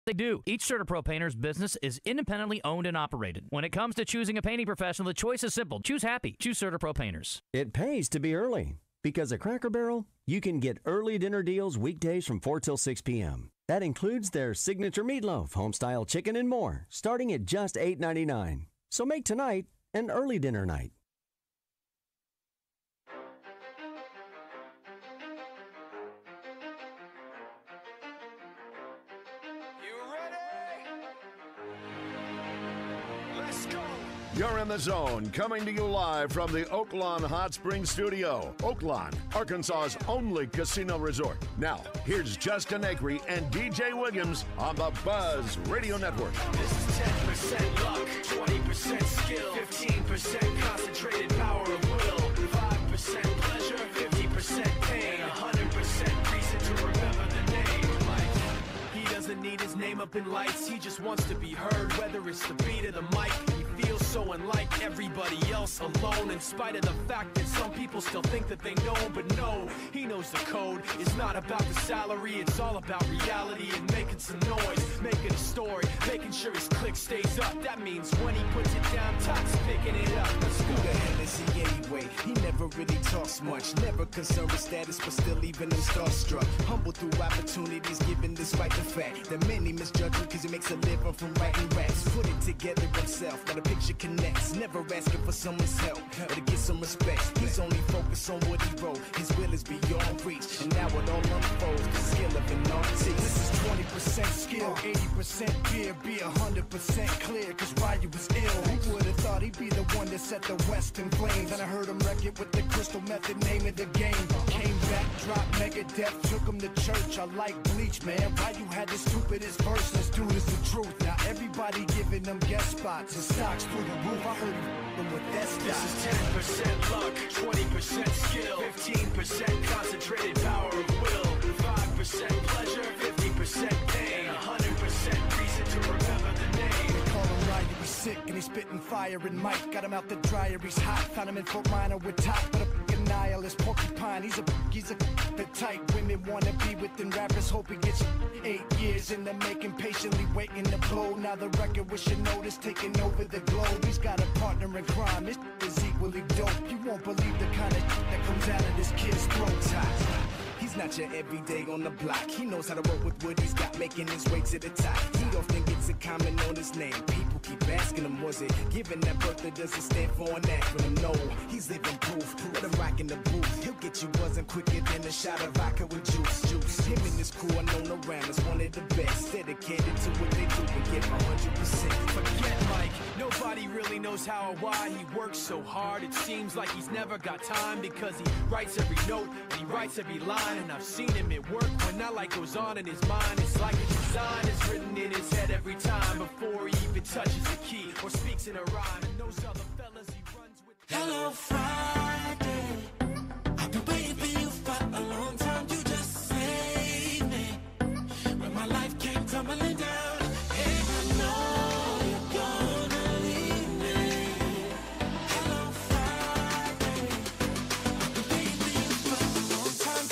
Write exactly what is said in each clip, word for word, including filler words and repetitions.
They do. Each CertaPro painter's business is independently owned and operated. When it comes to choosing a painting professional, the choice is simple. Choose happy. Choose CertaPro painters. It pays to be early because at Cracker Barrel, you can get early dinner deals weekdays from four till six p.m. That includes their signature meatloaf, homestyle chicken, and more, starting at just eight ninety-nine. So make tonight an early dinner night. You're in the zone, coming to you live from the Oaklawn Hot Springs Studio. Oaklawn, Arkansas's only casino resort. Now, here's Justin Acri and D J Williams on the Buzz Radio Network. This is ten percent luck, twenty percent skill, fifteen percent concentrated power of will, five percent pleasure, fifty percent pain, one hundred percent reason to remember the name. Like, he doesn't need his name up in lights, he just wants to be heard, whether it's the beat of the mic. Feels so unlike everybody else, alone in spite of the fact that some people still think that they know, but no, he knows the code. It's not about the salary, it's all about reality and making some noise, making a story, making sure his click stays up. That means when he puts it down, Tox picking it up. Let's go. Who the hell is he anyway? He never really talks much, never concerned with status, but still leaving him starstruck. Humble through opportunities given despite the fact that many misjudge him because he makes a living from writing raps. Put it together himself, got a picture connects, never asking for someone's help or to get some respect. He's only focused on what he wrote, his will is beyond reach, and now it all unfolds, the skill of an artist. This is twenty percent skill, eighty percent fear, be one hundred percent clear, cause Ryu was ill. Who would've thought he'd be the one that set the West in flames? And I heard him wreck it with the crystal method, name of the game. Came back, dropped Megadeth, took him to church. I like Bleach, man. Ryu had the stupidest verse, let's do this the truth. Now everybody giving them guest spots and stocks through the roof. I heard him with that stock. This is ten percent luck, twenty percent skill, fifteen percent concentrated power of will, five percent pleasure, fifty percent pain, one hundred percent reason to remember the name. They call him Ryu, he's sick and he's spitting fire and Mike got him out the dryer, he's hot. Found him in Fort Minor with top, but a fucking nihilist porcupine. He's a he's a the type women wanna be within rappers, hope he gets eight years in the making, patiently waiting to blow. Now the record with your notice taking over the globe. He's got a partner in crime, this is equally dope. You won't believe the kind of that comes out of this kid's throat. He's not your everyday on the block. He knows how to work with what he's got, making his way to the top. He often gets a comment on his name. People keep asking him, was it given that birth that doesn't stand for an acronym? No, he's living proof. Let him rock in the booth. He'll get you buzzing quicker than a shot of vodka with juice. Juice. Him and his crew are known around as one of the best. Dedicated to what they do and get one hundred percent. Forget Mike. Nobody really knows how or why he works so hard. It seems like he's never got time because he writes every note and he writes every line. And I've seen him at work when that light goes on in his mind. It's like a design is written in his head every time before he even touches the key or speaks in a rhyme. And those other fellas he runs with. Hello Friday, I've been waiting for you for a long time. You just saved me when my life came tumbling down. And I know you're gonna leave me. Hello Friday, I've been waiting for you for a long time.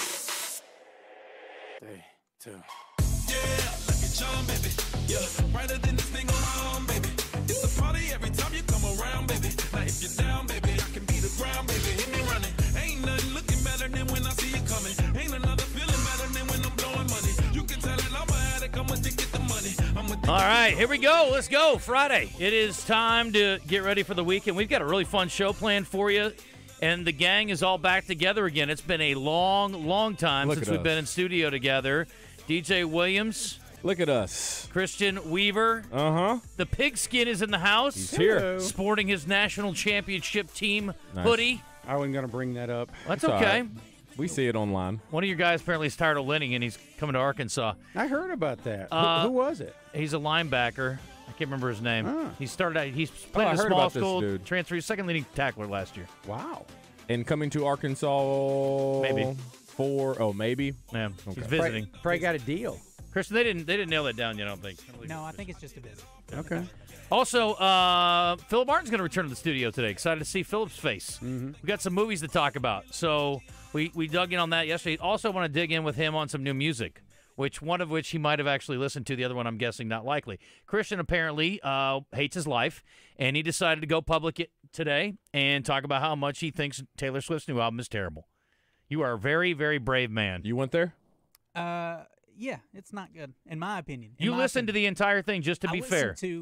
Three, two. Yeah, look at John, baby. Yeah, brighter than this thing on arm, baby. It's a party every time you come around, baby. Now if you're down, baby, I can be the ground, baby. Hit me running. Ain't nothing looking better than when I see you coming. Ain't another feeling better than when I'm blowing money. You can tell it, I'm an addict, I'm addicted to money. I'm addicted. All right, here we go. Let's go. Friday. It is time to get ready for the weekend. We've got a really fun show planned for you. And the gang is all back together again. It's been a long, long time Look since at we've us. been in studio together. D J Williams. Look at us. Christian Weaver. Uh-huh. The pigskin is in the house. He's here. Sporting his national championship team Nice. hoodie. I wasn't going to bring that up. That's It's all okay. right. We see it online. One of your guys apparently is tired of winning, and he's coming to Arkansas. I heard about that. Uh, who, who was it? He's a linebacker. I can't remember his name. Ah. He started out, he's played Oh, I at a heard small about this school, dude. transfer. He's second leading tackler last year. Wow. And coming to Arkansas Maybe. for oh maybe. Yeah, Okay. he's visiting. Probably, probably got a deal. Christian, they didn't they didn't nail that down yet, I don't think. No, I think it's just a visit. Okay. Also, uh, Philip Martin's going to return to the studio today. Excited to see Philip's face. Mm-hmm. We got some movies to talk about, so we, we dug in on that yesterday. Also want to dig in with him on some new music. which one of which he might have actually listened to. The other one, I'm guessing, not likely. Christian apparently uh, hates his life, and he decided to go public it today and talk about how much he thinks Taylor Swift's new album is terrible. You are a very, very brave man. You went there? Uh, yeah, it's not good, in my opinion. In You my listened to opinion. the entire thing, just to I be listened fair. to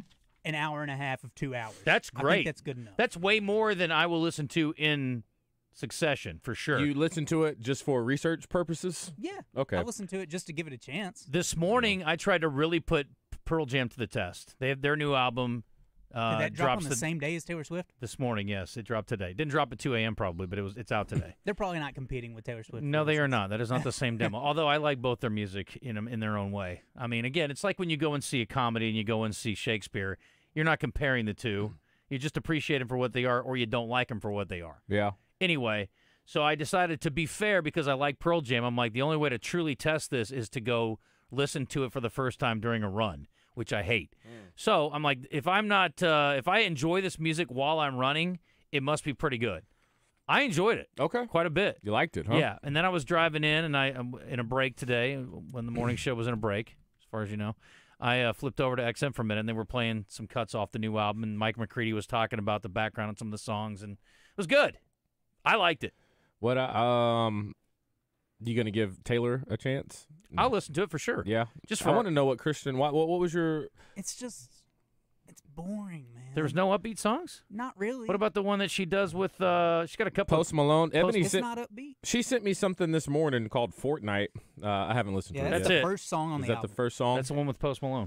an hour and a half of two hours. That's I great. think that's good enough. That's way more than I will listen to in succession, for sure. You listened to it just for research purposes? yeah. Okay. I listened to it just to give it a chance. This morning, I tried to really put Pearl Jam to the test. They have their new album. Uh, Did that drop drops on the same day as Taylor Swift? This morning, yes, it dropped today. Didn't drop at two a.m. probably, but it was. It's out today. They're probably not competing with Taylor Swift. No, for they are instance. not. That is not the same demo. Although I like both their music in in their own way. I mean, again, it's like when you go and see a comedy and you go and see Shakespeare. You're not comparing the two. You just appreciate them for what they are, or you don't like them for what they are. Yeah. Anyway, so I decided to be fair because I like Pearl Jam. I'm like, the only way to truly test this is to go listen to it for the first time during a run, which I hate. Mm. So I'm like, if I'm not, uh, if I enjoy this music while I'm running, it must be pretty good. I enjoyed it. Okay. Quite a bit. You liked it, huh? Yeah, and then I was driving in, and I um, in a break today when the morning show was in a break, as far as you know. I uh, flipped over to X M for a minute, and they were playing some cuts off the new album, and Mike McCready was talking about the background on some of the songs, and it was good. I liked it. What? I, um, you gonna give Taylor a chance? I'll listen to it for sure. Yeah. Just I for want to know what Christian. What, what? What was your? It's just, it's boring, man. There was no upbeat songs? Not really. What about the one that she does with? Uh, she's got a couple. Post Malone. Ebony It's sent. not upbeat. She sent me something this morning called Fortnite. Uh, I haven't listened Yeah, to it that's yet. the That's it. first song on Is the that album. the first song? That's the one with Post Malone.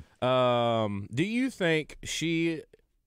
Um, do you think she?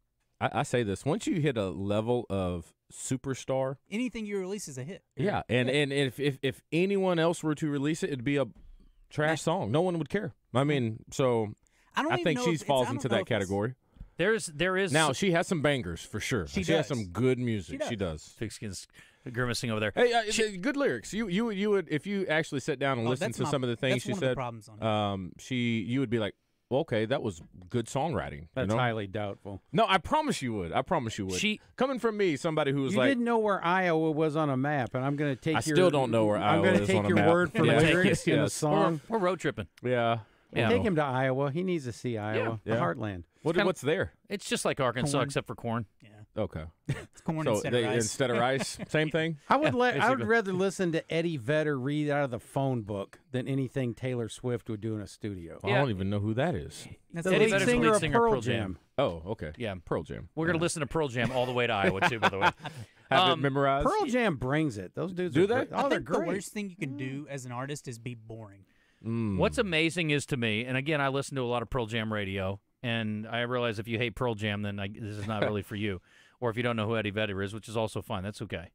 I, I say this: once you hit a level of superstar, Anything you release is a hit. yeah, and and if if if anyone else were to release it, it'd be a trash song. No one would care. I mean, so I don't I even think know she if it's- falls I don't into know that if it's- category. There's there is Now she has some bangers for sure. She has does. some good music. She She does. Pigskin's grimacing over there. Hey, uh, th- good lyrics. You you would- you would if you actually sit down and Oh, listen that's to my- some of the things that's she one of the said. problems on it. Um, she you would be like, well, okay, that was good songwriting. That's you know? highly doubtful. No, I promise you would. I promise you would. She- coming from me, somebody who was You like, didn't know where Iowa was on a map, and I'm going to take I your. still don't know where I'm Iowa gonna is take on a your map. word for Yeah. lyrics in the Yes. song. We're road tripping. yeah, Yeah. Take him to Iowa. He needs to see Iowa, Yeah. the heartland. What, kinda- what's there? It's just like Arkansas, Corn. except for corn. Yeah, Okay, it's corn so instead they, of rice. instead of rice, same thing. I would let. I would basically. rather listen to Eddie Vedder read out of the phone book than anything Taylor Swift would do in a studio. I don't even know who that is. That's The Eddie lead Vedder's the singer lead of singer of Pearl Pearl Jam. Jam. Oh, okay. Yeah. Pearl Jam. We're going to listen to Pearl Jam all the way to Iowa, too, by the way. Have Um, it memorized. Pearl Jam brings it. Those dudes Do are they? great. I Oh, they're think the great. worst thing you can do as an artist is be boring. Mm. What's amazing is to me, and again, I listen to a lot of Pearl Jam radio, and I realize if you hate Pearl Jam, then I, this is not really for you. Or if you don't know who Eddie Vedder is, which is also fine. That's okay.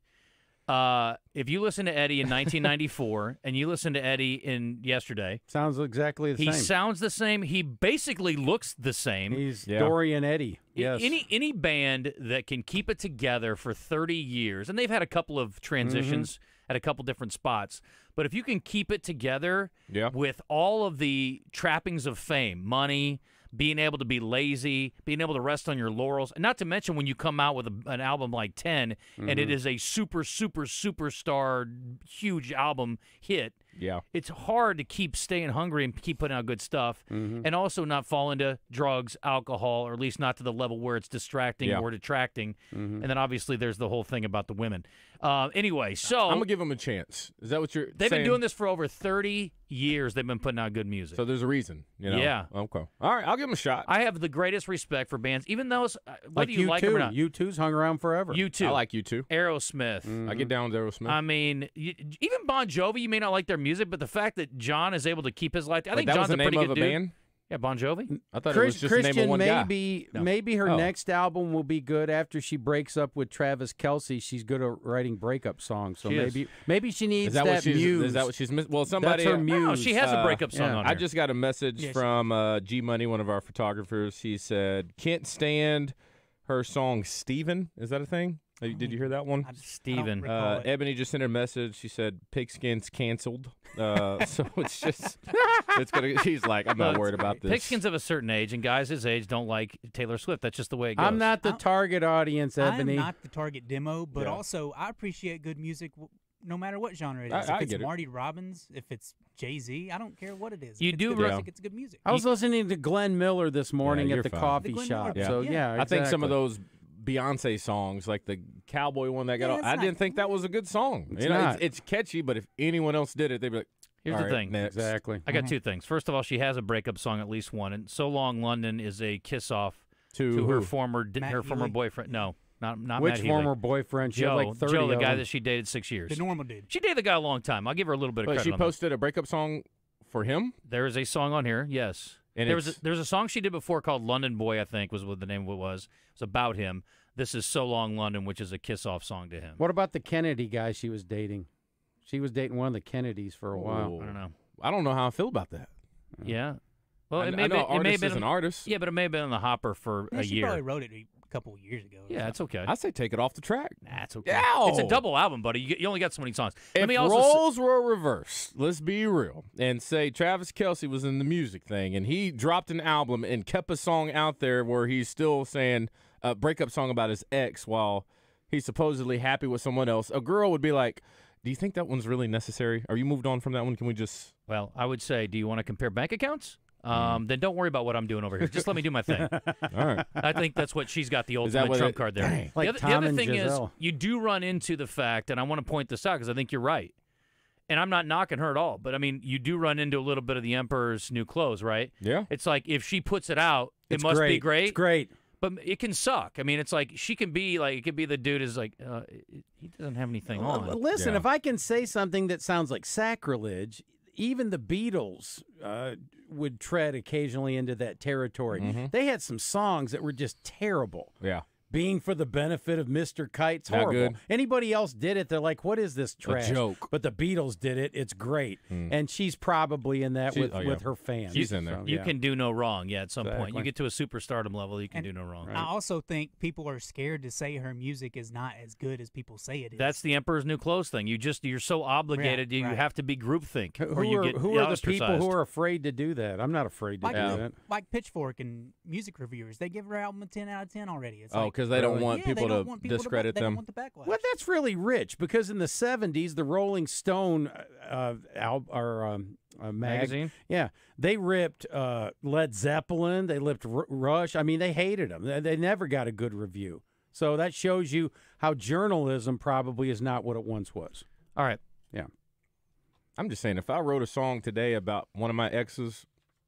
Uh, if you listen to Eddie in nineteen ninety-four and you listen to Eddie in yesterday, Sounds exactly the he same. sounds the same. He basically looks the same. He's Yeah. Dorian Eddie. I- Yes. Any any band that can keep it together for thirty years, and they've had a couple of transitions at a couple different spots, but if you can keep it together Yeah. with all of the trappings of fame, money, being able to be lazy, being able to rest on your laurels, and not to mention when you come out with a, an album like ten, and it is a super, super, superstar, huge album hit, Yeah. it's hard to keep staying hungry and keep putting out good stuff, and also not fall into drugs, alcohol, or at least not to the level where it's distracting Yeah. or detracting. And then obviously there's the whole thing about the women. Uh, anyway, so I'm gonna give them a chance. Is that what you're? they've saying? been doing this for over thirty years. They've been putting out good music. So there's a reason. You know? Yeah. Okay. All right. I'll give them a shot. I have the greatest respect for bands, even those uh, whether like you U like two. them or not. U two's hung around forever. You too. I like you too. Aerosmith. I get down with Aerosmith. I mean, you, even Bon Jovi. You may not like their music, but the fact that John is able to keep his life. I Wait, think that John's was the a pretty name good of a dude. band. Yeah, Bon Jovi. I thought Chris, it was just Christian, the name of one maybe No. maybe her Oh. next album will be good after she breaks up with Travis Kelce. She's good at writing breakup songs, so She is. maybe maybe she guy. needs Is that, what she's? muse. Is that what she's? Miss- well, somebody. That's her uh, muse. No, she has a uh, breakup song yeah. on I here. just got a message Yeah, she- from uh, G Money, one of our photographers. He said, "Can't stand her song Steven." Is that a thing? Uh, Did you hear that one? I just, Steven. I don't recall Uh, it. Ebony just sent her a message. She said, "Pigskin's canceled." Uh, so it's just, it's gonna. He's like, I'm not Look, worried about this. Pigskins of a certain age, and guys his age don't like Taylor Swift. That's just the way it goes. I'm not the I'm- target audience, I am Ebony. not the target demo, but Yeah. also I appreciate good music w- no matter what genre it I- is. I if it's get it. Marty Robbins, if it's Jay-Z, I don't care what it is. You if it's do good re- music, it's good music. I was listening to Glenn Miller this morning you're at the fine. coffee The Glenn shop. Miller So band, yeah, yeah. I think some of exactly. those Beyonce songs, like the cowboy one that got Yeah, off, it's I not- didn't think that was a good song. It's you know, not. It's, it's catchy, but if anyone else did it, they'd be like, Here's "All the right, thing. next." Exactly. I got two things. First of all, she has a breakup song, at least one, and "So Long London" is a kiss off To, to her who? former di- Matt her former Healy? boyfriend. No, not not Which Matt Healy. former boyfriend? She had Joe, like thirty Joe, the of guy them. that she dated six years. The normal dude. She dated the guy a long time. I'll give her a little bit of But credit. she on that. posted a breakup song for him? There is a song on here, yes. And there was a, it's- there's a song she did before called "London Boy," I think was what the name of it was. It's about him. This is "So Long London," which is a kiss-off song to him. What about the Kennedy guy she was dating? She was dating one of the Kennedys for a while. I don't know. I don't know how I feel about that. Yeah. Well, I, it may I know be, it may have artist been is an artist. Yeah, but it may have been in the hopper for Yeah, a she year. probably wrote it a couple of years ago. or Yeah, it's something. okay. I say take it off the track. Nah, it's okay. Ow! It's a double album, buddy. You, you only got so many songs. Let If me also s- roles were reversed, let's be real, and say Travis Kelce was in the music thing, and he dropped an album and kept a song out there where he's still saying a breakup song about his ex while he's supposedly happy with someone else, a girl would be like, do you think that one's really necessary? Are you moved on from that one? Can we just... Well, I would say, do you want to compare bank accounts? Mm. Um, Then don't worry about what I'm doing over here. Just let me do my thing. All right. I think that's what she's got the Is that ultimate what trump it- card there. Dang. Like the other, Tom the other and thing Giselle. is, you do run into the fact, and I want to point this out because I think you're right. And I'm not knocking her at all, but I mean, you do run into a little bit of the Emperor's new clothes, right? Yeah. It's like if she puts it out, it It's must great. be great. It's great. But it can suck. I mean, it's like she can be like, it could be the dude is like, uh, he doesn't have anything on. Well, listen, Yeah. if I can say something that sounds like sacrilege, even the Beatles uh, would tread occasionally into that territory. Mm-hmm. They had some songs that were just terrible. Yeah. Being for the benefit of Mister Kite's Not horrible. good. Anybody else did it, they're like, what is this trash? joke. But the Beatles did it. It's great. And she's probably in that She- with, oh, yeah. with her fans. She's in there. So, You yeah. can do no wrong. Yeah, at some point, you Exactly. get to a superstardom level, you can And do no wrong. I also think people are scared to say her music is not as good as people say it is. That's the Emperor's new clothes thing. You just you're so obligated. Right, you right. have to be groupthink, Who or you are, get who are the people ostracized. who are afraid to do that? I'm not afraid to like, do Yeah. that. like Pitchfork and music reviewers. They give her album a ten out of ten already. It's Oh, like, because they don't Really? want yeah, they people don't to want people discredit to, they them. Don't want the backlash. Well, that's really rich because in the seventies, the Rolling Stone uh, al- or um, uh, mag- Magazine? yeah, they ripped uh, Led Zeppelin. They ripped R- Rush. I mean, they hated them. They, they never got a good review. So that shows you how journalism probably is not what it once was. All right. Yeah. I'm just saying, if I wrote a song today about one of my exes,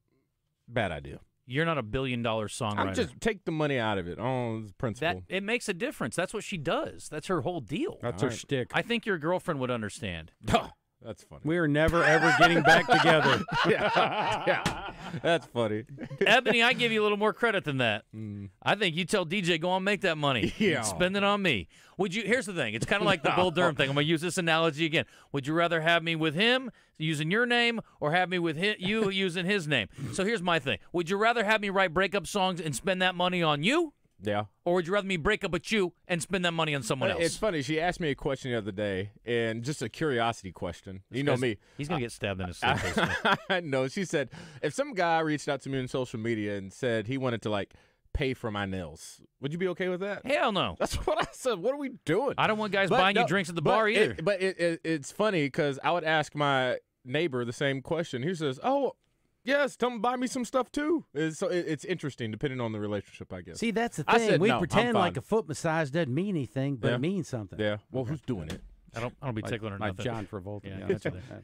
bad idea. You're not a billion dollar songwriter. I'm just take the money out of it. Oh, it's that principle. it makes a difference. That's what she does. That's her whole deal. That's All her right. shtick. I think your girlfriend would understand. That's funny. We are never ever getting back together. yeah, yeah, that's funny. Ebony, I give you a little more credit than that. Mm. I think you tell D J, go on, make that money. Yeah. Spend it on me. Would you? Here's the thing. It's kind of like the Bull Durham thing. I'm going to use this analogy again. Would you rather have me with him using your name or have me with hi- you using his name? So here's my thing. Would you rather have me write breakup songs and spend that money on you? Yeah. Or would you rather me break up with you and spend that money on someone else? It's funny. She asked me a question the other day, and just a curiosity question. You know me. He's going to get stabbed in his face. I know. She said, if some guy reached out to me on social media and said he wanted to, like, pay for my nails, would you be okay with that? Hell no. That's what I said. What are we doing? I don't want guys But buying no, you drinks at the but bar it- either. but it, it, it's funny because I would ask my neighbor the same question. He says, oh, yes, tell him to buy me some stuff too. It's, so it, it's interesting depending on the relationship, I guess. See, that's the I thing. said we no, I'm pretend like fine. a foot massage doesn't mean anything, but Yeah. it means something. Yeah. Well, who's doing it? I don't I don't be Like, tickling or like nothing. John Travolta. Yeah, Yeah, that's that's what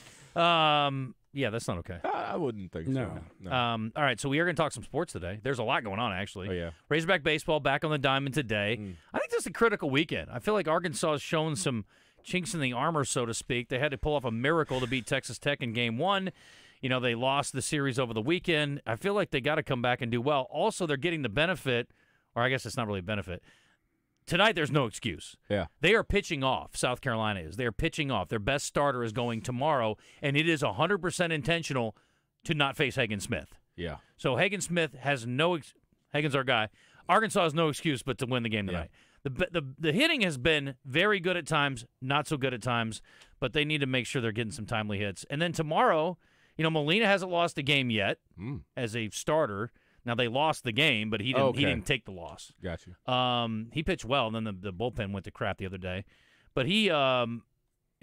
right. Um, yeah, that's not okay. I, I wouldn't think No. so. No. Um, all right, so we are going to talk some sports today. There's a lot going on, actually. Oh, yeah. Razorback baseball back on the diamond today. Mm. I think this is a critical weekend. I feel like Arkansas has shown some chinks in the armor, so to speak. They had to pull off a miracle to beat Texas Tech in game one. You know, they lost the series over the weekend. I feel like they got to come back and do well. Also, they're getting the benefit, or I guess it's not really a benefit. Tonight, there's no excuse. Yeah. They are pitching off, South Carolina is. They are pitching off. Their best starter is going tomorrow, and it is one hundred percent intentional to not face Hagen Smith. Yeah. So Hagen Smith has no ex- – Hagen's our guy. Arkansas has no excuse but to win the game tonight. The, the the hitting has been very good at times, not so good at times, but they need to make sure they're getting some timely hits. And then tomorrow, you know, Molina hasn't lost a game yet Mm. as a starter. Now, they lost the game, but he didn't, Okay. he didn't take the loss. Got you. Um, he pitched well, and then the, the bullpen went to crap the other day. But he, um,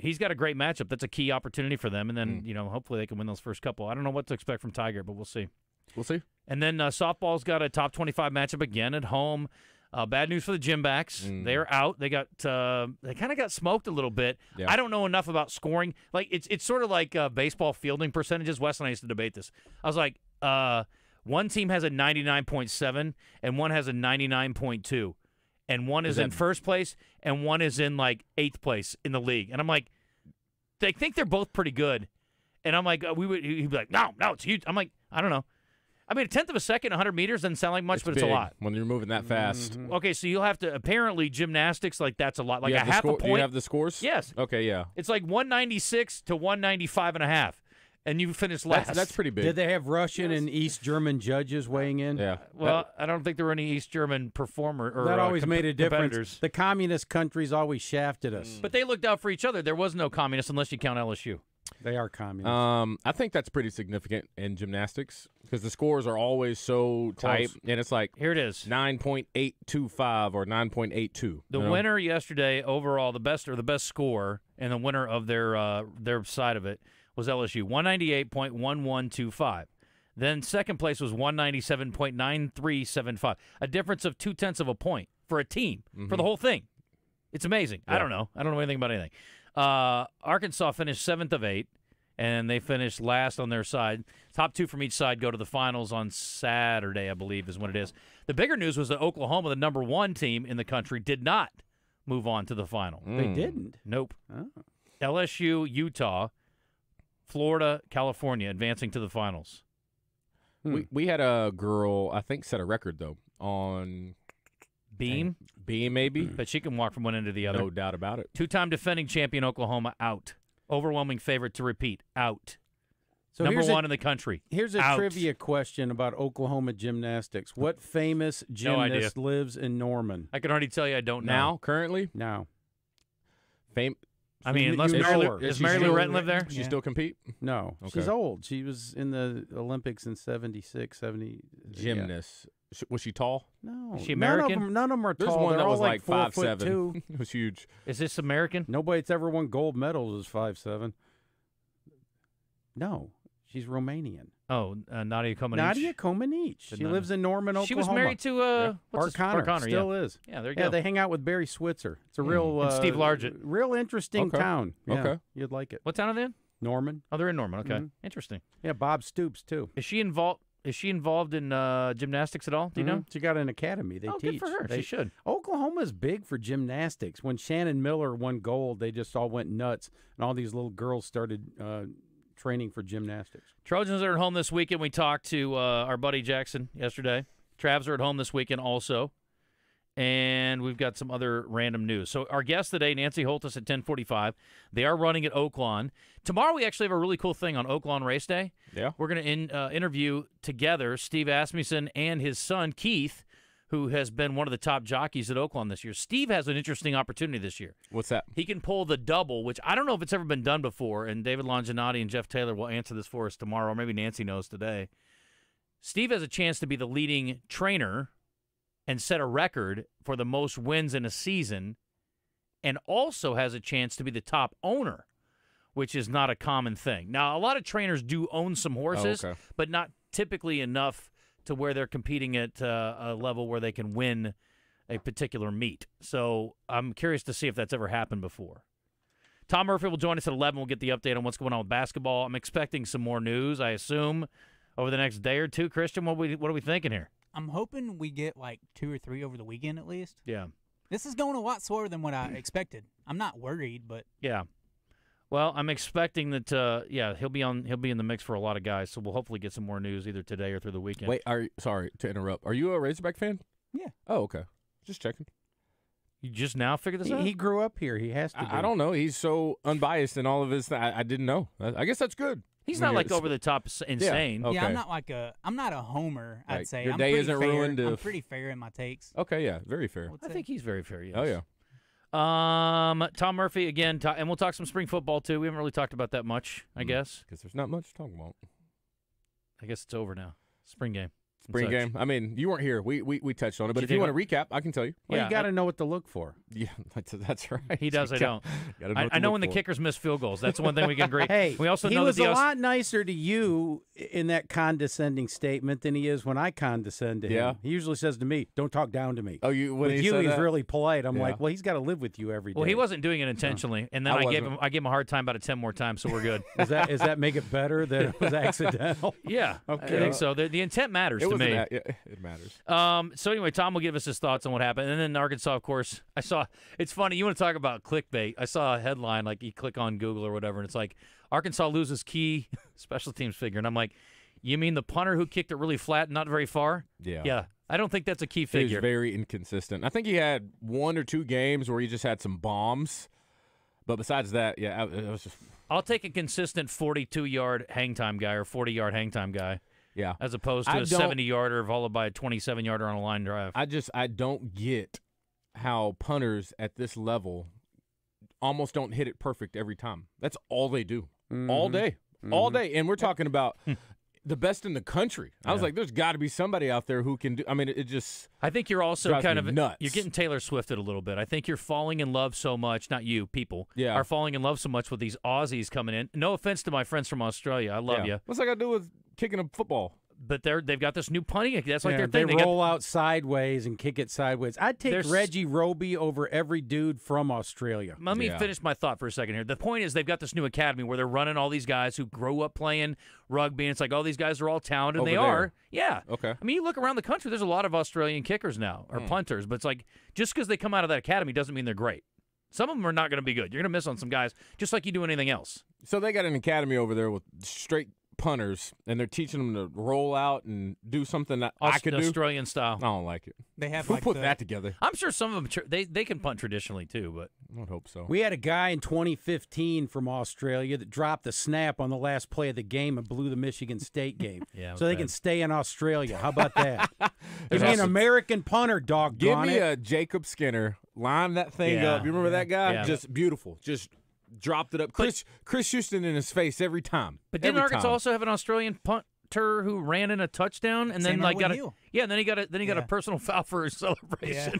he's got a great matchup. That's a key opportunity for them. And then, Mm. you know, hopefully they can win those first couple. I don't know what to expect from Tiger, but we'll see. We'll see. And then uh, softball's got a top twenty-five matchup again at home. Uh, bad news for the gym backs. Mm. They're out. They got uh, they kind of got smoked a little bit. Yeah. I don't know enough about scoring. Like it's it's sort of like uh, baseball fielding percentages. Wes and I used to debate this. I was like, uh, one team has a ninety-nine point seven and one has a ninety-nine point two, and one is, Is that- in first place and one is in like eighth place in the league. And I'm like, they think they're both pretty good. And I'm like, uh, we would. He'd be like, no, no, it's huge. I'm like, I don't know. I mean, a tenth of a second, one hundred meters doesn't sound like much, but it's a big lot. when you're moving that fast. Okay, so you'll have to apparently gymnastics like that's a lot, like You a have the half score- a Do you point. have the scores? Yes, Okay, yeah. it's like one ninety-six to one ninety-five and a half, and you finish last. That's, that's pretty big. Did they have Russian and East German judges weighing in? yeah. Well, I don't think there were any East German performer or that uh, always com- made a difference. competitors. The communist countries always shafted us. But they looked out for each other. There was no communists unless you count L S U. They are communists. Um, I think that's pretty significant in gymnastics because the scores are always so tight, and it's like Here it is. nine point eight two five or nine point eight two. The you know? winner yesterday, overall, the best or the best score, and the winner of their uh, their side of it was L S U, one ninety-eight point one one two five. Then second place was one ninety-seven point nine three seven five, a difference of two tenths of a point for a team for the whole thing. It's amazing. I Yeah. don't know. I don't know anything about anything. Uh, Arkansas finished seventh of eight, and they finished last on their side. Top two from each side go to the finals on Saturday, I believe, is when it is. The bigger news was that Oklahoma, the number one team in the country, did not move on to the final. they didn't. Nope. Oh. L S U, Utah, Florida, California advancing to the finals. We we had a girl, I think, set a record though on Beam, B maybe. but she can walk from one end to the other. No doubt about it. Two-time defending champion Oklahoma out. Overwhelming favorite to repeat out. So Number here's a- one in the country. Here's a Out. trivia question about Oklahoma gymnastics. What famous No idea. gymnast lives in Norman I can already tell you I don't know. Now, currently, now? fame. I mean, You- unless you Mary know Lou, her. does Is Mary she Lou still- Retton live there? She Yeah. still compete? No. Okay. She's old. She was in the Olympics in seventy-six, seventy. yeah. Gymnast. Sh- Was she tall? No. Is she None of American? them, none of them are There's tall. one They're that all was like four five foot seven. two. It was huge. Is this American? Nobody that's ever won gold medals is five seven. No. She's Romanian. Oh, uh, Nadia Comaneci. Nadia Comaneci. Did She not lives in Norman, Oklahoma. She was married to uh, Yeah. what's Art his- Connor. Art Connor, Still yeah. is. Yeah, there you Yeah, go. they hang out with Barry Switzer. It's a real And uh, Steve Largent. real interesting Okay. town. Yeah, Okay. you'd like it. What town are they in? Norman. Oh, they're in Norman. Okay, Mhm. interesting. Yeah, Bob Stoops too. Is she involved? Is she involved in uh, gymnastics at all? Do you know? Mhm. She got an academy. They oh, teach. good for her. They, she should. Oklahoma's big for gymnastics. When Shannon Miller won gold, they just all went nuts, and all these little girls started uh, training for gymnastics. Trojans are at home this weekend. We talked to uh, our buddy Jackson yesterday. Travs are at home this weekend also. And we've got some other random news. So our guest today, Nancy Holthus at ten forty-five. They are running at Oaklawn. Tomorrow we actually have a really cool thing on Oaklawn Race Day. Yeah. We're going to in, uh, interview together Steve Asmussen and his son, Keith, who has been one of the top jockeys at Oaklawn this year. Steve has an interesting opportunity this year. What's that? He can pull the double, which I don't know if it's ever been done before, and David Longinati and Jeff Taylor will answer this for us tomorrow, or maybe Nancy knows today. Steve has a chance to be the leading trainer and set a record for the most wins in a season, and also has a chance to be the top owner, which is not a common thing. Now, a lot of trainers do own some horses, Oh, okay. but not typically enough to where they're competing at uh, a level where they can win a particular meet. So I'm curious to see if that's ever happened before. Tom Murphy will join us at eleven. We'll get the update on what's going on with basketball. I'm expecting some more news, I assume, over the next day or two. Christian, what, we, what are we thinking here? I'm hoping we get like two or three over the weekend at least. Yeah. This is going a lot slower than what I expected. I'm not worried, but Yeah. Well, I'm expecting that. Uh, yeah, he'll be on. He'll be in the mix for a lot of guys. So we'll hopefully get some more news either today or through the weekend. Wait, are you, sorry to interrupt. Are you a Razorback fan? Yeah. Oh, okay. Just checking. You just now figured this He, out? he grew up here. He has to. I, be. I don't know. He's so unbiased in all of his. Th- I, I didn't know. I, I guess that's good. He's When not you're- like over the top s- insane. Okay. yeah, I'm not like a I'm not a homer. I'd Like, say your I'm day pretty isn't fair. ruined I'm if- pretty fair in my takes. Okay, yeah, very fair. I would I say. think he's very fair. Yes. Oh yeah. Um, Tom Murphy again, to- and we'll talk some spring football too. We haven't really talked about that much, I Mm. guess. Because there's not much to talk about. I guess it's over now. Spring game. Spring such. game. I mean, you weren't here. We we, we touched on it, but Did if you you take want to recap, I can tell you. Well, Yeah, you got I- to know what to look for. Yeah, that's, that's right. He does. I don't. Gotta know I, what I to know look when the for. kickers miss field goals. That's one thing we can agree. Hey, we also he know was that the a Aus- lot nicer to you in that condescending statement than he is when I condescend to him. Yeah. He usually says to me, "Don't talk down to me." Oh, you when with he you, said he's that? really polite. I'm Yeah. like, well, he's got to live with you every day. Well, he wasn't doing it intentionally, and then I I, gave wasn't. him I gave him a hard time about it ten more times, so we're good. Does that does that make it better that it was accidental? yeah, I Okay. think so. The, the intent matters It to wasn't me. that- yeah, it matters. Um, so anyway, Tom will give us his thoughts on what happened, and then Arkansas, of course. I saw it's funny. You want to talk about clickbait? I saw a headline like you click on Google or whatever, and it's like Arkansas loses key special teams figure, and I'm like, you mean the punter who kicked it really flat, and not very far? Yeah. Yeah, I don't think that's a key He was figure. very inconsistent. I think he had one or two games where he just had some bombs, but besides that, yeah, it was just I'll take a consistent forty-two yard hang time guy or forty yard hang time guy yeah. as opposed to I a don't- seventy yarder followed by a twenty-seven yarder on a line drive. I just I don't get how punters at this level almost don't hit it perfect every time. That's all they do. All day. All day. And we're talking about the best in the country. I was Yeah. like, there's got to be somebody out there who can do I mean, it, it just I think you're also drives kind me of nuts. you're getting Taylor Swifted a little bit. I think you're falling in love so much, not you, people, Yeah. are falling in love so much with these Aussies coming in. No offense to my friends from Australia. I love yeah. you. What's that got to do with kicking a football? But they're they've got this new punting. That's like Yeah, their they thing. got- roll out sideways and kick it sideways. I'd take There's- Reggie Roby over every dude from Australia. Let me Yeah. finish my thought for a second here. The point is they've got this new academy where they're running all these guys who grow up playing rugby, and it's like all these guys are all talented, and Over they there. are. Yeah. Okay. I mean, you look around the country, there's a lot of Australian kickers now, or punters, but it's like just because they come out of that academy doesn't mean they're great. Some of them are not going to be good. You're going to miss on some guys, just like you do anything else. So they got an academy over there with straight punters, and they're teaching them to roll out and do something that I Aus- could do. Australian style. I don't like it. They have Who like put the, that together? I'm sure some of them tr- they they can punt traditionally too, but I would hope so. We had a guy in twenty fifteen from Australia that dropped the snap on the last play of the game and blew the Michigan State game. Yeah, it was so they bad. can stay in Australia. How about that? Give There's me an also- American punter, doggone Give me it. a Jacob Skinner. Line that thing Yeah. up. You remember that guy? Yeah. Just beautiful. Just dropped it up. Chris Chris Houston in his face every time. but didn't Every Arkansas time. also have an Australian punter who ran in a touchdown and then Sam like got a Irwin-Hill. yeah, and then he got a then he got a Yeah. personal foul for his Yeah. celebration.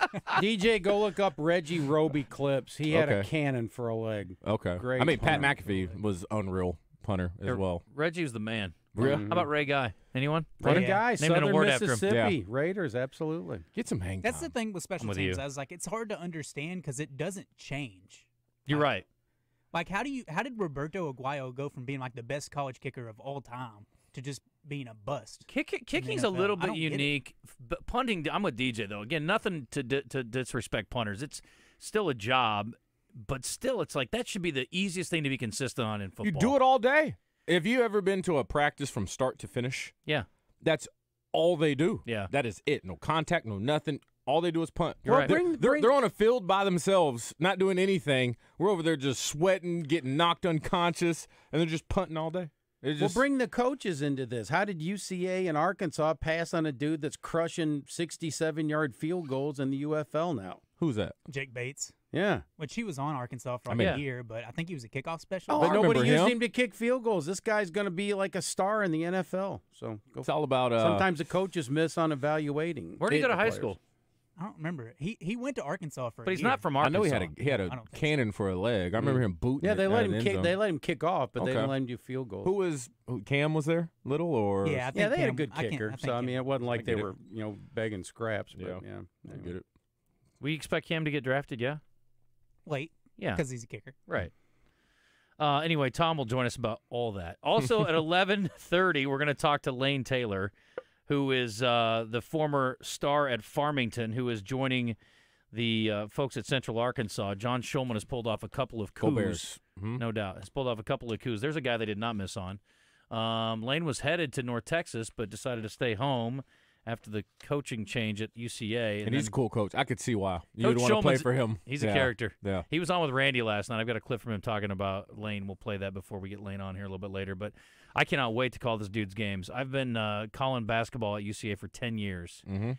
D J, go look up Reggie Roby clips. He had a Okay. cannon for a leg. Okay. Great I mean, Pat punter. McAfee was unreal punter as well. Reggie was the man. Real? How about Ray Guy? Anyone? What a Yeah. guy, Named an Southern award after him. Mississippi Raiders, absolutely. Get some hang That's the time. thing with special with teams. you. I was like, it's hard to understand because it doesn't change. You're right. Like, how do you? How did Roberto Aguayo go from being like the best college kicker of all time to just being a bust? Kick, kicking's N a F L. little I bit don't get it. unique, but punting. I'm with D J though. Again, nothing to di- to disrespect punters. It's still a job, but still, it's like that should be the easiest thing to be consistent on in football. You do it all day. Have you ever been to a practice from start to finish? Yeah. That's all they do. Yeah. That is it. No contact, no nothing. All they do is punt. You're right. They're, Bring- they're, bring- they're on a field by themselves, not doing anything. We're over there just sweating, getting knocked unconscious, and they're just punting all day. It's Well, just, bring the coaches into this. How did U C A and Arkansas pass on a dude that's crushing sixty-seven-yard field goals in the U F L now? who's that? Jake Bates, Yeah. which he was on Arkansas for I like mean- a year, but I think he was a kickoff specialist. Oh, But nobody remember used him? him to kick field goals. This guy's going to be like a star in the N F L. So go. It's all about. Uh, Sometimes the coaches miss on evaluating. Where did he go to the high players. school? I don't remember. He he went to Arkansas for. But a he's year. not from I Arkansas. know he had a he had I a don't think so. cannon for a leg. I remember him booting. Yeah, it they at let an him end kick. zone. They let him kick off, but they Okay. didn't let him do field goals. Who was who, Cam? Was there little or? Yeah, I think yeah, they had a Cam- good I can't- kicker. I think so I Cam- mean, it wasn't like I they get it. were you know begging scraps. But Yeah. yeah, I get it. We expect Cam to get drafted. Yeah. late Yeah. because he's a kicker. Right. Uh, anyway, Tom will join us about all that. Also at eleven thirty, we're going to talk to Layne Taylor, who is uh, the former star at Farmington, who is joining the uh, folks at Central Arkansas. John Schulman has pulled off a couple of Go coups. Bears. Mhm. No doubt. Has pulled off a couple of coups. There's a guy they did not miss on. Um, Layne was headed to North Texas, but decided to stay home after the coaching change at U C A. And he's a then- cool coach. I could see why you'd Coach want to play Schulman's- for him. He's Yeah. a character. Yeah. He was on with Randy last night. I've got a clip from him talking about Layne. We'll play that before we get Layne on here a little bit later. But I cannot wait to call this dude's games. I've been uh, calling basketball at U C A for ten years. Mm-hmm.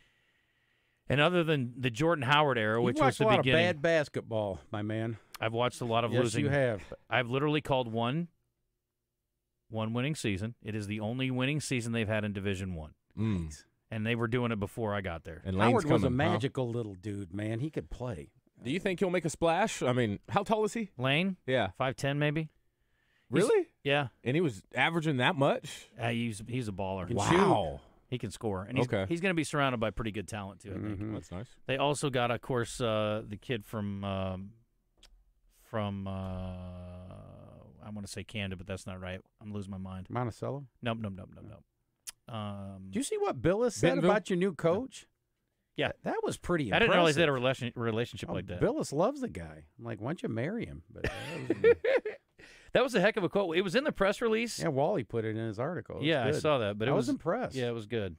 And other than the Jordan Howard era, You which was watched the a lot beginning, of bad basketball, my man. I've watched a lot of yes, losing. you have. I've literally called one one winning season. It is the only winning season they've had in Division One. Mm. and they were doing it before I got there. And Lane's Howard was a coming, huh? magical little dude, man. He could play. Do you think he'll make a splash? I mean, how tall is he? Lane, Yeah. five ten maybe. Really? Yeah, And he was averaging that much? uh, he's he's a baller. Can Wow. He can score, and he's Okay. he's going to be surrounded by pretty good talent too. I think. Mhm. That's nice. They also got, of course, uh, the kid from um, from uh, I want to say Canada, but that's not right. I'm losing my mind. Monticello. Nope, nope, nope, nope, nope. Um, Do you see what Billis said Bentonville? about your new coach? Yeah. That was pretty I impressive. didn't realize they had a relation, relationship Oh, like that. Billis loves the guy. I'm like, why don't you marry him? But that was, That was a heck of a quote. It was in the press release. yeah, Wally put it in his article. It was Yeah, I good. saw that, but it I was, was impressed. Yeah, it was good.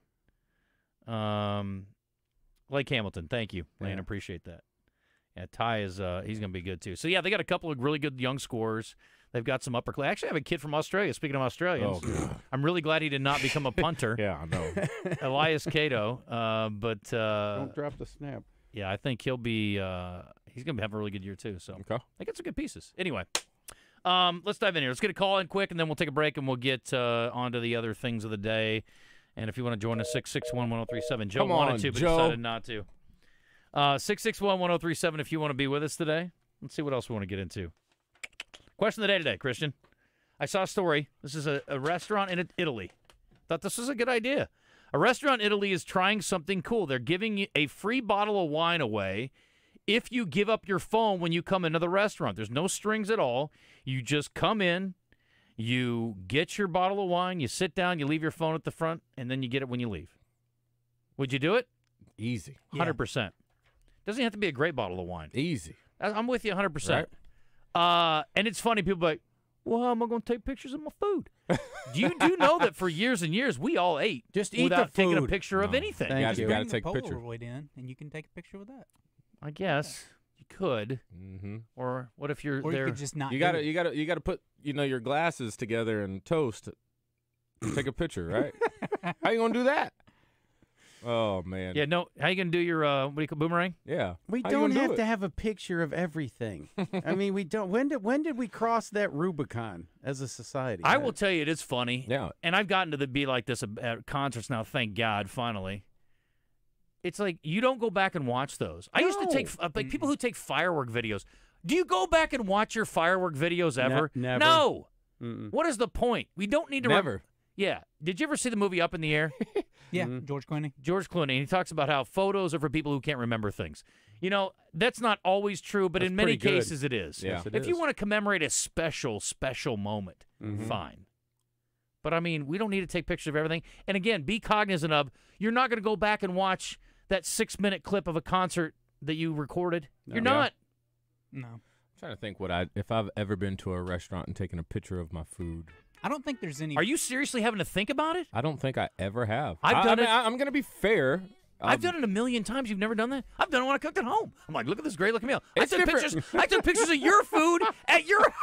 Um, Blake Hamilton, thank you, Lane. Yeah. Appreciate that. Yeah, Ty is uh, he's going to be good too. So yeah, they got a couple of really good young scorers. They've got some upper class. Actually, I have a kid from Australia. Speaking of Australians, Oh, God. I'm really glad he did not become a punter. Yeah, I know. Elias Cato, uh, but uh, Don't drop the snap. yeah, I think he'll be uh, he's going to have a really good year too. So Okay. they got some good pieces. Anyway, um, let's dive in here. Let's get a call in quick, and then we'll take a break, and we'll get uh, on to the other things of the day. And if you want to join us, six six one, one oh three seven. Joe Come wanted on, to, but Joe. decided not to. Uh, six six one, one oh three seven if you want to be with us today. Let's see what else we want to get into. Question of the day today, Christian. I saw a story. This is a, a restaurant in It- Italy. Thought this was a good idea. A restaurant in Italy is trying something cool. They're giving you a free bottle of wine away if you give up your phone when you come into the restaurant. There's no strings at all. You just come in, you get your bottle of wine, you sit down, you leave your phone at the front, and then you get it when you leave. Would you do it? Easy. one hundred percent. Doesn't have to be a great bottle of wine. Easy. I- I'm with you one hundred percent. Uh, and it's funny, people are like, well, how am I going to take pictures of my food? do you do know that for years and years, we all ate Just eat the without taking a food. picture of No. anything? Thank Yeah, you. you got to Bring the take a picture. Polaroid in, and you can take a picture with that. I guess you could. Mm-hmm. Or what if you're Or there? you could just not. You do gotta, it. you gotta, you gotta put, you know, your glasses together and toast. Take a picture, right? How you gonna do that? Oh man. yeah, no. How you going to do your, uh, what do you call boomerang? Yeah. We How you don't gonna do have it? to have a picture of everything. I mean, we don't. When did when did we cross that Rubicon as a society? I will tell you, it is funny. Yeah. And I've gotten to the, be like this at concerts now, thank God, finally. It's like, you don't go back and watch those. I used to take, uh, like, people who take firework videos. Do you go back and watch your firework videos ever? never. No. Mm-mm. What is the point? We don't need to. rem- Never. yeah. Did you ever see the movie Up in the Air? Yeah, Mhm. George Clooney. George Clooney, and he talks about how photos are for people who can't remember things. You know, that's not always true, but That's in many pretty good. cases it is. Yeah. Yes, it If you is. want to commemorate a special, special moment, Mhm. fine. But I mean, we don't need to take pictures of everything. And again, be cognizant of, you're not going to go back and watch that six-minute clip of a concert that you recorded. No. You're Yeah. not. No, I'm trying to think what I if I've ever been to a restaurant and taken a picture of my food. I don't think there's any. Are you seriously having to think about it? I don't think I ever have. I've I, done I mean, it- I, I'm gonna be fair. I've Um, done it a million times. You've never done that? I've done it when I cooked at home. I'm like, look at this great-looking meal. I It's took different. pictures. I took pictures of your food at your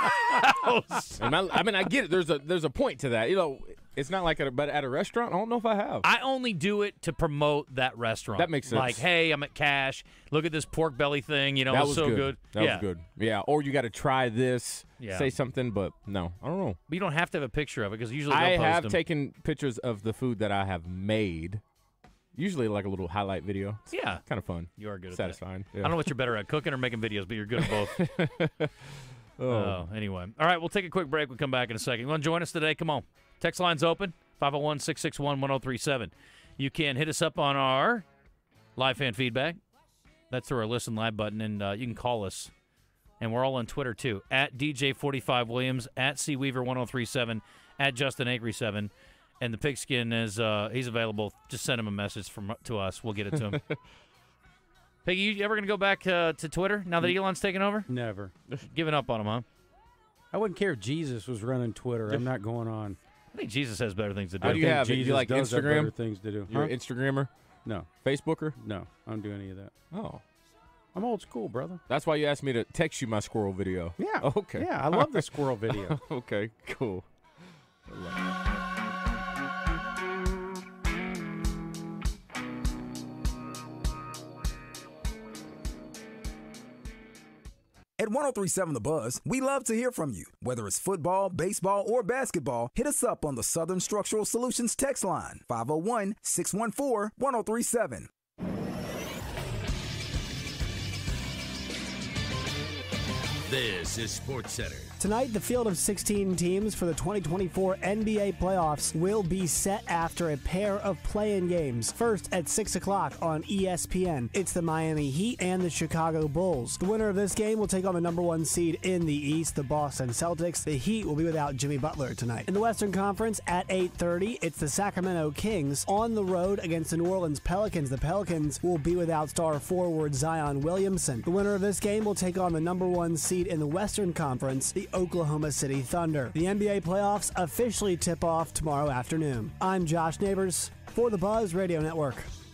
house. And I, I mean, I get it. There's a there's a point to that. You know, it's not like at a, but at a restaurant, I don't know if I have. I only do it to promote that restaurant. That makes sense. Like, hey, I'm at Cash. Look at this pork belly thing. You know, that it's was so good. good. That yeah. was good. Yeah. Or you got to try this. Yeah. Say something, but no, I don't know. But you don't have to have a picture of it because usually I they'll post have them. taken pictures of the food that I have made. Usually, like a little highlight video. It's Yeah. kind of fun. You are good at Satisfying. that. I don't know what you're better at, cooking or making videos, but you're good at both. Oh. Oh, anyway. All right, we'll take a quick break. We'll come back in a second. You want to join us today? Come on. Text line's open, five oh one, six six one, one oh three seven. You can hit us up on our live fan feedback. That's through our Listen Live button, and uh, you can call us. And we're all on Twitter, too, at D J forty-five Williams, at C Weaver one oh three seven, at Justin Acri seven. And the pigskin is uh, he's available. Just send him a message from to us. We'll get it to him. Piggy, you ever going to go back uh, to Twitter now that Elon's taken over? Never. Giving up on him, huh? I wouldn't care if Jesus was running Twitter. I'm not going on. I think Jesus has better things to do. How do you I think have it? Do you Jesus like does have Instagram? better things to do. You're Huh? an Instagrammer, No, Facebooker. no, I don't do any of that. Oh, I'm old school, brother. that's why you asked me to text you my squirrel video. Yeah. Okay. Yeah, I love the squirrel video. Okay. Cool. At At one oh three seven The Buzz, we love to hear from you. Whether it's football, baseball, or basketball, hit us up on the Southern Structural Solutions text line, five oh one, six one four, one oh three seven. This is Sports Center. Tonight, the field of sixteen teams for the twenty twenty-four N B A playoffs will be set after a pair of play-in games. First, at six o'clock on E S P N, it's the Miami Heat and the Chicago Bulls. The winner of this game will take on the number one seed in the East, the Boston Celtics. The Heat will be without Jimmy Butler tonight. In the Western Conference, at eight thirty, it's the Sacramento Kings on the road against the New Orleans Pelicans. The Pelicans will be without star forward Zion Williamson. The winner of this game will take on the number one seed in the Western Conference, the Oklahoma City Thunder. The N B A playoffs officially tip off tomorrow afternoon. I'm Josh Neighbors for the Buzz Radio Network.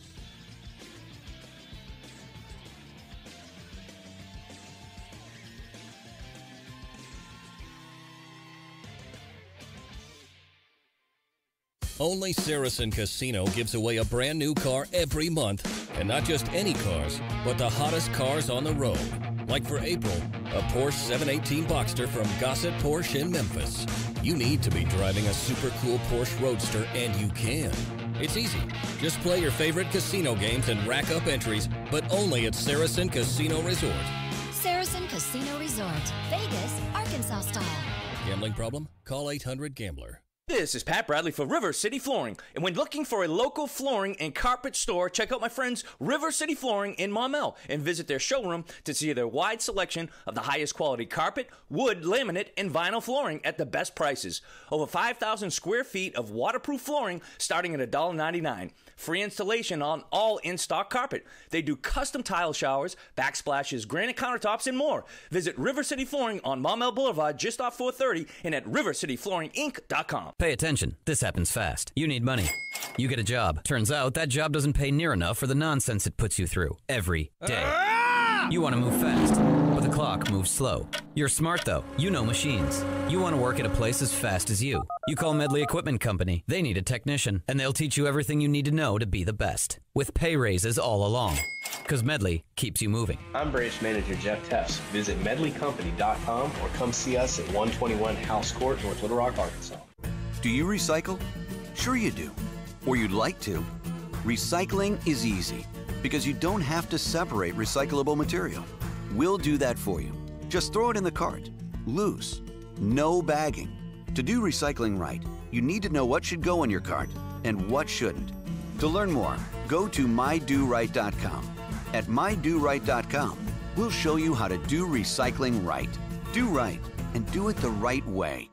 Only Saracen Casino gives away a brand new car every month. And not just any cars, but the hottest cars on the road. Like for April, a Porsche seven eighteen Boxster from Gossett Porsche in Memphis. You need to be driving a super cool Porsche Roadster, and you can. It's easy. Just play your favorite casino games and rack up entries, but only at Saracen Casino Resort. Saracen Casino Resort, Vegas, Arkansas style. Gambling problem? Call eight hundred gambler. This is Pat Bradley for River City Flooring. And when looking for a local flooring and carpet store, check out my friends River City Flooring in Maumelle and visit their showroom to see their wide selection of the highest quality carpet, wood, laminate, and vinyl flooring at the best prices. Over five thousand square feet of waterproof flooring starting at one dollar ninety-nine. Free installation on all in-stock carpet. They do custom tile showers, backsplashes, granite countertops, and more. Visit River City Flooring on Maumelle Boulevard just off four thirty and at river city flooring inc dot com. Pay attention. This happens fast. You need money. You get a job. Turns out that job doesn't pay near enough for the nonsense it puts you through every day. You want to move fast, but the clock moves slow. You're smart, though. You know machines. You want to work at a place as fast as you. You call Medley Equipment Company. They need a technician, and they'll teach you everything you need to know to be the best, with pay raises all along. Because Medley keeps you moving. I'm Branch Manager Jeff Tess. Visit medley company dot com or come see us at one twenty-one House Court, North Little Rock, Arkansas. Do you recycle? Sure you do. Or you'd like to. Recycling is easy because you don't have to separate recyclable material. We'll do that for you. Just throw it in the cart. Loose. No bagging. To do recycling right, you need to know what should go in your cart and what shouldn't. To learn more, go to my do right dot com. At my do right dot com, we'll show you how to do recycling right. Do right and do it the right way.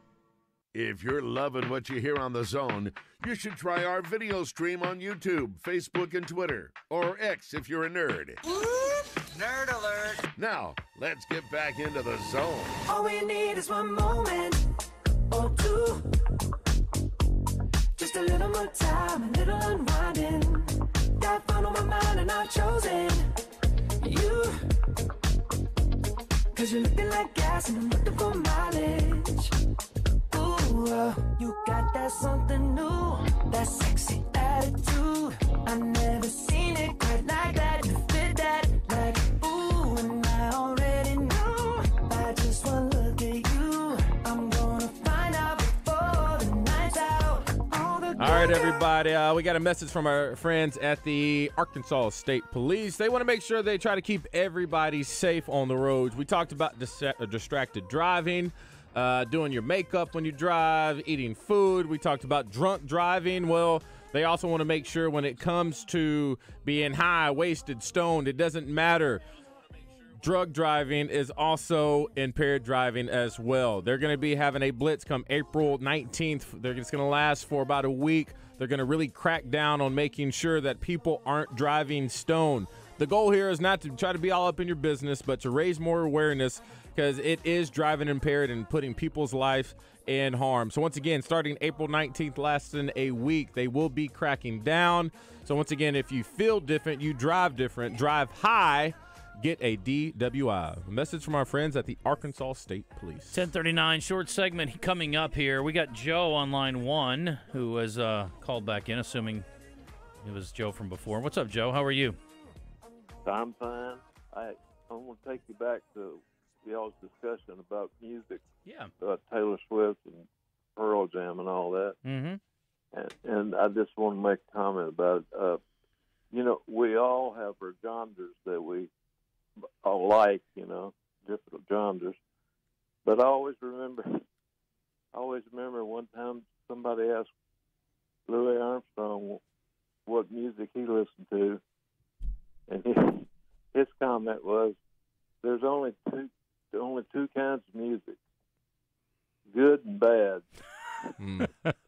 If you're loving what you hear on The Zone, you should try our video stream on YouTube, Facebook, and Twitter. Or X if you're a nerd. Nerd alert. Now, let's get back into The Zone. All we need is one moment or two. Just a little more time, a little unwinding. Got fun on my mind and I've chosen you. Cause you're looking like gas and I'm looking for mileage. Ooh, uh, you got that something new, that sexy attitude. I never seen it quite like that. You fit that like ooh, and I already know. By just one look at you, I'm gonna find out before the night's out. All, the All right, everybody. Uh, we got a message from our friends at the Arkansas State Police. They want to make sure they try to keep everybody safe on the roads. We talked about dis- uh, distracted driving. Uh, doing your makeup when you drive, eating food. We talked about drunk driving. Well, they also want to make sure when it comes to being high, wasted, stoned, it doesn't matter. Drug driving is also impaired driving as well. They're going to be having a blitz come April nineteenth. They're just going to last for about a week. They're going to really crack down on making sure that people aren't driving stoned. The goal here is not to try to be all up in your business, but to raise more awareness because it is driving impaired and putting people's life in harm. So once again, starting April nineteenth, lasting a week, they will be cracking down. So once again, if you feel different, you drive different, drive high, get a D W I. A message from our friends at the Arkansas State Police. ten thirty-nine, short segment coming up here. We got Joe on line one who was uh, called back in, assuming it was Joe from before. What's up, Joe? How are you? I'm fine. I, I want to take you back to y'all's discussion about music. Yeah. Uh, Taylor Swift and Pearl Jam and all that. Mm-hmm. And, and I just want to make a comment about it. Uh, you know, we all have our genres that we all like, you know, different genres. But I always remember, I always remember one time somebody asked Louis Armstrong what music he listened to, and he, his comment was, "There's only two, only two kinds of music: good and bad." Mm.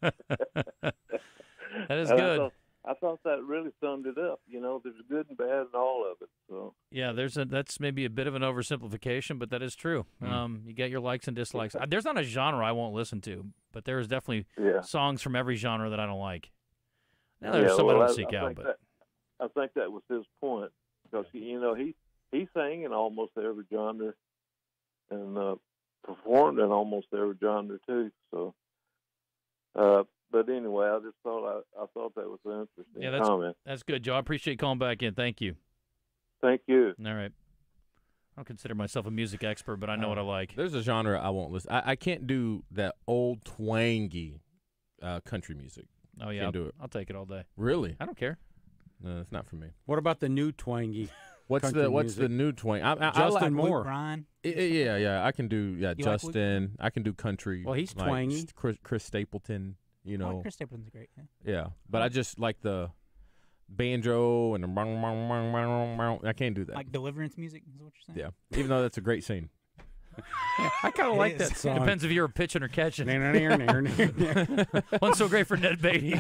That is And good. I thought, I thought that really summed it up. You know, there's good and bad in all of it. So Yeah, there's a that's maybe a bit of an oversimplification, but that is true. Mm. Um, you get your likes and dislikes. Uh, There's not a genre I won't listen to, but there is definitely Yeah. songs from every genre that I don't like. Now, yeah, there's some well, I don't I, seek I out, think but that, I think that was his point because he, you know, he he sang in almost every genre and uh, performed in almost every genre too. So, uh, but anyway, I just thought I, I thought that was an interesting yeah, that's comment. that's good, Joe. I appreciate you calling back in. Thank you. Thank you. All right. I don't consider myself a music expert, but I know what I like. There's a genre I won't listen. I, I can't do that old twangy uh, country music. Oh yeah, Can't I'll, do it. I'll take it all day. Really? I don't care. No, it's not for me. What about the new twangy? What's country the What's music? the new twang? I, I, I Justin like, Moore. Brian. I- I- yeah, yeah. I can do yeah. You like Luke? Justin. I can do country. Well, he's like twangy. Chris, Chris Stapleton. You know. Oh, Chris Stapleton's great. Yeah. Yeah, but I just like the banjo and the bang, bang, bang, bang, bang. I can't do that. Like deliverance music is what you're saying. Yeah, even though that's a great scene. I kind of It like is. that song. Depends if you're pitching or catching. One's so great for Ned Beatty.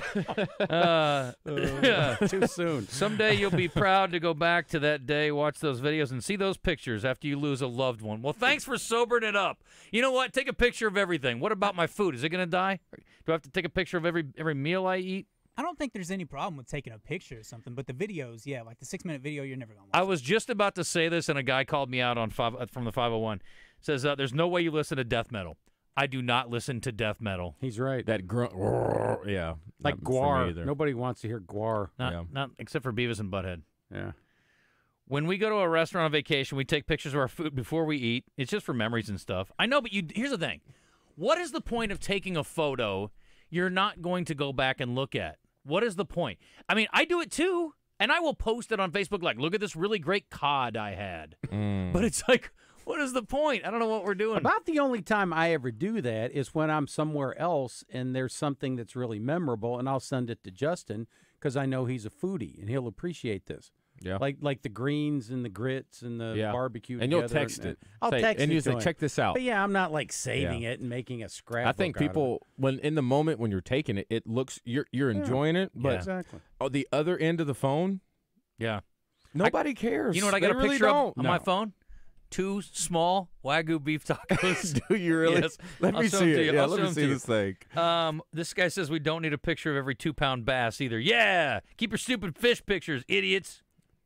Uh, yeah. Too soon. Someday you'll be proud to go back to that day, watch those videos, and see those pictures after you lose a loved one. Well, thanks for sobering it up. You know what? Take a picture of everything. What about my food? Is it going to die? Do I have to take a picture of every every meal I eat? I don't think there's any problem with taking a picture or something, but the videos, yeah, like the six minute video, you're never gonna watch. I was just about to say this, and a guy called me out on five, uh, from the five oh one. Says, uh, there's no way you listen to death metal. I do not listen to death metal. He's right. That grunt, yeah, Like not for me Guar. either. Nobody wants to hear Guar. Not, Yeah. not except for Beavis and Butthead. Yeah. When we go to a restaurant on vacation, we take pictures of our food before we eat. It's just for memories and stuff. I know, but you. Here's the thing. What is the point of taking a photo you're not going to go back and look at? What is the point? I mean, I do it too, and I will post it on Facebook like, look at this really great cod I had. Mm. But it's like, what is the point? I don't know what we're doing. About the only time I ever do that is when I'm somewhere else and there's something that's really memorable, and I'll send it to Justin because I know he's a foodie and he'll appreciate this. Yeah. Like like the greens and the grits and the Yeah. barbecue. And you'll together. text it. I'll Say- text and it you to say, him. check this out. But yeah, I'm not like saving Yeah. it and making a scrapbook. I think out of it. people, when in the moment when you're taking it, it looks you're you're Yeah. enjoying it, but Yeah. Exactly. on the other end of the phone, Yeah. nobody cares. You know what I got They a really picture don't. of on my phone? Two small Wagyu beef tacos. Do you really? Yes. Let I'll me show see them to it. you. Yeah, I'll let show me them see to you. this thing. Um, this guy says we don't need a picture of every two-pound bass either. Yeah, keep your stupid fish pictures, idiots.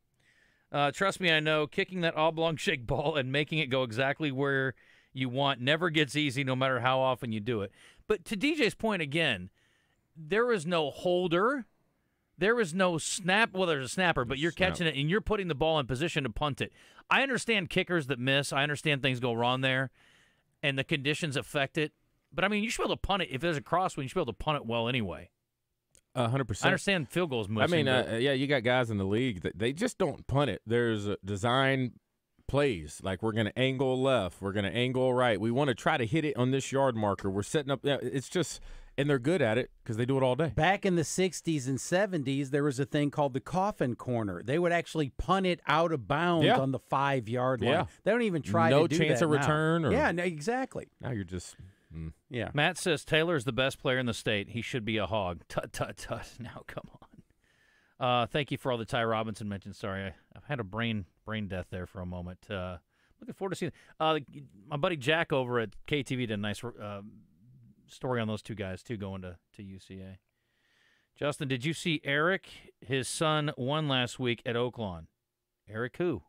Uh, trust me, I know. Kicking that oblong shaped ball and making it go exactly where you want never gets easy, no matter how often you do it. But to D J's point again, there is no holder. There is no snap. Well, there's a snapper, but you're Snap. catching it and you're putting the ball in position to punt it. I understand kickers that miss. I understand things go wrong there, and the conditions affect it. But, I mean, you should be able to punt it. If there's a crosswind, you should be able to punt it well anyway. A hundred I percent. understand field goals I missing. mean, but- uh, yeah, you got guys in the league that they just don't punt it. There's a design plays like we're going to angle left, we're going to angle right. We want to try to hit it on this yard marker. We're setting up. Yeah, it's just, and they're good at it because they do it all day. Back in the sixties and seventies, there was a thing called the coffin corner. They would actually punt it out of bounds Yeah. on the five-yard line. Yeah. They don't even try No to do chance that of now. return or- Yeah, no, exactly. Now you're just. Mm. Yeah. Matt says Taylor is the best player in the state. He should be a hog. Tut, tut, tut. Now, come on. Uh, thank you for all the Ty Robinson mentions. Sorry, I, I've had a brain brain death there for a moment. Uh, looking forward to seeing uh, my buddy Jack over at K T V did a nice uh, story on those two guys, too, going to, to U C A. Justin, did you see Eric? His son won last week at Oaklawn. Eric who?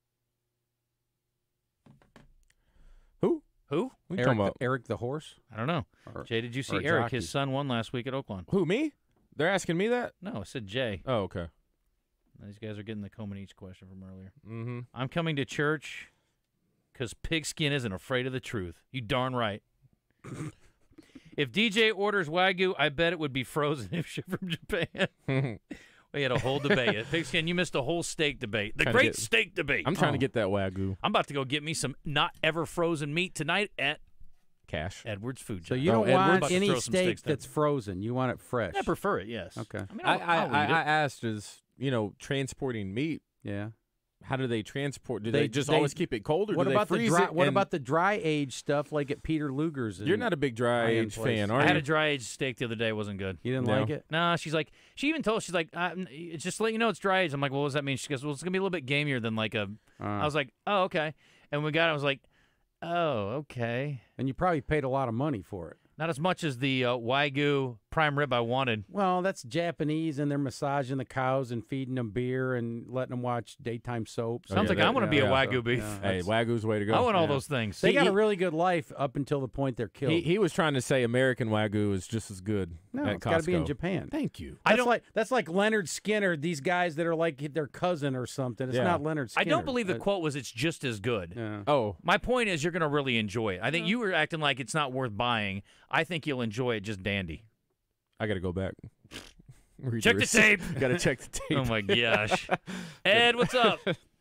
Who? Who? What are you Eric, talking the, about? Eric the horse? I don't know. Or- Jay, did you see or a Eric? jockey. His son won last week at Oaklawn. Who, me? They're asking me that? No, I said Jay. Oh, okay. These guys are getting the Coleman Each question from earlier. Mm-hmm. I'm coming to church Because pigskin isn't afraid of the truth. You darn right. If D J orders Wagyu, I bet it would be frozen if shipped from Japan. We had a whole debate. Pigskin, you missed a whole steak debate. The Trying to great get- steak debate. I'm trying Oh. to get that Wagyu. I'm about to go get me some not ever frozen meat tonight at Cash. Edwards Food So Shop. you Oh, don't Edwards. want About to any throw some steak steaks down. that's frozen. You want it fresh. I prefer it, yes. Okay. I mean, I, I'll, I, I'll I, eat it. I asked, is, you know, transporting meat, Yeah. how do they transport? Do They- they, just they- always keep it cold, or What do about they the freeze dry? it? What and- about the dry age stuff like at Peter Luger's? You're in not a big dry Iron age Place? fan, are I you? had a dry aged steak the other day. It wasn't good. You didn't No. like it? Nah, she's like, she even told us, she's like, uh, it's just to let you know it's dry aged. I'm like, well, what does that mean? She goes, well, it's going to be a little bit gamier than like a. Uh, I was like, oh, okay. And we got it. I was like, oh, okay. and you probably paid a lot of money for it. Not as much as the uh, Wagyu prime rib I wanted. Well, that's Japanese, and they're massaging the cows and feeding them beer and letting them watch daytime soaps. Oh, Sounds yeah, like that- I want to be yeah. a Wagyu So, beef. yeah, Hey, that's- Wagyu's the way to go. I want all Yeah. those things. They He- got a he- really good life up until the point they're killed. He, he was trying to say American Wagyu is just as good no, at it's got to be in Costco. Japan. Thank you. I That's don't- like that's like Leonard Skinner. These guys that are like their cousin or something. It's Yeah. not Leonard I Skinner. don't believe the Uh, quote was it's just as good. Yeah. Oh, My point is you're going to really enjoy it. I think you were acting like it's not worth buying. I think you'll enjoy it just dandy. I got to go back. Read Check the receipt. tape. Got to check the tape. Oh, my gosh. Ed, what's up?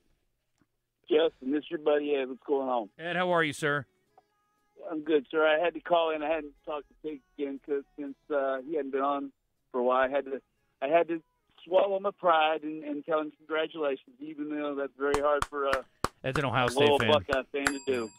Justin, this is your buddy Ed. What's going on? Ed, how are you, sir? I'm good, sir. I had to call in. I hadn't talked to Pig again because since uh, he hadn't been on for a while, I had to I had to swallow my pride and, and tell him congratulations, even though that's very hard for a Ed's an Ohio a State little fan. Buckeye fan to do.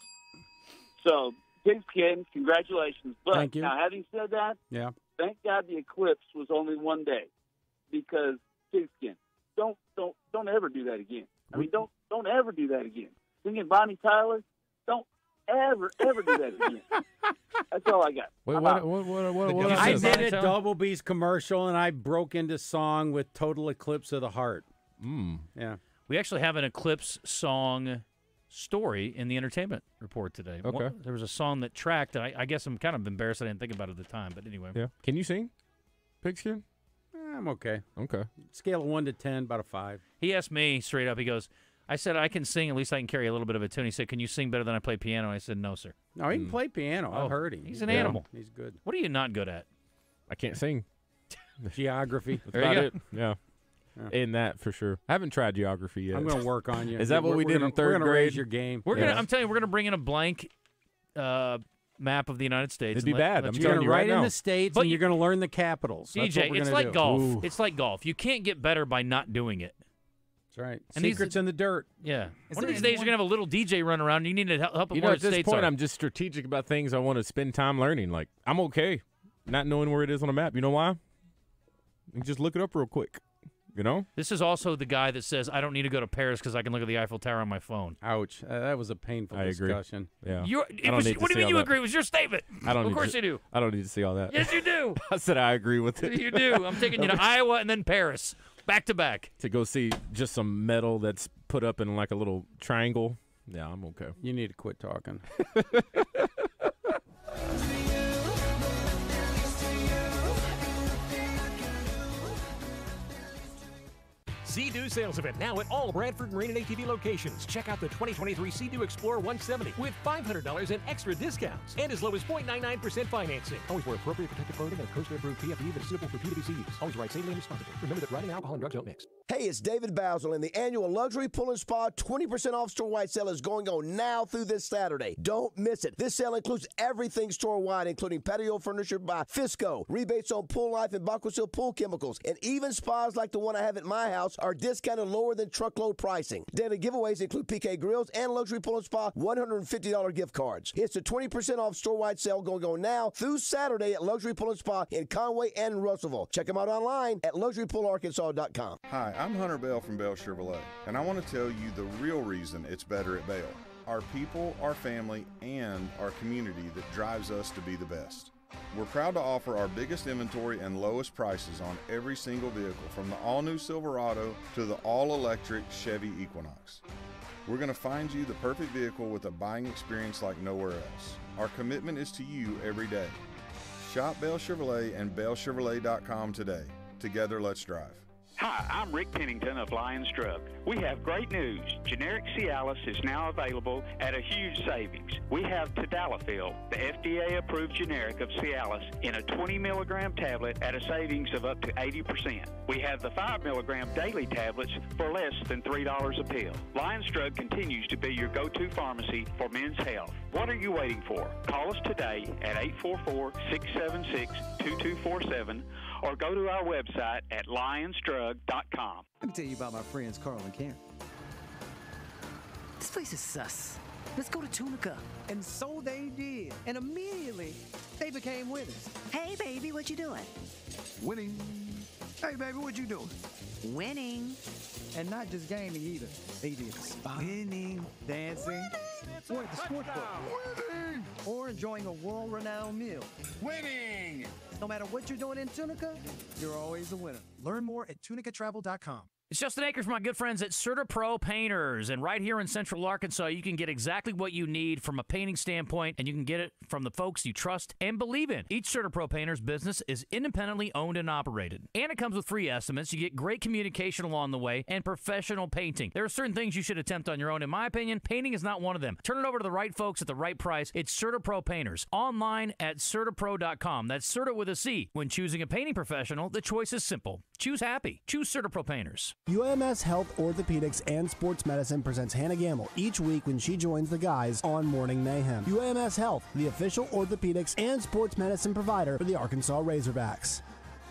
So, Pigskin, congratulations. But Thank you. now, having said that, Yeah. thank God the eclipse was only one day, because Pigskin, don't don't don't ever do that again. I mean, don't don't ever do that again. Singing Bonnie Tyler, don't ever ever do that again. That's all I got. Wait, I'm what? out. What? What? What? Did what you I say did a Bonnie Tyler? Double B's commercial, and I broke into song with Total Eclipse of the Heart. Mm. Yeah. We actually have an Eclipse song story in the entertainment report today. Okay. One- there was a song that tracked, and I, I guess I'm kind of embarrassed I didn't think about it at the time, but anyway. Yeah. Can you sing, Pigskin? Eh, I'm okay. Okay. Scale of one to ten, about a five. He asked me straight up, he goes, I said, I can sing, at least I can carry a little bit of a tune. He said, can you sing better than I play piano? And I said, no, sir. No, he can Mm. play piano. Oh, I've heard him. he's an Yeah. animal. He's good. What are you not good at? I can't sing. Geography. That's There you about go. it. Yeah. Yeah. In that for sure. I haven't tried geography yet. I'm going to work on you. Is that what We're- we we're did gonna- in third We're gonna grade? raise your game. We're Yeah. gonna. I'm telling you, we're gonna bring in a blank uh, map of the United States. It'd and be let- bad. let I'm you- You're telling going you to right write in now. the states, But and you- you're going to learn the capitals. That's D J, what we're it's gonna like do. golf. Ooh. It's like golf. You can't get better by not doing it. That's right. And these- Secrets in the dirt. Yeah. Is One of there these days, anyone- you're gonna have a little D J run around. And you need to help, help him You know, where at the this states point, are. I'm just strategic about things I want to spend time learning. Like, I'm okay not knowing where it is on a map. You know why? You can just look it up real quick. You know? This is also the guy that says, I don't need to go to Paris because I can look at the Eiffel Tower on my phone. Ouch. Uh, that was a painful I agree. discussion. Yeah. You're, I it don't was, need to what do see you mean all you that. agree? It was your statement. I don't Of need course to, you do. I don't need to see all that. Yes, you do. I said I agree with it. You do. I'm taking you to Iowa and then Paris. Back to back. To go see just some metal that's put up in like a little triangle. Yeah, I'm okay. You need to quit talking. Sea-Doo sales event now at all Bradford Marine and A T V locations. Check out the twenty twenty-three Sea-Doo Explorer one seventy with five hundred dollars in extra discounts and as low as zero point nine nine percent financing. Always wear appropriate protective clothing and a Coast-approved P F E that is suitable for P W C use. Always ride safely and responsibly. Remember that riding alcohol and drugs don't mix. Hey, it's David Basil, and the annual Luxury Pool and Spa twenty percent off store-wide sale is going on now through this Saturday. Don't miss it. This sale includes everything store-wide, including patio furniture by Fisco, rebates on Pool Life and Baquasil pool chemicals, and even spas like the one I have at my house are discounted lower than truckload pricing. Daily giveaways include P K Grills and Luxury Pool and Spa one hundred fifty dollars gift cards. It's a twenty percent off store-wide sale going on now through Saturday at Luxury Pool and Spa in Conway and Russellville. Check them out online at luxury pool arkansas dot com. Hi, I'm Hunter Bell from Bell Chevrolet, and I want to tell you the real reason it's better at Bell. Our people, our family, and our community that drives us to be the best. We're proud to offer our biggest inventory and lowest prices on every single vehicle, from the all-new Silverado to the all-electric Chevy Equinox. We're going to find you the perfect vehicle with a buying experience like nowhere else. Our commitment is to you every day. Shop Bell Chevrolet and bell chevrolet dot com today. Together, let's drive. Hi, I'm Rick Pennington of Lions Drug. We have great news. Generic Cialis is now available at a huge savings. We have Tadalafil, the F D A-approved generic of Cialis, in a twenty milligram tablet at a savings of up to eighty percent. We have the five milligram daily tablets for less than three dollars a pill. Lions Drug continues to be your go-to pharmacy for men's health. What are you waiting for? Call us today at eight four four, six seven six, two two four seven or go to our website at lions drug dot com. Let me tell you about my friends Carl and Karen. This place is sus. Let's go to Tunica. And so they did. And immediately, they became winners. Hey, baby, what you doing? Winning. Hey, baby, what you doing? Winning. And not just gaming either. They did spinning, dancing, or at the sports book. Winning. Or enjoying a world-renowned meal. Winning. No matter what you're doing in Tunica, you're always a winner. Learn more at tunica travel dot com. It's Justin Akers from my good friends at CertaPro Painters. And right here in Central Arkansas, you can get exactly what you need from a painting standpoint, and you can get it from the folks you trust and believe in. Each CertaPro Painters business is independently owned and operated. And it comes with free estimates. You get great communication along the way and professional painting. There are certain things you should attempt on your own. In my opinion, painting is not one of them. Turn it over to the right folks at the right price. It's CertaPro Painters. Online at Certapro dot com. That's Certa with a C. When choosing a painting professional, the choice is simple. Choose happy. Choose CertaPro Painters. U M S Health Orthopedics and Sports Medicine presents Hannah Gamble each week when she joins the guys on Morning Mayhem. U M S Health, the official orthopedics and sports medicine provider for the Arkansas Razorbacks.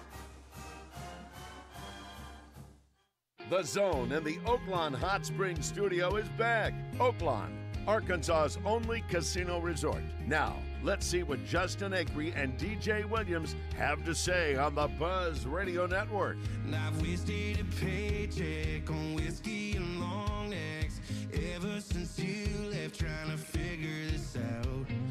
The Zone in the Oaklawn Hot Springs studio is back. Oaklawn, Arkansas's only casino resort. Now, let's see what Justin Acri and D J Williams have to say on the Buzz Radio Network. I've wasted a paycheck on whiskey and long necks ever since you left trying to figure this out.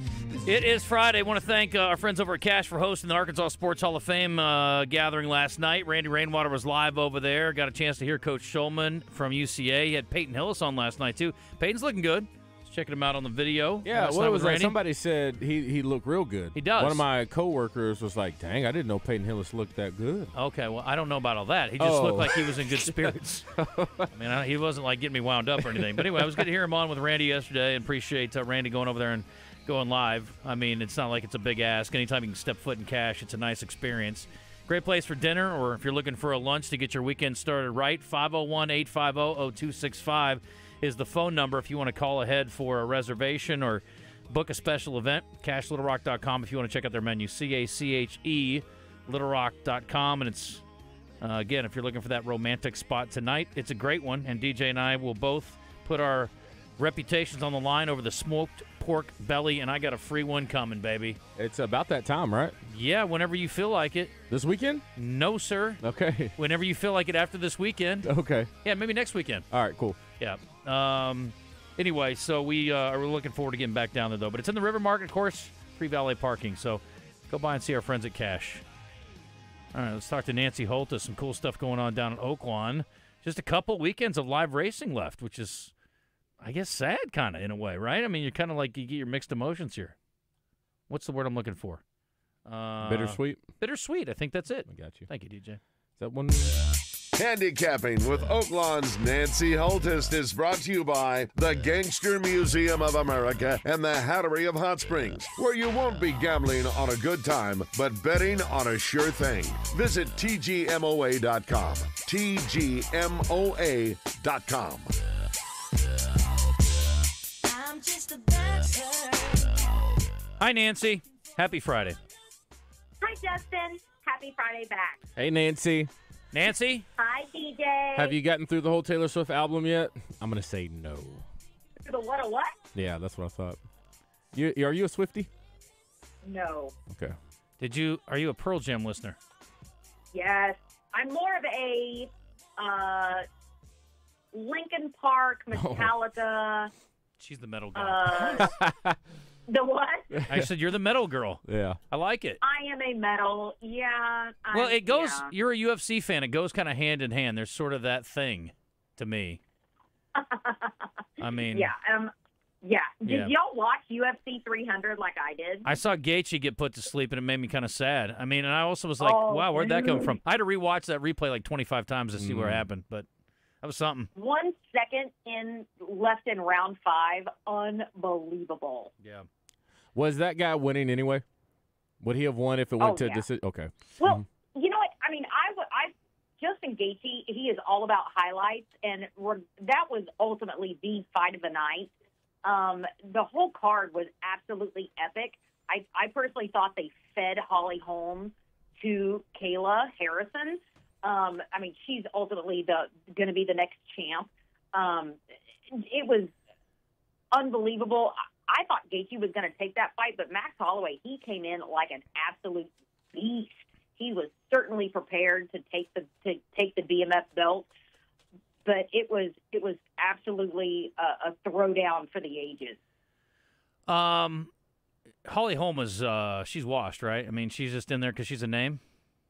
It is Friday. I want to thank uh, our friends over at Cash for hosting the Arkansas Sports Hall of Fame uh, gathering last night. Randy Rainwater was live over there. Got a chance to hear Coach Schulman from U C A. He had Peyton Hillis on last night, too. Peyton's looking good. Checking him out on the video. Yeah, last what night was with that? Randy. Somebody said he, he looked real good. He does. One of my coworkers was like, dang, I didn't know Peyton Hillis looked that good. Okay, well, I don't know about all that. He just Oh. looked like he was in good spirits. I mean, I, he wasn't, like, getting me wound up or anything. But anyway, it was good to hear him on with Randy yesterday, and appreciate uh, Randy going over there and going live. I mean, it's not like it's a big ask. Anytime you can step foot in Cash, it's a nice experience. Great place for dinner, or if you're looking for a lunch to get your weekend started right, five oh one, eight five oh, oh two six five is the phone number if you want to call ahead for a reservation or book a special event. cash little rock dot com if you want to check out their menu. C A C H E, little rock dot com. And it's, uh, again, if you're looking for that romantic spot tonight, it's a great one. And D J and I will both put our reputations on the line over the smoked pork belly, and I got a free one coming, baby. It's about that time, right? Yeah, whenever you feel like it. This weekend? No, sir. Okay. Whenever you feel like it after this weekend. Okay. Yeah, maybe next weekend. All right, cool. Yeah. Um. Anyway, so we uh, are looking forward to getting back down there, though. But it's in the River Market course, free valet parking. So go by and see our friends at Cash. All right, let's talk to Nancy Holthus. Some cool stuff going on down at Oaklawn. Just a couple weekends of live racing left, which is, I guess, sad kind of in a way, right? I mean, you're kind of like, you get your mixed emotions here. What's the word I'm looking for? Uh, Bittersweet? Bittersweet. I think that's it. I got you. Thank you, D J. Is that one? Handicapping with Oaklawn's Nancy Holthus is brought to you by the Gangster Museum of America and the Hattery of Hot Springs, where you won't be gambling on a good time, but betting on a sure thing. Visit T G M O A dot com. T G M O A dot com. I'm just a dancer. Hi, Nancy. Happy Friday. Hi, Justin. Happy Friday back. Hey, Nancy. Nancy? Hi, D J. Have you gotten through the whole Taylor Swift album yet? I'm going to say no. The what a what? Yeah, that's what I thought. You, are you a Swiftie? No. Okay. Did you? Are you a Pearl Jam listener? Yes. I'm more of a uh, Linkin Park, Metallica. She's the metal girl. Uh, the what? I said you're the metal girl. Yeah. I like it. I am a metal. Yeah. Well, I'm- it goes, yeah. you're a U F C fan. It goes kind of hand in hand. There's sort of that thing to me. I mean. Yeah. Um, Yeah. Did Yeah. y'all watch U F C three hundred like I did? I saw Gaethje get put to sleep, and it made me kind of sad. I mean, and I also was like, Oh, wow, where'd that come dude. from? I had to rewatch that replay like twenty-five times to see Mm. where it happened, but that was something. One second in left in round five. Unbelievable. Yeah. Was that guy winning anyway? Would he have won if it went Oh, to yeah. decision? Okay. Well, you know what? I mean, I, w- I Justin Gaethje, he is all about highlights, and re- that was ultimately the fight of the night. Um, the whole card was absolutely epic. I, I personally thought they fed Holly Holm to Kayla Harrison. Um, I mean, she's ultimately the going to be the next champ. Um, it was unbelievable. I, I thought Gaethje was going to take that fight, but Max Holloway, he came in like an absolute beast. He was certainly prepared to take the to take the B M F belt, but it was it was absolutely a, a throwdown for the ages. Um, Holly Holm is, uh, she's washed, right? I mean, she's just in there because she's a name?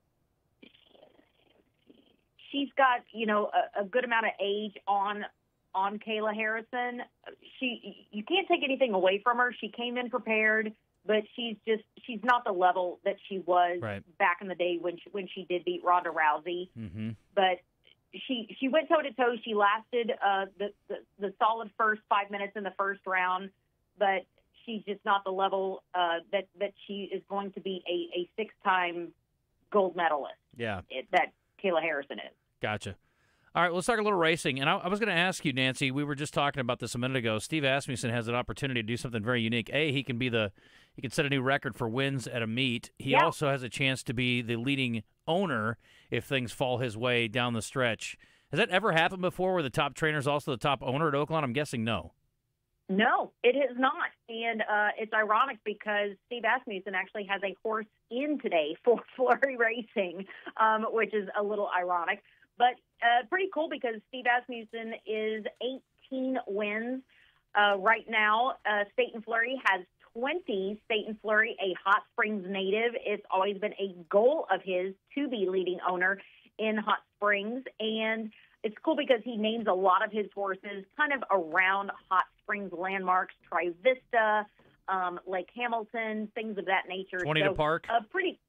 She's got, you know, a, a good amount of age on on Kayla Harrison. She you can't take anything away from her. She came in prepared, but she's just she's not the level that she was Right. back in the day when she, when she did beat Ronda Rousey. Mm-hmm. But she she went toe to toe. She lasted uh, the, the the solid first five minutes in the first round, but she's just not the level uh, that that she is going to be a, a six time gold medalist. Yeah. It, that Kayla Harrison is. Gotcha. All right, let's talk a little racing. And I, I was going to ask you, Nancy, we were just talking about this a minute ago. Steve Asmussen has an opportunity to do something very unique. A, he can be the he can set a new record for wins at a meet. He Yeah. also has a chance to be the leading owner if things fall his way down the stretch. Has that ever happened before where the top trainer is also the top owner at Oakland? I'm guessing no. No, it has not. And uh, it's ironic because Steve Asmussen actually has a horse in today for Flurry Racing, um, which is a little ironic. But uh, pretty cool because Steve Asmussen is eighteen wins uh, right now. Uh, Staten Flurry has twenty. Staten Flurry, a Hot Springs native. It's always been a goal of his to be leading owner in Hot Springs. And it's cool because he names a lot of his horses kind of around Hot Springs landmarks, Tri Vista, um, Lake Hamilton, things of that nature. twenty to Park? Uh, pretty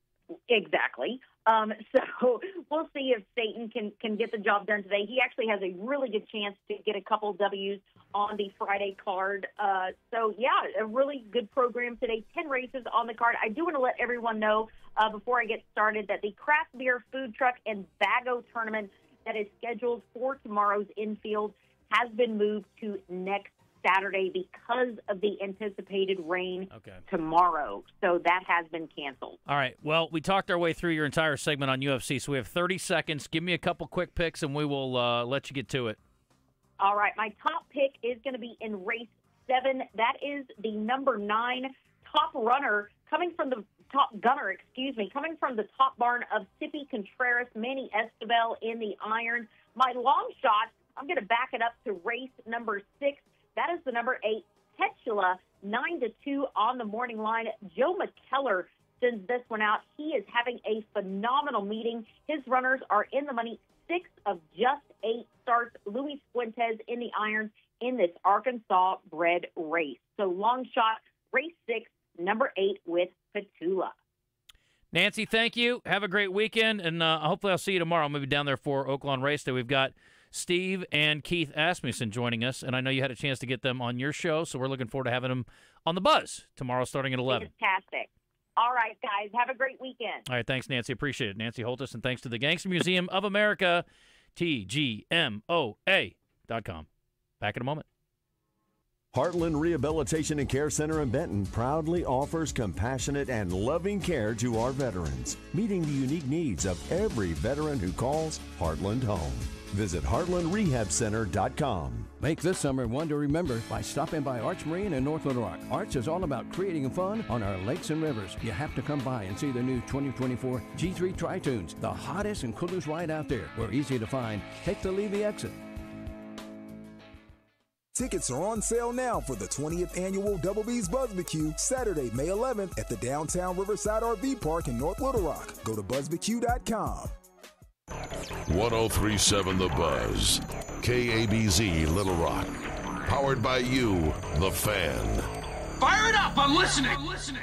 exactly. Um, so we'll see if Staten can, can get the job done today. He actually has a really good chance to get a couple W's on the Friday card. Uh, so, yeah, a really good program today. Ten races on the card. I do want to let everyone know uh, before I get started that the craft beer food truck and bago tournament that is scheduled for tomorrow's infield has been moved to next Saturday because of the anticipated rain Okay. tomorrow. So that has been canceled. All right. Well, we talked our way through your entire segment on U F C, so we have thirty seconds. Give me a couple quick picks, and we will uh, let you get to it. All right, my top pick is going to be in race seven. That is the number nine top runner coming from the top gunner, excuse me, coming from the top barn of Sippy Contreras, Manny Estebel in the iron. My long shot, I'm going to back it up to race number six. That is the number eight, Petula, nine to two on the morning line. Joe McKellar sends this one out. He is having a phenomenal meeting. His runners are in the money. Six of just eight starts. Luis Fuentes in the irons in this Arkansas-bred race. So long shot, race six, number eight with Petula. Nancy, thank you. Have a great weekend, and uh, hopefully I'll see you tomorrow. Maybe down there for Oakland Race Day. We've got Steve and Keith Asmussen joining us, and I know you had a chance to get them on your show, so we're looking forward to having them on the Buzz tomorrow starting at eleven. Fantastic. All right, guys. Have a great weekend. All right, thanks, Nancy. Appreciate it. Nancy Holthus, and thanks to the Gangster Museum of America, T G M O A dot com. Back in a moment. Heartland Rehabilitation and Care Center in Benton proudly offers compassionate and loving care to our veterans, meeting the unique needs of every veteran who calls Heartland home. Visit heartland rehab center dot com. Make this summer one to remember by stopping by Arch Marine in North Little Rock. Arch is all about creating fun on our lakes and rivers. You have to come by and see the new twenty twenty-four G three Tri-Tunes, the hottest and coolest ride out there. We're easy to find. Take the Levy exit. Tickets are on sale now for the twentieth annual Double B's Buzzbecue, Saturday, May eleventh at the downtown Riverside R V Park in North Little Rock. Go to buzzbecue dot com. one oh three point seven The Buzz, K A B Z Little Rock. Powered by you, the fan. Fire it up! I'm listening. I'm listening.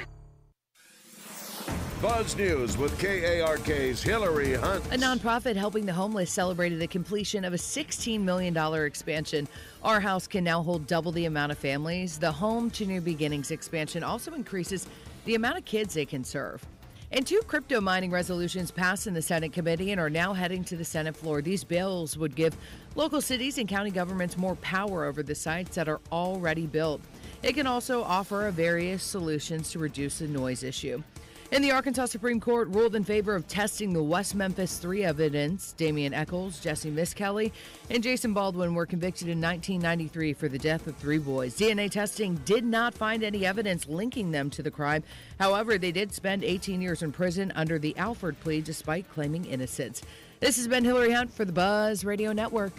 Buzz News with K A R K's Hillary Hunt. A nonprofit helping the homeless celebrated the completion of a sixteen million dollars expansion. Our House can now hold double the amount of families. The Home to New Beginnings expansion also increases the amount of kids they can serve. And two crypto mining resolutions passed in the Senate committee and are now heading to the Senate floor. These bills would give local cities and county governments more power over the sites that are already built. It can also offer various solutions to reduce the noise issue. And the Arkansas Supreme Court ruled in favor of testing the West Memphis three evidence. Damian Eccles, Jesse Miskelly, and Jason Baldwin were convicted in nineteen ninety-three for the death of three boys. D N A testing did not find any evidence linking them to the crime. However, they did spend eighteen years in prison under the Alford plea despite claiming innocence. This has been Hillary Hunt for the Buzz Radio Network.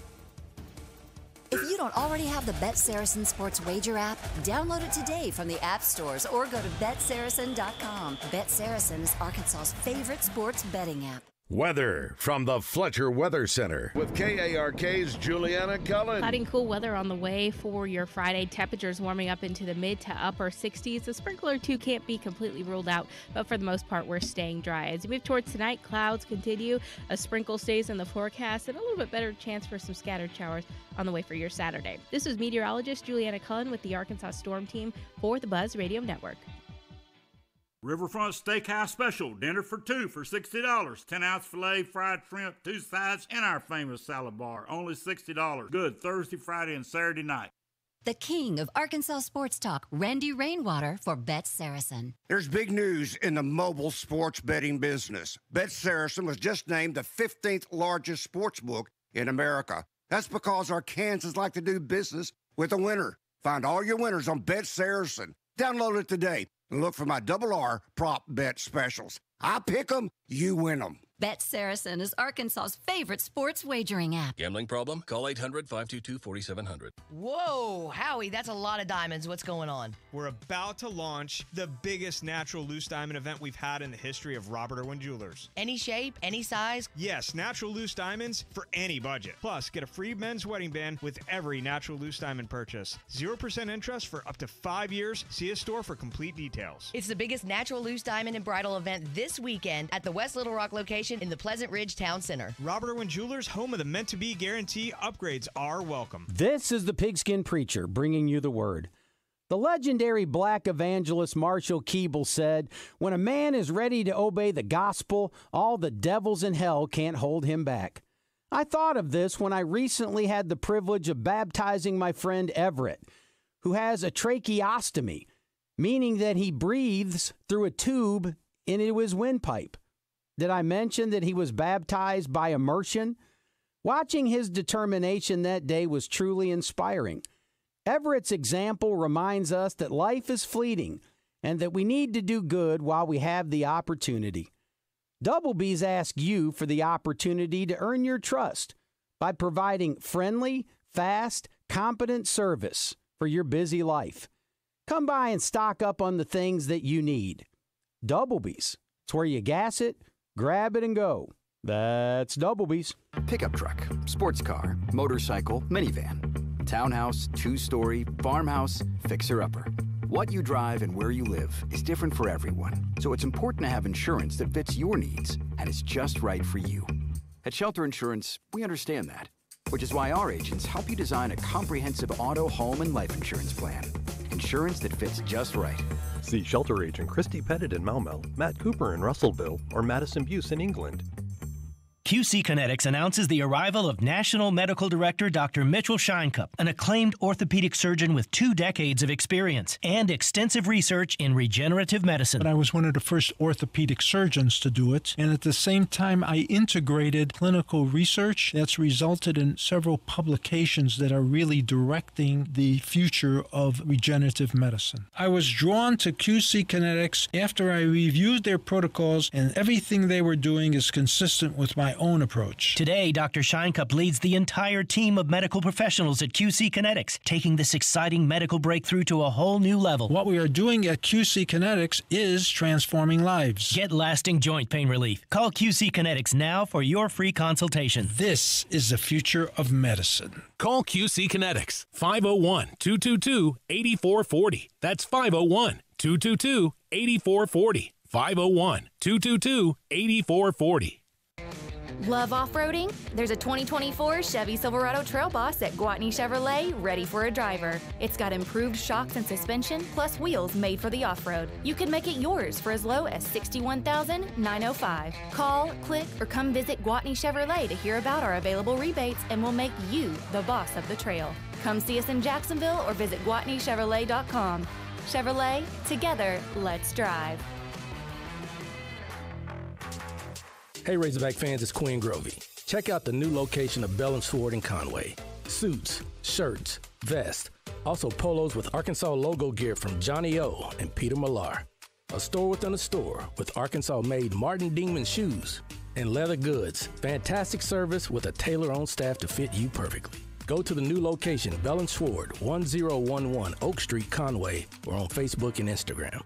If you don't already have the Bet Saracen Sports Wager app, download it today from the app stores or go to bet saracen dot com. Bet Saracen is Arkansas's favorite sports betting app. Weather from the Fletcher Weather Center with K A R K's Juliana Cullen. Cloudy and cool weather on the way for your Friday. Temperatures warming up into the mid to upper sixties. A sprinkler or two can't be completely ruled out, but for the most part, we're staying dry. As you move towards tonight, clouds continue. A sprinkle stays in the forecast and a little bit better chance for some scattered showers on the way for your Saturday. This is meteorologist Juliana Cullen with the Arkansas Storm Team for the Buzz Radio Network. Riverfront Steakhouse Special. Dinner for two for sixty dollars. ten ounce filet, fried shrimp, two sides, and our famous salad bar. Only sixty dollars. Good Thursday, Friday, and Saturday night. The king of Arkansas sports talk, Randy Rainwater for Bet Saracen. There's big news in the mobile sports betting business. Bet Saracen was just named the fifteenth largest sports book in America. That's because our Kansans like to do business with a winner. Find all your winners on Bet Saracen. Download it today. And look for my double R prop bet specials. I pick them, you win them. Bet Saracen is Arkansas's favorite sports wagering app. Gambling problem? Call eight hundred, five two two, four seven zero zero. Whoa, Howie, that's a lot of diamonds. What's going on? We're about to launch the biggest natural loose diamond event we've had in the history of Robert Irwin Jewelers. Any shape, any size? Yes, natural loose diamonds for any budget. Plus, get a free men's wedding band with every natural loose diamond purchase. zero percent interest for up to five years. See a store for complete details. It's the biggest natural loose diamond and bridal event this weekend at the West Little Rock location in the Pleasant Ridge Town Center. Robert Irwin Jewelers, home of the meant-to-be guarantee. Upgrades are welcome. This is the Pigskin Preacher bringing you the word. The legendary black evangelist Marshall Keeble said, "When a man is ready to obey the gospel, all the devils in hell can't hold him back." I thought of this when I recently had the privilege of baptizing my friend Everett, who has a tracheostomy, meaning that he breathes through a tube into his windpipe. Did I mention that he was baptized by immersion? Watching his determination that day was truly inspiring. Everett's example reminds us that life is fleeting and that we need to do good while we have the opportunity. Double B's ask you for the opportunity to earn your trust by providing friendly, fast, competent service for your busy life. Come by and stock up on the things that you need. Double B's. It's where you gas it, grab it, and go. That's Double B's. Pickup truck, sports car, motorcycle, minivan, townhouse, two-story, farmhouse, fixer-upper. What you drive and where you live is different for everyone, so it's important to have insurance that fits your needs and is just right for you. At Shelter Insurance, we understand that, which is why our agents help you design a comprehensive auto, home, and life insurance plan. Insurance that fits just right. See Shelter Agent Christy Pettit in Maumelle, Matt Cooper in Russellville, or Madison Buse in England. Q C Kinetics announces the arrival of National Medical Director Doctor Mitchell Scheinkup, an acclaimed orthopedic surgeon with two decades of experience and extensive research in regenerative medicine. But I was one of the first orthopedic surgeons to do it, and at the same time I integrated clinical research that's resulted in several publications that are really directing the future of regenerative medicine. I was drawn to Q C Kinetics after I reviewed their protocols, and everything they were doing is consistent with my own approach. Today, Doctor Shinecup leads the entire team of medical professionals at Q C Kinetics, taking this exciting medical breakthrough to a whole new level. What we are doing at Q C Kinetics is transforming lives. Get lasting joint pain relief. Call Q C Kinetics now for your free consultation. This is the future of medicine. Call Q C Kinetics, five oh one, two two two, eight four four oh. That's five oh one, two two two, eight four four oh. five oh one, two two two, eight four four oh. Love off-roading? There's a twenty twenty-four Chevy Silverado Trail Boss at Gwatney Chevrolet ready for a driver. It's got improved shocks and suspension, plus wheels made for the off-road. You can make it yours for as low as sixty-one thousand nine hundred five dollars. Call, click, or come visit Gwatney Chevrolet to hear about our available rebates, and we'll make you the boss of the trail. Come see us in Jacksonville or visit Gwatney Chevrolet dot com. Chevrolet, together, let's drive. Hey Razorback fans, it's Quinn Grovey. Check out the new location of Bell and Sword in Conway. Suits, shirts, vests, also polos with Arkansas logo gear from Johnny O and Peter Millar. A store within a store with Arkansas-made Martin Dingman shoes and leather goods. Fantastic service with a tailor-on staff to fit you perfectly. Go to the new location, Bell and Sword, one oh one one Oak Street, Conway, or on Facebook and Instagram.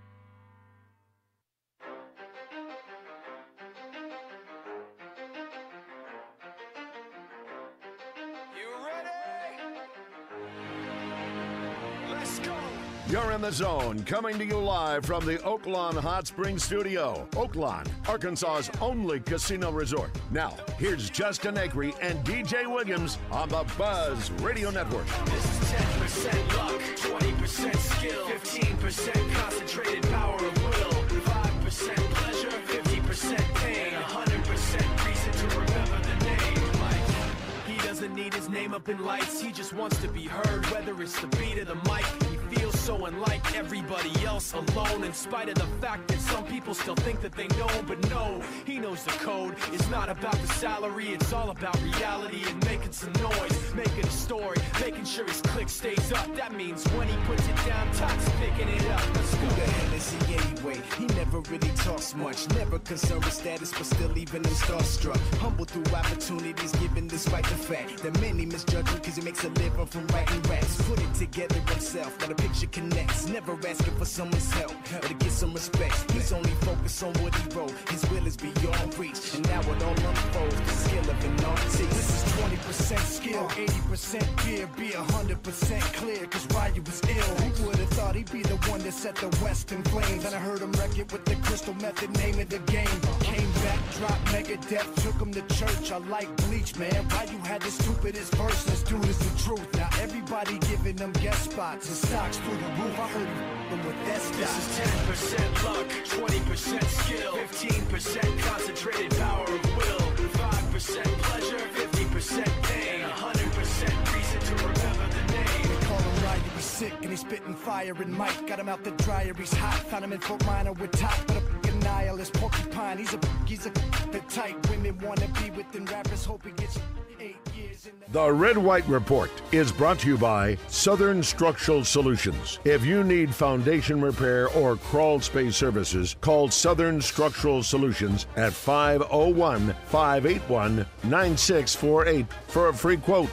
You're in the zone, coming to you live from the Oaklawn Hot Springs Studio. Oaklawn, Arkansas's only casino resort. Now, here's Justin Acri and D J Williams on the Buzz Radio Network. This is ten percent luck, twenty percent skill, fifteen percent concentrated power of will, five percent pleasure, fifty percent pain, one hundred percent reason to remember the name. Mike, he doesn't need his name up in lights, he just wants to be heard, whether it's the beat of the mic. He feels so unlike everybody else, alone, in spite of the fact that some people still think that they know, but no, he knows the code. It's not about the salary, it's all about reality and making some noise, making a story, making sure his click stays up. That means when he puts it down, Tox picking it up. Let's go. Who the hell is he anyway? He never really talks much, never concerned with status, but still even him starstruck. Humble through opportunities given despite the fact that many misjudge him because he makes a living from writing raps. Put it together himself, got a picture connects, never asking for someone's help or to get some respect. He's only focused on what he wrote, his will is beyond reach, and now it all unfolds, the skill of an artist. This is twenty percent skill, eighty percent fear, be one hundred percent clear, cause Ryu was ill. Who would've thought he'd be the one that set the West in flames? And I heard him wreck it with the crystal method, name of the game. Came back, dropped Megadeth, took him to church. I like Bleach, man. Ryu had the stupidest verse, this dude is the truth. Now everybody giving them guest spots and stocks through the roof. I heard him with that stock. This is ten percent luck, twenty percent skill, fifteen percent concentrated power of will, five percent pleasure, fifty percent pain, one hundred percent reason to remember the name. They call him Ryu, he's sick and he's spitting fire and Mike got him out the dryer, he's hot. Found him in Fort Minor with top, but a fucking nihilist porcupine. He's a he's a the type women wanna be within rappers, hope he gets eight years in the The Red White Report is brought to you by Southern Structural Solutions. If you need foundation repair or crawl space services, call Southern Structural Solutions at five oh one, five eight one, nine six four eight for a free quote.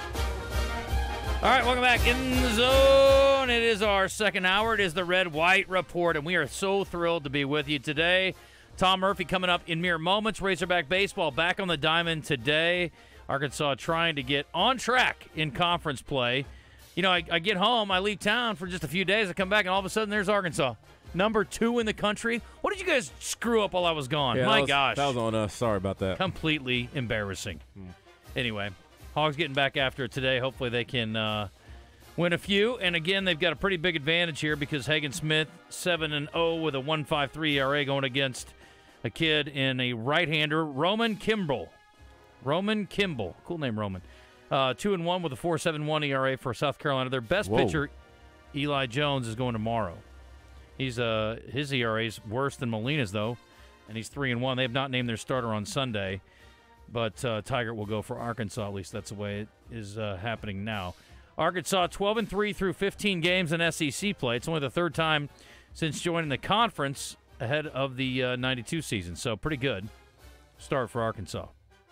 All right, welcome back in the zone. It is our second hour. It is the Red White Report, and we are so thrilled to be with you today. Tom Murphy coming up in mere moments. Razorback baseball back on the diamond today. Arkansas trying to get on track in conference play. You know, I, I get home, I leave town for just a few days, I come back, and all of a sudden there's Arkansas. Number two in the country. What did you guys screw up while I was gone? Yeah, My that was, gosh. That was on us. Sorry about that. Completely embarrassing. Hmm. Anyway, Hogs getting back after it today. Hopefully they can uh, win a few. And again, they've got a pretty big advantage here because Hagen Smith, seven and oh with a one point five three E R A going against a kid in a right-hander, Roman Kimball. Roman Kimball. Cool name, Roman. Uh, two and one with a four point seven one E R A for South Carolina. Their best Whoa. pitcher, Eli Jones, is going tomorrow. He's uh his E R A is worse than Molina's though, and he's three and one. They have not named their starter on Sunday, but uh, Tiger will go for Arkansas. At least that's the way it is uh, happening now. Arkansas twelve and three through fifteen games in S E C play. It's only the third time since joining the conference ahead of the uh, ninety-two season, so pretty good. start for Arkansas.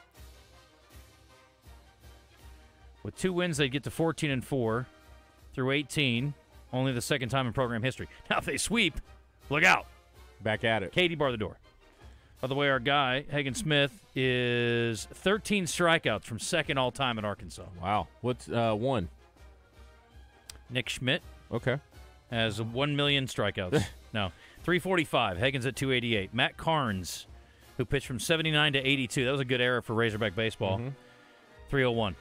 With two wins, they get to fourteen and four through eighteen. Only the second time in program history. Now, if they sweep, look out. Back at it. Katie, bar the door. By the way, our guy, Hagen Smith, is thirteen strikeouts from second all-time at Arkansas. Wow. What's uh, one? Nick Schmidt. Okay. Has one million strikeouts. No. three forty-five. Hagen's at two eighty-eight. Matt Carnes, who pitched from seventy-nine to eighty-two. That was a good era for Razorback baseball. Mm-hmm. three oh one.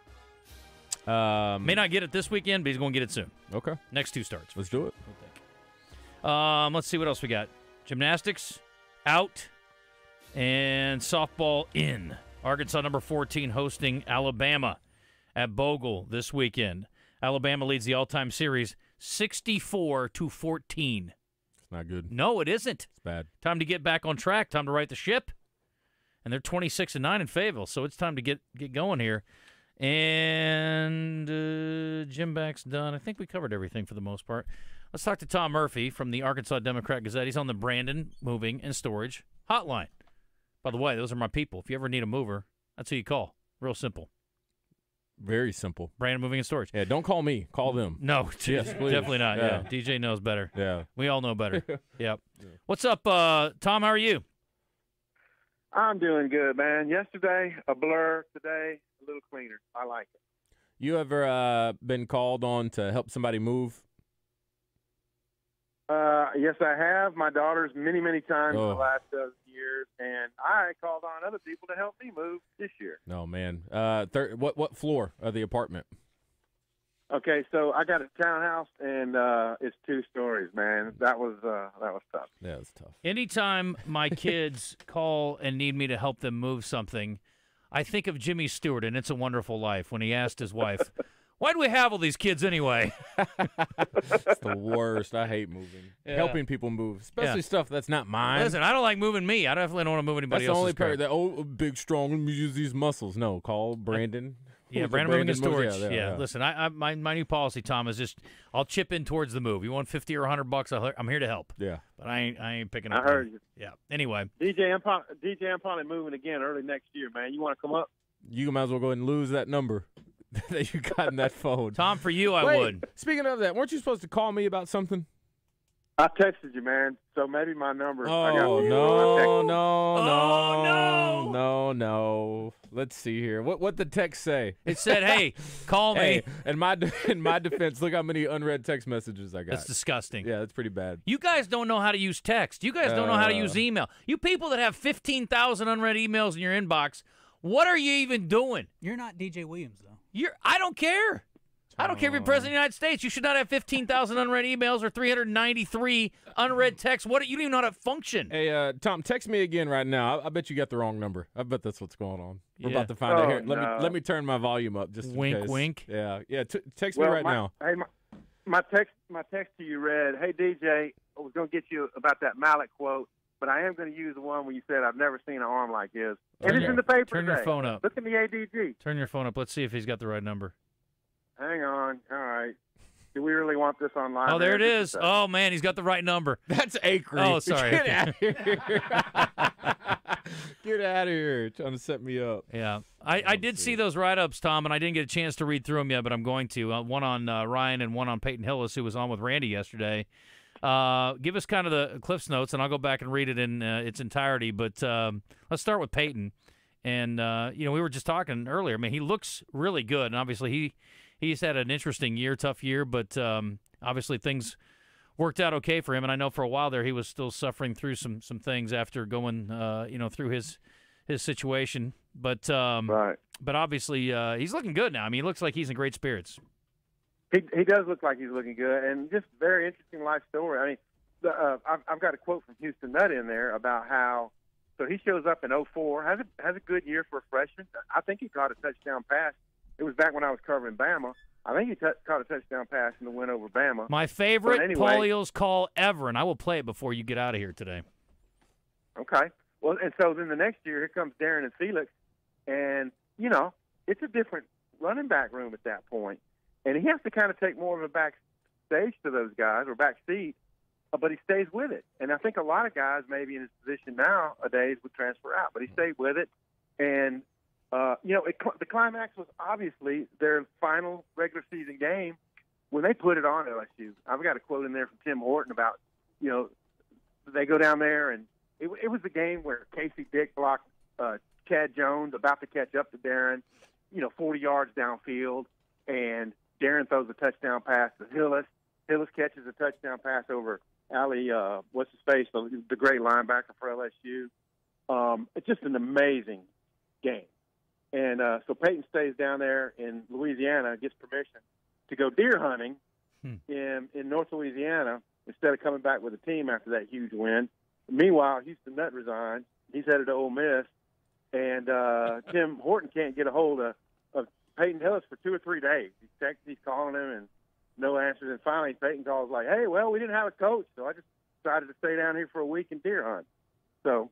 Um, May not get it this weekend, but he's going to get it soon. Okay. Next two starts. Let's do it. Um, let's see what else we got. Gymnastics, out. And softball in. Arkansas number fourteen hosting Alabama at Bogle this weekend. Alabama leads the all-time series sixty-four to fourteen. It's not good. No, it isn't. It's bad. Time to get back on track. Time to right the ship. And they're twenty-six and nine in Fayetteville, so it's time to get get going here. And uh, Jim Back's done. I think we covered everything for the most part. Let's talk to Tom Murphy from the Arkansas Democrat Gazette. He's on the Brandon Moving and Storage Hotline. By the way, those are my people. If you ever need a mover, that's who you call. Real simple. Very simple. Brandon Moving and Storage. Yeah, don't call me. Call them. No, yes, please. Definitely not. Yeah. Yeah. D J knows better. Yeah. We all know better. Yep. Yeah. What's up, uh, Tom? How are you? I'm doing good, man. Yesterday, a blur. Today, a little cleaner. I like it. You ever uh, been called on to help somebody move? Uh, yes, I have. My daughters many, many times Oh. in the last dozen years, and I called on other people to help me move this year. No, man. Uh, thir- what what floor of the apartment? Okay, so I got a townhouse, and uh, it's two stories, man. That was uh, that was tough. Yeah, it's tough. Anytime my kids call and need me to help them move something, I think of Jimmy Stewart in It's a Wonderful Life when he asked his wife, why do we have all these kids anyway? It's the worst. I hate moving. Yeah. Helping people move, especially Yeah. stuff that's not mine. Listen, I don't like moving me. I definitely don't want to move anybody That's the else's only crap. part that oh big strong. Let me use these muscles. No, call Brandon. Yeah, Who's the Brandon Moving and moves? Storage. Yeah, Yeah, yeah, yeah. listen, I, I my my new policy, Tom, is just I'll chip in towards the move. You want fifty or a hundred bucks? I'll, I'm here to help. Yeah, but I ain't I ain't picking I up. heard money. you. Yeah. Anyway, D J, I'm pro- D J, I'm probably moving again early next year, man. You want to come up? You might as well go ahead and lose that number that you got in that phone. Tom, for you, I Wait, would. Speaking of that, weren't you supposed to call me about something? I texted you, man. So maybe my number. I got Oh you. no, I texted- no, no, Oh, no. no, no. Let's see here. What what the text say? It said, "Hey, call me." Hey, in my de- in my defense, look how many unread text messages I got. That's disgusting. Yeah, that's pretty bad. You guys don't know how to use text. You guys don't know how to Uh. use email. You people that have fifteen thousand unread emails in your inbox, what are you even doing? You're not D J Williams, though. You're. I don't care. I don't care if you're president of the United States. You should not have fifteen thousand unread emails or three hundred ninety-three unread texts. What? You don't even know how to function. Hey, uh, Tom, text me again right now. I, I bet you got the wrong number. I bet that's what's going on. We're Yeah. about to find out Oh, here. Let no. me let me turn my volume up just in Wink, case. wink. Yeah, yeah. T- text Well, me right my, now. Hey, my, my text, my text to you read, "Hey D J, I was going to get you about that Malik quote, but I am going to use the one where you said I've never seen an arm like his, and Turn it's your- in the paper turn today. your phone up. Look in the A D G. Turn your phone up. Let's see if he's got the right number. Hang on. All right. Do we really want this online? Oh, there it man? is. Oh man, he's got the right number. That's Acri. Oh, sorry. Get out of here. Get out of here. Trying to set me up. Yeah, I, I did see those write-ups, Tom, and I didn't get a chance to read through them yet, but I'm going to. Uh, one on uh, Ryan and one on Peyton Hillis, who was on with Randy yesterday. Uh, give us kind of the Cliff's Notes, and I'll go back and read it in uh, its entirety. But um, let's start with Peyton. And, uh, you know, we were just talking earlier. I mean, he looks really good, and obviously he he's had an interesting year, tough year, but um, obviously things worked out okay for him. And I know for a while there he was still suffering through some some things after going, uh, you know, through his his situation. But um, right. But obviously uh, he's looking good now. I mean, he looks like he's in great spirits. He he does look like he's looking good, and just very interesting life story. I mean, the, uh, I've, I've got a quote from Houston Nutt in there about how. So he shows up in oh four, has a has a good year for a freshman. I think he caught a touchdown pass. It was back when I was covering Bama. I think he t- caught a touchdown pass in the win over Bama. My favorite But anyway, Polio's call ever, and I will play it before you get out of here today. Okay. Well, and so then the next year, here comes Darren and Felix, and, you know, it's a different running back room at that point. And he has to kind of take more of a back stage to those guys, or back seat. uh, but he stays with it. And I think a lot of guys maybe in his position nowadays would transfer out, but he stayed with it. And, uh, you know, it, the climax was obviously their final regular season game when they put it on L S U. I've got a quote in there from Tim Horton about, you know, they go down there, and it, it was the game where Casey Dick blocked uh, Chad Jones about to catch up to Darren, you know, forty yards downfield, and Darren throws a touchdown pass to Hillis. Hillis catches a touchdown pass over Ali, uh, what's his face, the, the great linebacker for L S U. Um, it's just an amazing game. And uh, so Peyton stays down there in Louisiana, gets permission to go deer hunting hmm. in, in North Louisiana instead of coming back with a team after that huge win. Meanwhile, Houston Nutt resigns. He's headed to Ole Miss. And uh, Tim Horton can't get a hold of, of Peyton Hillis for two or three days. He's texting, he's calling him, and no answers. And finally, Peyton calls like, hey, well, we didn't have a coach, so I just decided to stay down here for a week and deer hunt. So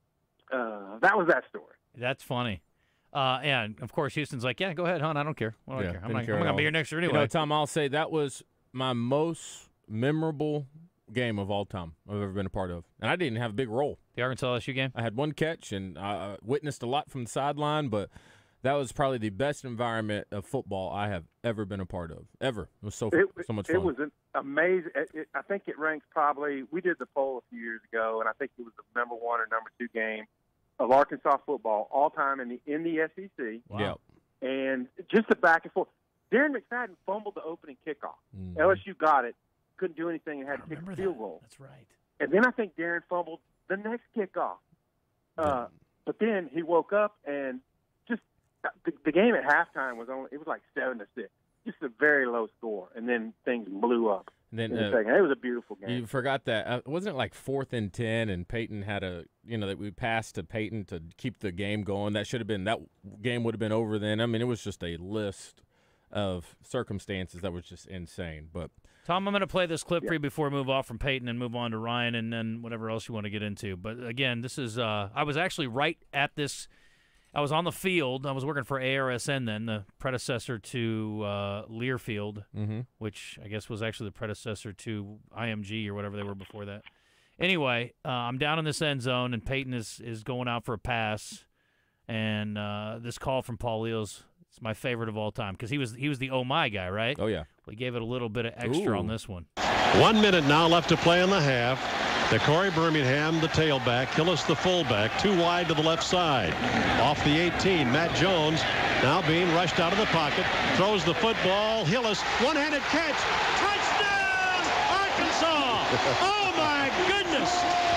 uh, that was that story. That's funny. Uh, and, of course, Houston's like, yeah, go ahead, hunt. I don't care. I don't Yeah, care. I'm didn't not, care I'm at going to be all. here next year anyway. You know, Tom, I'll say that was my most memorable game of all time I've ever been a part of. And I didn't have a big role. The Arkansas L S U game? I had one catch, and I witnessed a lot from the sideline, but that was probably the best environment of football I have ever been a part of. Ever. It was so, It, so much fun. it was an amazing. It, it, I think it ranks probably. We did the poll a few years ago, and I think it was the number one or number two game of Arkansas football all time in the in the S E C. Wow. And just the back and forth. Darren McFadden fumbled the opening kickoff. Mm. L S U got it, couldn't do anything, and had to kick a field goal. That's right. And then I think Darren fumbled the next kickoff. Uh, but then he woke up, and just the, the game at halftime was only it was like seven to six, just a very low score, and then things blew up. And then, in the uh, second. It was a beautiful game. You forgot that. Uh, wasn't it like fourth and ten, and Peyton had a, you know, that we passed to Peyton to keep the game going. That should have been, that game would have been over then. I mean, it was just a list of circumstances that was just insane. But Tom, I'm going to play this clip for you before we move off from Peyton and move on to Ryan and then whatever else you want to get into. But, again, this is uh, – I was actually right at this – I was on the field. I was working for A R S N then, the predecessor to uh, Learfield, mm-hmm. which I guess was actually the predecessor to I M G or whatever they were before that. Anyway, uh, I'm down in this end zone, and Peyton is, is going out for a pass. And uh, this call from Paul Eels, it's my favorite of all time because he was he was the oh my guy, right? Oh, yeah. We gave it a little bit of extra Ooh. on this one. One minute now left to play in the half. The Corey Birmingham, the tailback. Hillis, the fullback. Too wide to the left side. Off the eighteen, Matt Jones now being rushed out of the pocket. Throws the football. Hillis, one-handed catch. Touchdown, Arkansas! Oh, my goodness!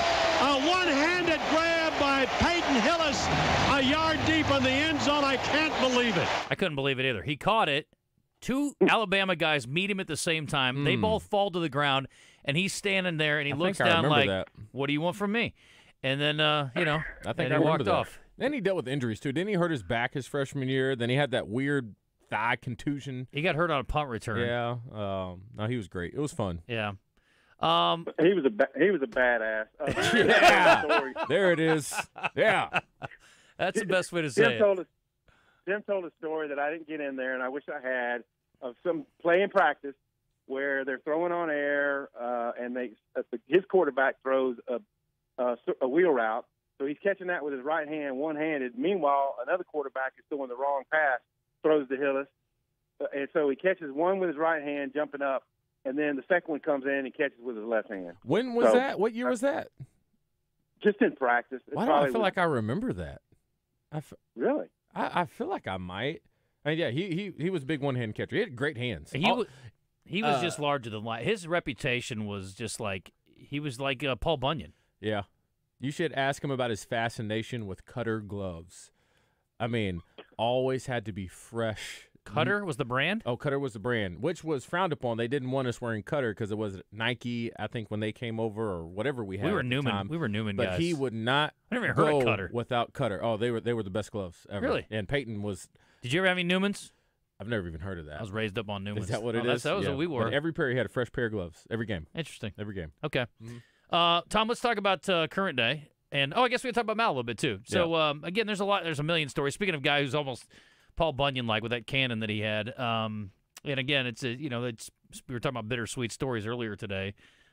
A one-handed grab by Peyton Hillis. A yard deep in the end zone. I can't believe it. I couldn't believe it either. He caught it. Two Alabama guys meet him at the same time. Mm. They both fall to the ground, and he's standing there, and he I looks think I down remember like, that. what do you want from me? And then, uh, you know, I think and I he remember walked that. off. Then he dealt with injuries, too. Didn't he hurt his back his freshman year? Then he had that weird thigh contusion. He got hurt on a punt return. Yeah. Um, no, he was great. It was fun. Yeah. Um, he was a ba- he was a badass. Uh, yeah. There it is. Yeah. That's the best way to Tim say it. Told us, Tim told a story that I didn't get in there, and I wish I had, of some play in practice where they're throwing on air, uh, and they uh, his quarterback throws a, a, a wheel route, so he's catching that with his right hand, one-handed. Meanwhile, another quarterback is throwing the wrong pass, throws to Hillis, uh, and so he catches one with his right hand, jumping up, and then the second one comes in and he catches with his left hand. When was so, that? What year was that? Just in practice. It Why do I feel was, like I remember that? I f- really? I, I feel like I might. I mean, yeah, he he he was a big one-hand catcher. He had great hands. He, All- was, he was uh, just larger than life. His reputation was just like he was like uh, Paul Bunyan. Yeah. You should ask him about his fascination with Cutter gloves. I mean, always had to be fresh. Cutter was the brand? Oh, Cutter was the brand, which was frowned upon. They didn't want us wearing Cutter because it was Nike, I think, when they came over or whatever we had We were at the Newman. time. We were Newman but guys. he would not I never even go heard of Cutter. without Cutter. Oh, they were they were the best gloves ever. Really? And Peyton was – Did you ever have any Newmans? I've never even heard of that. I was raised up on Newmans. Is that what it oh, is? that's- That was Yeah. what we were. But every pair, he had a fresh pair of gloves. Every game. Interesting. Every game. Okay. Mm-hmm. Uh, Tom, let's talk about uh, current day. And, oh, I guess we can talk about Mal a little bit, too. So, um, again, there's a lot. There's a million stories. Speaking of a guy who's almost Paul Bunyan-like with that cannon that he had. Um, and, again, it's a, you know, it's we were talking about bittersweet stories earlier today.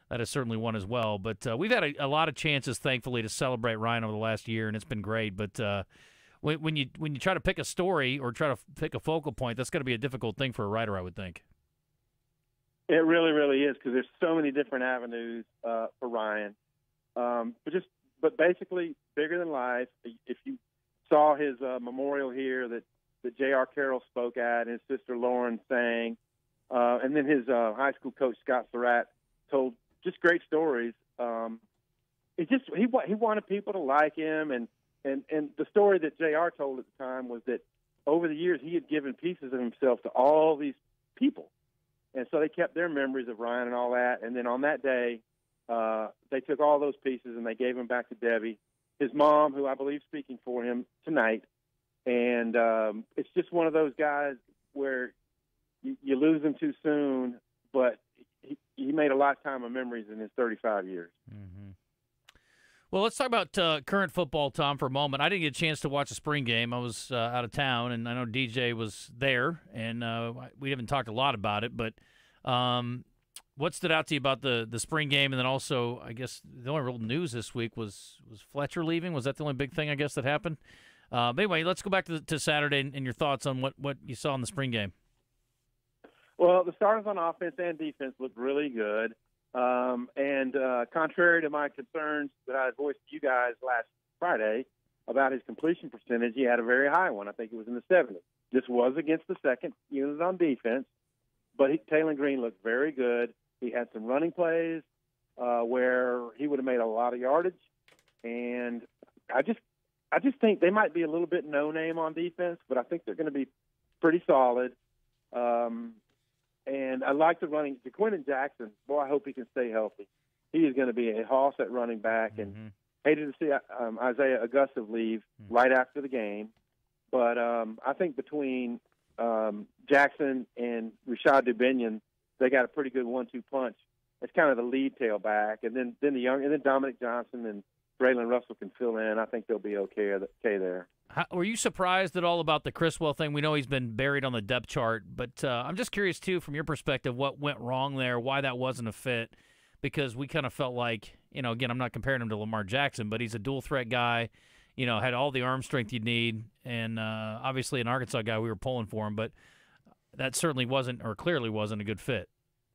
that is certainly one as well. But uh, we've had a, a lot of chances, thankfully, to celebrate Ryan over the last year, and it's been great. But uh, when, when you when you try to pick a story or try to pick a focal point, that's going to be a difficult thing for a writer, I would think. It really, really is, because there's so many different avenues uh, for Ryan. Um, but just, but basically, bigger than life. If you saw his uh, memorial here that, that J R. Carroll spoke at, and his sister Lauren sang, uh, and then his uh, high school coach Scott Surratt told just great stories. Um, it just he he wanted people to like him, and, and, and the story that J R told at the time was that over the years he had given pieces of himself to all these people. And so they kept their memories of Ryan and all that. And then on that day, uh, they took all those pieces and they gave them back to Debbie, his mom, who I believe is speaking for him tonight. And um, it's just one of those guys where you, you lose him too soon, but he, he made a lifetime of memories in his thirty-five years. Mm-hmm. Well, let's talk about uh, current football, Tom, for a moment. I didn't get a chance to watch the spring game. I was uh, out of town, and I know D J was there, and uh, we haven't talked a lot about it. But um, what stood out to you about the, the spring game? And then also, I guess the only real news this week was, was Fletcher leaving. Was that the only big thing, I guess, that happened? Uh, but anyway, let's go back to, to Saturday and, and your thoughts on what, what you saw in the spring game. Well, the starters on offense and defense looked really good. Um, and uh, contrary to my concerns that I voiced to you guys last Friday about his completion percentage, he had a very high one. I think it was in the seventies. This was against the second unit on defense, but he, Taylor Green looked very good. He had some running plays uh, where he would have made a lot of yardage, and I just, I just think they might be a little bit no name on defense, but I think they're going to be pretty solid. Um, And I like the running. DeQuinton Jackson, boy, I hope he can stay healthy. He is going to be a hoss at running back. And mm-hmm. hated to see um, Isaiah Augusta leave mm-hmm. right after the game. But um, I think between um, Jackson and Rashad Dubinion, they got a pretty good one two punch. It's kind of the lead tailback. And then, then the young, and then Dominic Johnson and Braylon Russell can fill in. I think they'll be okay, okay there. How, were you surprised at all about the Criswell thing? We know he's been buried on the depth chart, but uh, I'm just curious, too, from your perspective, what went wrong there, why that wasn't a fit, because we kind of felt like, you know, again, I'm not comparing him to Lamar Jackson, but he's a dual-threat guy, you know, had all the arm strength you'd need, and uh, obviously an Arkansas guy, we were pulling for him, but that certainly wasn't, or clearly wasn't, a good fit.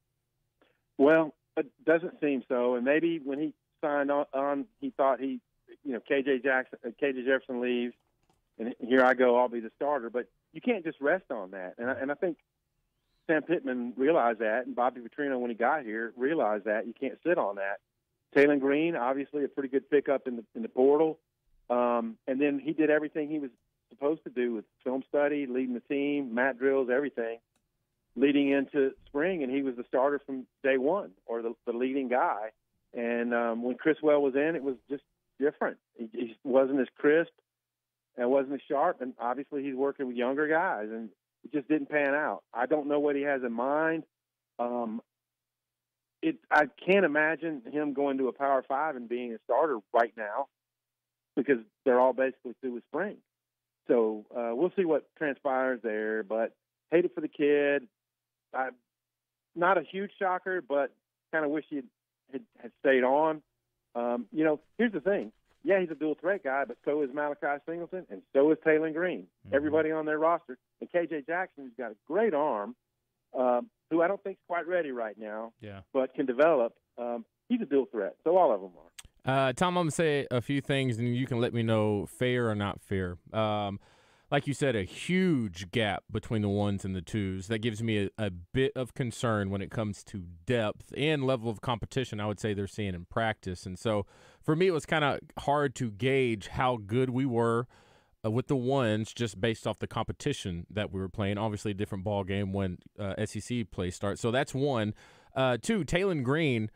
Well, it doesn't seem so, and maybe when he signed on, on he thought he, you know, K J Jackson, K J Jefferson leaves, and here I go, I'll be the starter. But you can't just rest on that. And I, and I think Sam Pittman realized that, and Bobby Petrino, when he got here, realized that. You can't sit on that. Taylor Green, obviously a pretty good pickup in the in the portal. Um, and then he did everything he was supposed to do with film study, leading the team, mat drills, everything, leading into spring. And he was the starter from day one, or the, the leading guy. And um, when Criswell was in, it was just different. He, he wasn't as crisp. And wasn't as sharp, and obviously he's working with younger guys, and it just didn't pan out. I don't know what he has in mind. Um, it I can't imagine him going to a Power Five and being a starter right now, because they're all basically through with spring. So uh, we'll see what transpires there. But hate it for the kid. I, not a huge shocker, but kind of wish he had, had stayed on. Um, you know, here's the thing. Yeah, he's a dual threat guy, but so is Malachi Singleton, and so is Taylor Green. Mm-hmm. Everybody on their roster. And K J Jackson, who's got a great arm, um, who I don't think is quite ready right now, yeah. but can develop. Um, he's a dual threat, so all of them are. Uh, Tom, I'm going to say a few things, and you can let me know fair or not fair. Um, like you said, a huge gap between the ones and the twos. That gives me a, a bit of concern when it comes to depth and level of competition I would say they're seeing in practice. And so for me, it was kind of hard to gauge how good we were uh, with the ones just based off the competition that we were playing. Obviously, a different ball game when uh, S E C play starts. So that's one. Uh, two, Taylor Green.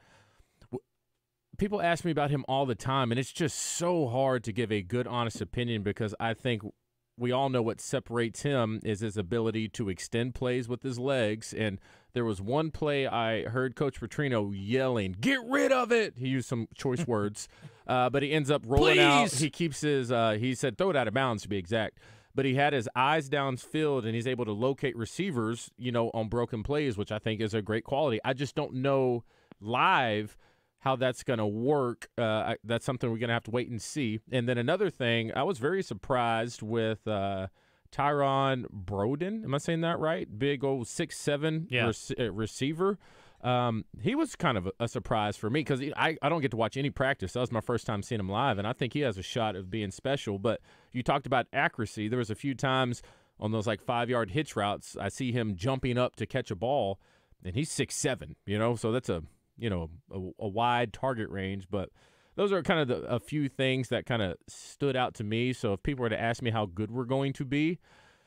People ask me about him all the time, and it's just so hard to give a good, honest opinion because I think – we all know what separates him is his ability to extend plays with his legs. And there was one play I heard Coach Petrino yelling, "Get rid of it!" He used some choice words, uh, but he ends up rolling Please. out. He keeps his, uh, he said, throw it out of bounds to be exact. But he had his eyes downfield, and he's able to locate receivers, you know, on broken plays, which I think is a great quality. I just don't know live, how that's going to work, uh, I, that's something we're going to have to wait and see. And then another thing, I was very surprised with uh, Tyron Broden. Am I saying that right? Big old six seven Yeah. rec- uh, receiver. Um, he was kind of a, a surprise for me because I, I don't get to watch any practice. That was my first time seeing him live, and I think he has a shot of being special. But you talked about accuracy. There was a few times on those like five-yard hitch routes, I see him jumping up to catch a ball, and he's six seven, you know, so that's a, you know, a, a wide target range. But those are kind of the, a few things that kind of stood out to me. So if people were to ask me how good we're going to be,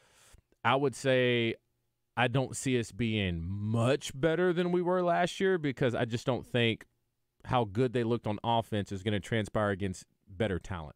I would say I don't see us being much better than we were last year because I just don't think how good they looked on offense is going to transpire against better talent.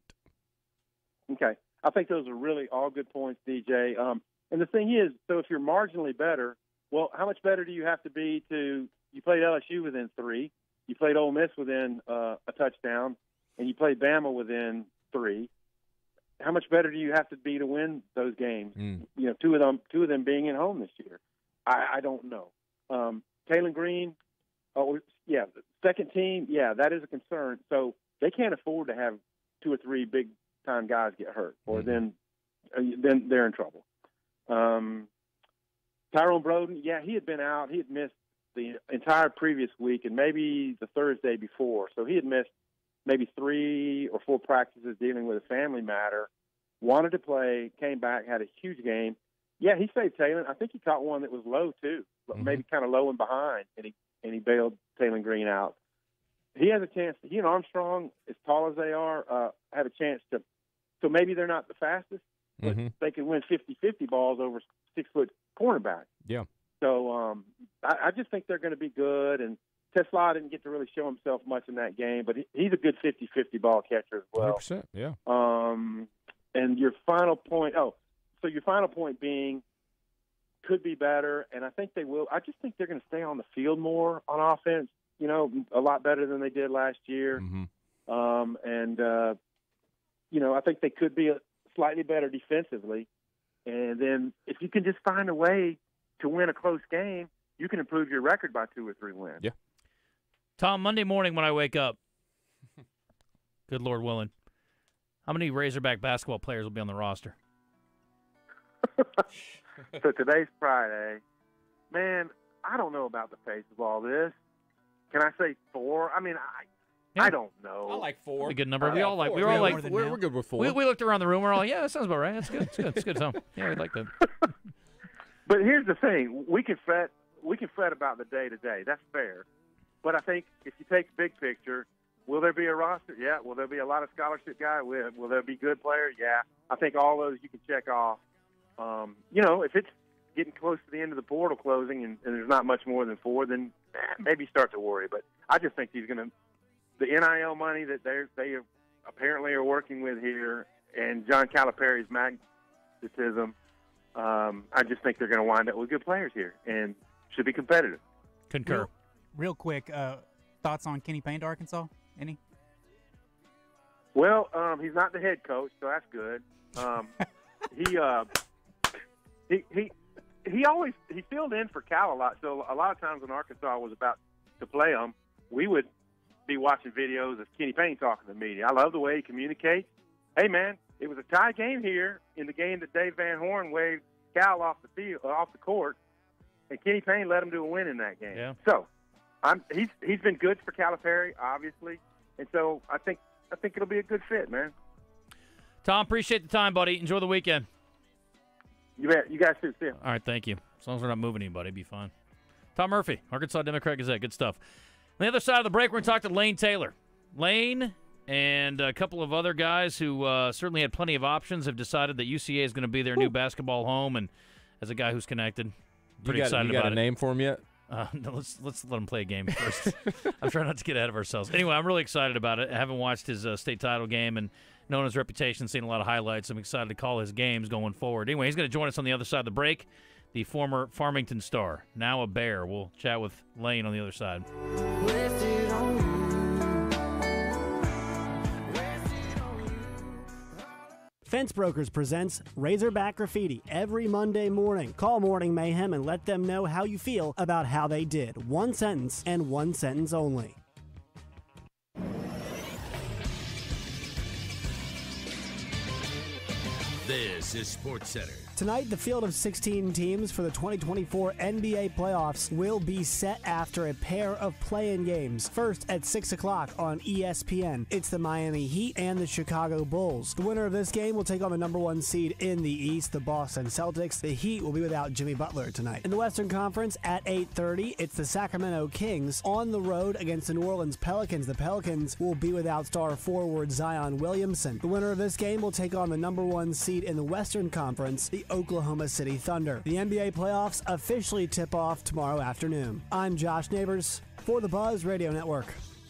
Okay. I think those are really all good points, D J. Um, and the thing is, so if you're marginally better, well, how much better do you have to be to – you played L S U within three, you played Ole Miss within uh, a touchdown, and you played Bama within three. How much better do you have to be to win those games? Mm. You know, two of them, two of them being at home this year. I, I don't know. Um, Taylor Green, oh yeah, the second team, yeah, that is a concern. So they can't afford to have two or three big time guys get hurt, or mm. then uh, then they're in trouble. Um, Tyrone Broden, yeah, he had been out. He had missed the entire previous week and maybe the Thursday before. So he had missed maybe three or four practices dealing with a family matter, wanted to play, came back, had a huge game. Yeah, he saved Taylor. I think he caught one that was low, too, mm-hmm. maybe kind of low and behind, and he and he bailed Taylor Green out. He has a chance. He and Armstrong, as tall as they are, uh, have a chance to – so maybe they're not the fastest, but mm-hmm. they can win fifty-fifty balls over six-foot cornerback. Yeah. So um, I, I just think they're going to be good, and Tesla didn't get to really show himself much in that game, but he, he's a good fifty-fifty ball catcher as well. one hundred percent, yeah. Um, and your final point, oh, so your final point being could be better, and I think they will. I just think they're going to stay on the field more on offense, you know, a lot better than they did last year. Mm-hmm. Um, and, uh, you know, I think they could be a, slightly better defensively. And then if you can just find a way to win a close game, you can improve your record by two or three wins. Yeah. Tom, Monday morning when I wake up, good Lord willing, how many Razorback basketball players will be on the roster? So today's Friday. Man, I don't know about the pace of all this. Can I say four? I mean, I yeah. I don't know. I like four. A good number. I we like all like. four. We were all Yeah, like. we're, we're good with four. We, we looked around the room. We're all, yeah, that sounds about right. That's good. It's good. It's good. Tom. Yeah, we like that. But here's the thing: we can fret. We can fret about the day to day. That's fair. But I think if you take the big picture, will there be a roster? Yeah. Will there be a lot of scholarship guys? Will, will there be good players? Yeah. I think all those you can check off. Um, you know, if it's getting close to the end of the portal closing and, and there's not much more than four, then eh, maybe start to worry. But I just think he's going to the N I L money that they they apparently are working with here, and John Calipari's magnetism. Um, I just think they're going to wind up with good players here and should be competitive. Concur. Real, real quick, uh, thoughts on Kenny Payne to Arkansas? Any? Well, um, he's not the head coach, so that's good. Um, he, uh, he he he always he filled in for Cal a lot. So a lot of times when Arkansas was about to play him, we would be watching videos of Kenny Payne talking to the media. I love the way he communicates. Hey, man, it was a tie game here in the game that Dave Van Horn waved Cal off the field, uh, off the court, and Kenny Payne let him do a win in that game. Yeah. So, I'm he's he's been good for Calipari, obviously, and so I think I think it'll be a good fit, man. Tom, appreciate the time, buddy. Enjoy the weekend. You bet. You guys too. See ya. All right, thank you. As long as we're not moving anybody, it'll be fine. Tom Murphy, Arkansas Democrat Gazette. Good stuff. On the other side of the break, we're going to talk to Layne Taylor. Layne and a couple of other guys who uh, certainly had plenty of options have decided that U C A is going to be their Woo. new basketball home. And as a guy who's connected, pretty you got, excited you got about a it. name for him yet? Uh, no, let's let's let him play a game first. I'm trying not to get ahead of ourselves. Anyway, I'm really excited about it. I haven't watched his uh, state title game and known his reputation, seen a lot of highlights. I'm excited to call his games going forward. Anyway, he's going to join us on the other side of the break. The former Farmington star, now a Bear. We'll chat with Layne on the other side. Fence Brokers presents Razorback Graffiti every Monday morning. Call Morning Mayhem and let them know how you feel about how they did. One sentence and one sentence only. This is SportsCenter. Tonight, the field of sixteen teams for the twenty twenty-four N B A playoffs will be set after a pair of play-in games. First, at six o'clock on E S P N, it's the Miami Heat and the Chicago Bulls. The winner of this game will take on the number one seed in the East, the Boston Celtics. The Heat will be without Jimmy Butler tonight. In the Western Conference, at eight thirty, it's the Sacramento Kings on the road against the New Orleans Pelicans. The Pelicans will be without star forward Zion Williamson. The winner of this game will take on the number one seed in the Western Conference, the Oklahoma City Thunder. The N B A playoffs officially tip off tomorrow afternoon. I'm Josh Neighbors for the Buzz Radio Network.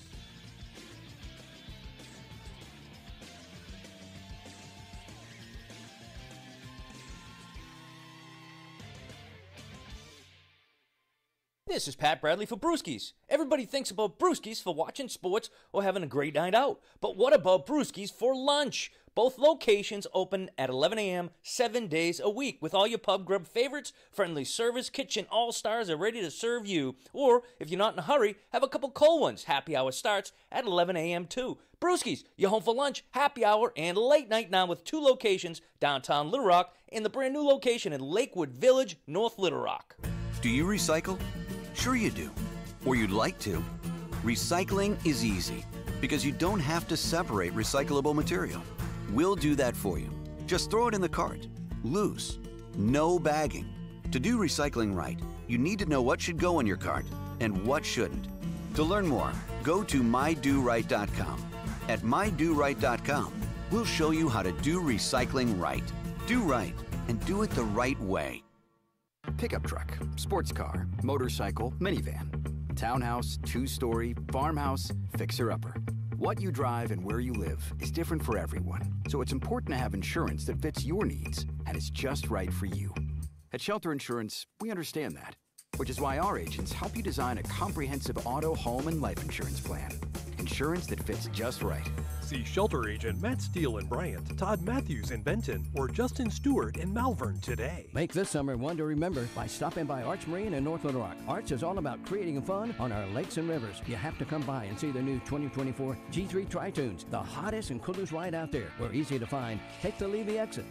This is Pat Bradley for Brewskis. Everybody thinks about Brewskis for watching sports or having a great night out. But what about Brewskis for lunch? Both locations open at eleven a.m. seven days a week with all your pub grub favorites. Friendly service, kitchen all-stars are ready to serve you. Or, if you're not in a hurry, have a couple cold ones. Happy hour starts at eleven a.m. too. Brewskis, you're home for lunch, happy hour, and late night now with two locations, downtown Little Rock and the brand new location in Lakewood Village, North Little Rock. Do you recycle? Sure you do. Or you'd like to. Recycling is easy because you don't have to separate recyclable material. We'll do that for you. Just throw it in the cart. Loose. No bagging. To do recycling right, you need to know what should go in your cart and what shouldn't. To learn more, go to my do right dot com. At my do right dot com, we'll show you how to do recycling right. Do right and do it the right way. Pickup truck, sports car, motorcycle, minivan, townhouse, two-story, farmhouse, fixer-upper. What you drive and where you live is different for everyone, so it's important to have insurance that fits your needs and is just right for you. At Shelter Insurance, we understand that, which is why our agents help you design a comprehensive auto, home, and life insurance plan. Insurance that fits just right. See Shelter Agent Matt Steele in Bryant, Todd Matthews in Benton, or Justin Stewart in Malvern today. Make this summer one to remember by stopping by Arch Marine in North Little Rock. Arch is all about creating fun on our lakes and rivers. You have to come by and see the new twenty twenty-four G three Tri-Tunes, the hottest and coolest ride out there. We're easy to find. Take the Levy exit.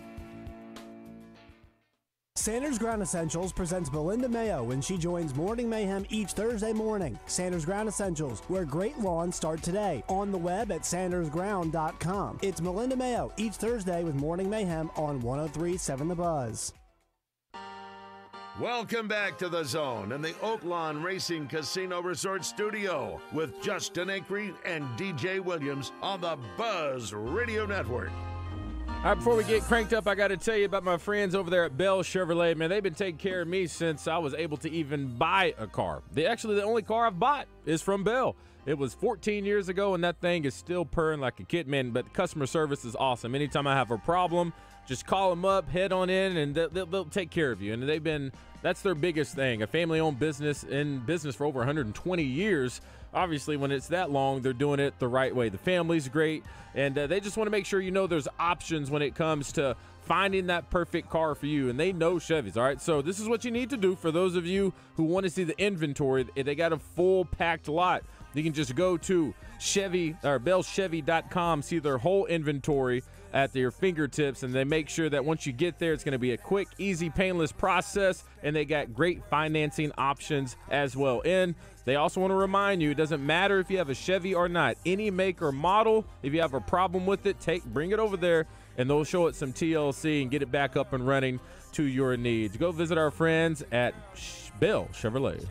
Sanders Ground Essentials presents Belinda Mayo when she joins Morning Mayhem each Thursday morning. Sanders Ground Essentials, where great lawns start today. On the web at sanders ground dot com. It's Belinda Mayo each Thursday with Morning Mayhem on one oh three point seven The Buzz. Welcome back to The Zone and the Oaklawn Racing Casino Resort Studio with Justin Acri and D J Williams on the Buzz Radio Network. All right, before we get cranked up, I got to tell you about my friends over there at Bell Chevrolet. Man, they've been taking care of me since I was able to even buy a car. They actually, the only car I've bought is from Bell. It was fourteen years ago, and that thing is still purring like a kitten, man. But customer service is awesome. Anytime I have a problem, just call them up, head on in, and they'll, they'll, they'll take care of you. And they've been, that's their biggest thing, a family-owned business in business for over one hundred twenty years. Obviously, when it's that long, they're doing it the right way. The family's great, and uh, they just want to make sure you know there's options when it comes to finding that perfect car for you, and they know Chevys, all right? So this is what you need to do for those of you who want to see the inventory. They got a full packed lot. You can just go to Chevy or bell chevy dot com, see their whole inventory at your fingertips, and they make sure that once you get there, it's going to be a quick, easy, painless process, and they got great financing options as well. And they also want to remind you, it doesn't matter if you have a Chevy or not. Any make or model, if you have a problem with it, take bring it over there, and they'll show it some T L C and get it back up and running to your needs. Go visit our friends at Bell Chevrolet.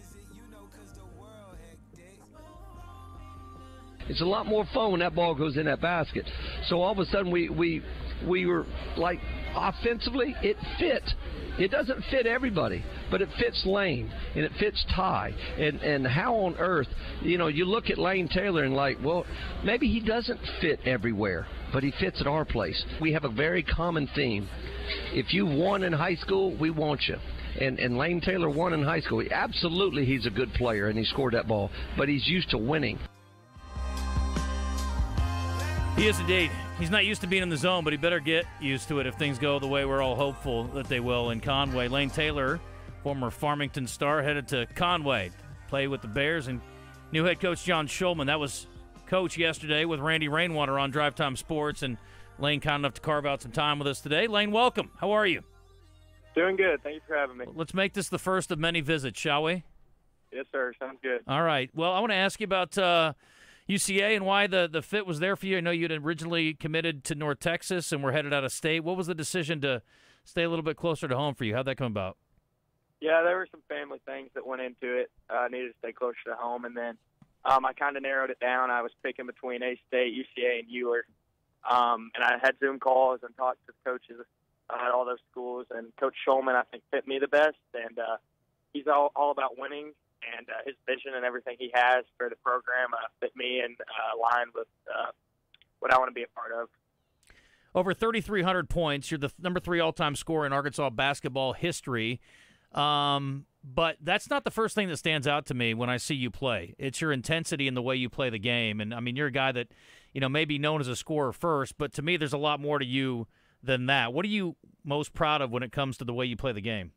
It's a lot more fun when that ball goes in that basket. So all of a sudden we we we were like, offensively, it fit. It doesn't fit everybody, but it fits Layne and it fits Ty. And and how on earth, you know, you look at Layne Taylor and like, well, maybe he doesn't fit everywhere, but he fits at our place. We have a very common theme. If you won in high school, we want you. And, and Layne Taylor won in high school. Absolutely, he's a good player and he scored that ball, but he's used to winning. He is indeed. He's not used to being in the zone, but he better get used to it if things go the way we're all hopeful that they will in Conway. Layne Taylor, former Farmington star, headed to Conway, play with the Bears, and new head coach John Schulman. That was coach yesterday with Randy Rainwater on Drive Time Sports, and Layne kind enough to carve out some time with us today. Layne, welcome. How are you? Doing good. Thank you for having me. Let's make this the first of many visits, shall we? Yes, sir. Sounds good. All right. Well, I want to ask you about uh, U C A and why the, the fit was there for you. I know you had originally committed to North Texas and were headed out of state. What was the decision to stay a little bit closer to home for you? How'd that come about? Yeah, there were some family things that went into it. I uh, needed to stay closer to home, and then um, I kind of narrowed it down. I was picking between A-State, U C A, and Euler. Um, and I had Zoom calls and talked to the coaches uh, at all those schools. And Coach Schulman, I think, fit me the best. And uh, he's all, all about winning. And uh, his vision and everything he has for the program uh, fit me and uh, aligned with uh, what I want to be a part of. Over thirty-three hundred points. You're the number three all-time scorer in Arkansas basketball history. Um, but that's not the first thing that stands out to me when I see you play. It's your intensity and the way you play the game. And, I mean, you're a guy that, you know, may be known as a scorer first, but to me there's a lot more to you than that. What are you most proud of when it comes to the way you play the game?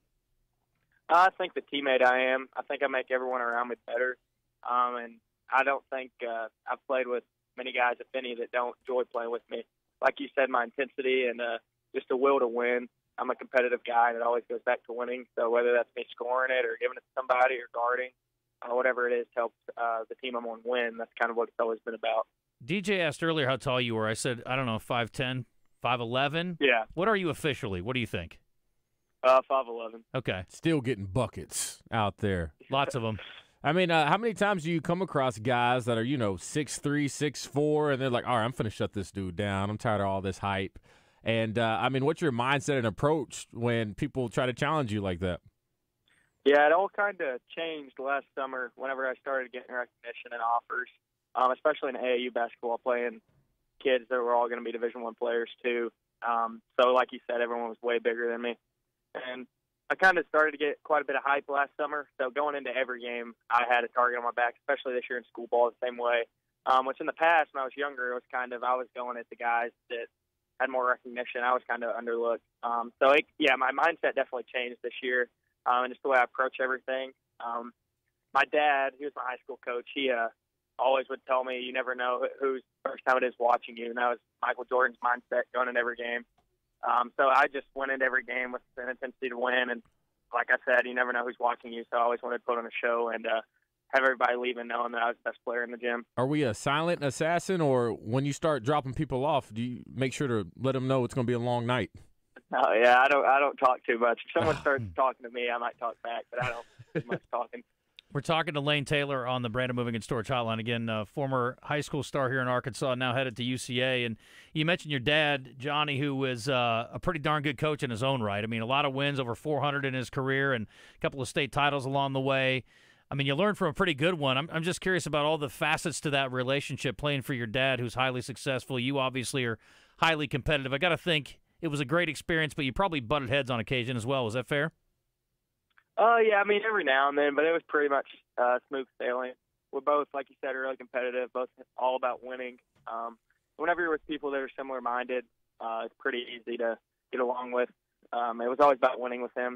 I think the teammate I am. I think I make everyone around me better. Um, and I don't think uh, I've played with many guys, if any, that don't enjoy playing with me. Like you said, my intensity and uh, just a will to win. I'm a competitive guy that always goes back to winning. So whether that's me scoring it or giving it to somebody or guarding, uh, whatever it is, to help uh, the team I'm on win. That's kind of what it's always been about. D J asked earlier how tall you were. I said, I don't know, five ten, five eleven? Yeah. What are you officially? What do you think? Uh, five eleven. Okay. Still getting buckets out there. Lots of them. I mean, uh, how many times do you come across guys that are, you know, six three, six four, and they're like, all right, I'm going to shut this dude down. I'm tired of all this hype. And, uh, I mean, what's your mindset and approach when people try to challenge you like that? Yeah, it all kind of changed last summer whenever I started getting recognition and offers, um, especially in A A U basketball, playing kids that were all going to be Division One players too. Um, so like you said, everyone was way bigger than me. And I kind of started to get quite a bit of hype last summer. So going into every game, I had a target on my back, especially this year in school ball the same way. Um, which in the past, when I was younger, it was kind of, I was going at the guys that had more recognition. I was kind of underlooked. Um, so, it, yeah, my mindset definitely changed this year, um, and just the way I approach everything. Um, my dad, he was my high school coach. He uh, always would tell me, you never know whose first time it is watching you, and that was Michael Jordan's mindset going in every game. Um, so I just went into every game with an intensity to win, and like I said, you never know who's watching you, so I always wanted to put on a show and uh, have everybody leaving knowing that I was the best player in the gym. Are we a silent assassin, or when you start dropping people off, do you make sure to let them know it's going to be a long night? Oh, yeah, I don't I don't talk too much. If someone starts talking to me, I might talk back, but I don't do much talking. We're talking to Layne Taylor on the Brandon Moving and Storage Hotline. Again, uh, former high school star here in Arkansas, now headed to U C A. And you mentioned your dad, Johnny, who was uh, a pretty darn good coach in his own right. I mean, a lot of wins, over four hundred in his career, and a couple of state titles along the way. I mean, you learned from a pretty good one. I'm, I'm just curious about all the facets to that relationship, playing for your dad, who's highly successful. You obviously are highly competitive. I got to think it was a great experience, but you probably butted heads on occasion as well. Is that fair? Oh, uh, yeah, I mean, every now and then, but it was pretty much uh, smooth sailing. We're both, like you said, really competitive, both all about winning. Um, whenever you're with people that are similar-minded, uh, it's pretty easy to get along with. Um, it was always about winning with him.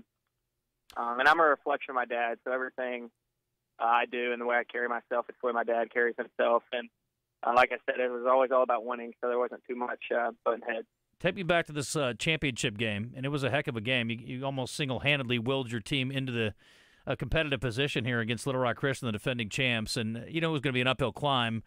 Um, and I'm a reflection of my dad, so everything uh, I do and the way I carry myself, it's the way my dad carries himself. And uh, like I said, it was always all about winning, so there wasn't too much uh, butting heads. Take me back to this uh, championship game, and it was a heck of a game. You, you almost single-handedly willed your team into the uh, competitive position here against Little Rock Christian, the defending champs, and you know it was going to be an uphill climb.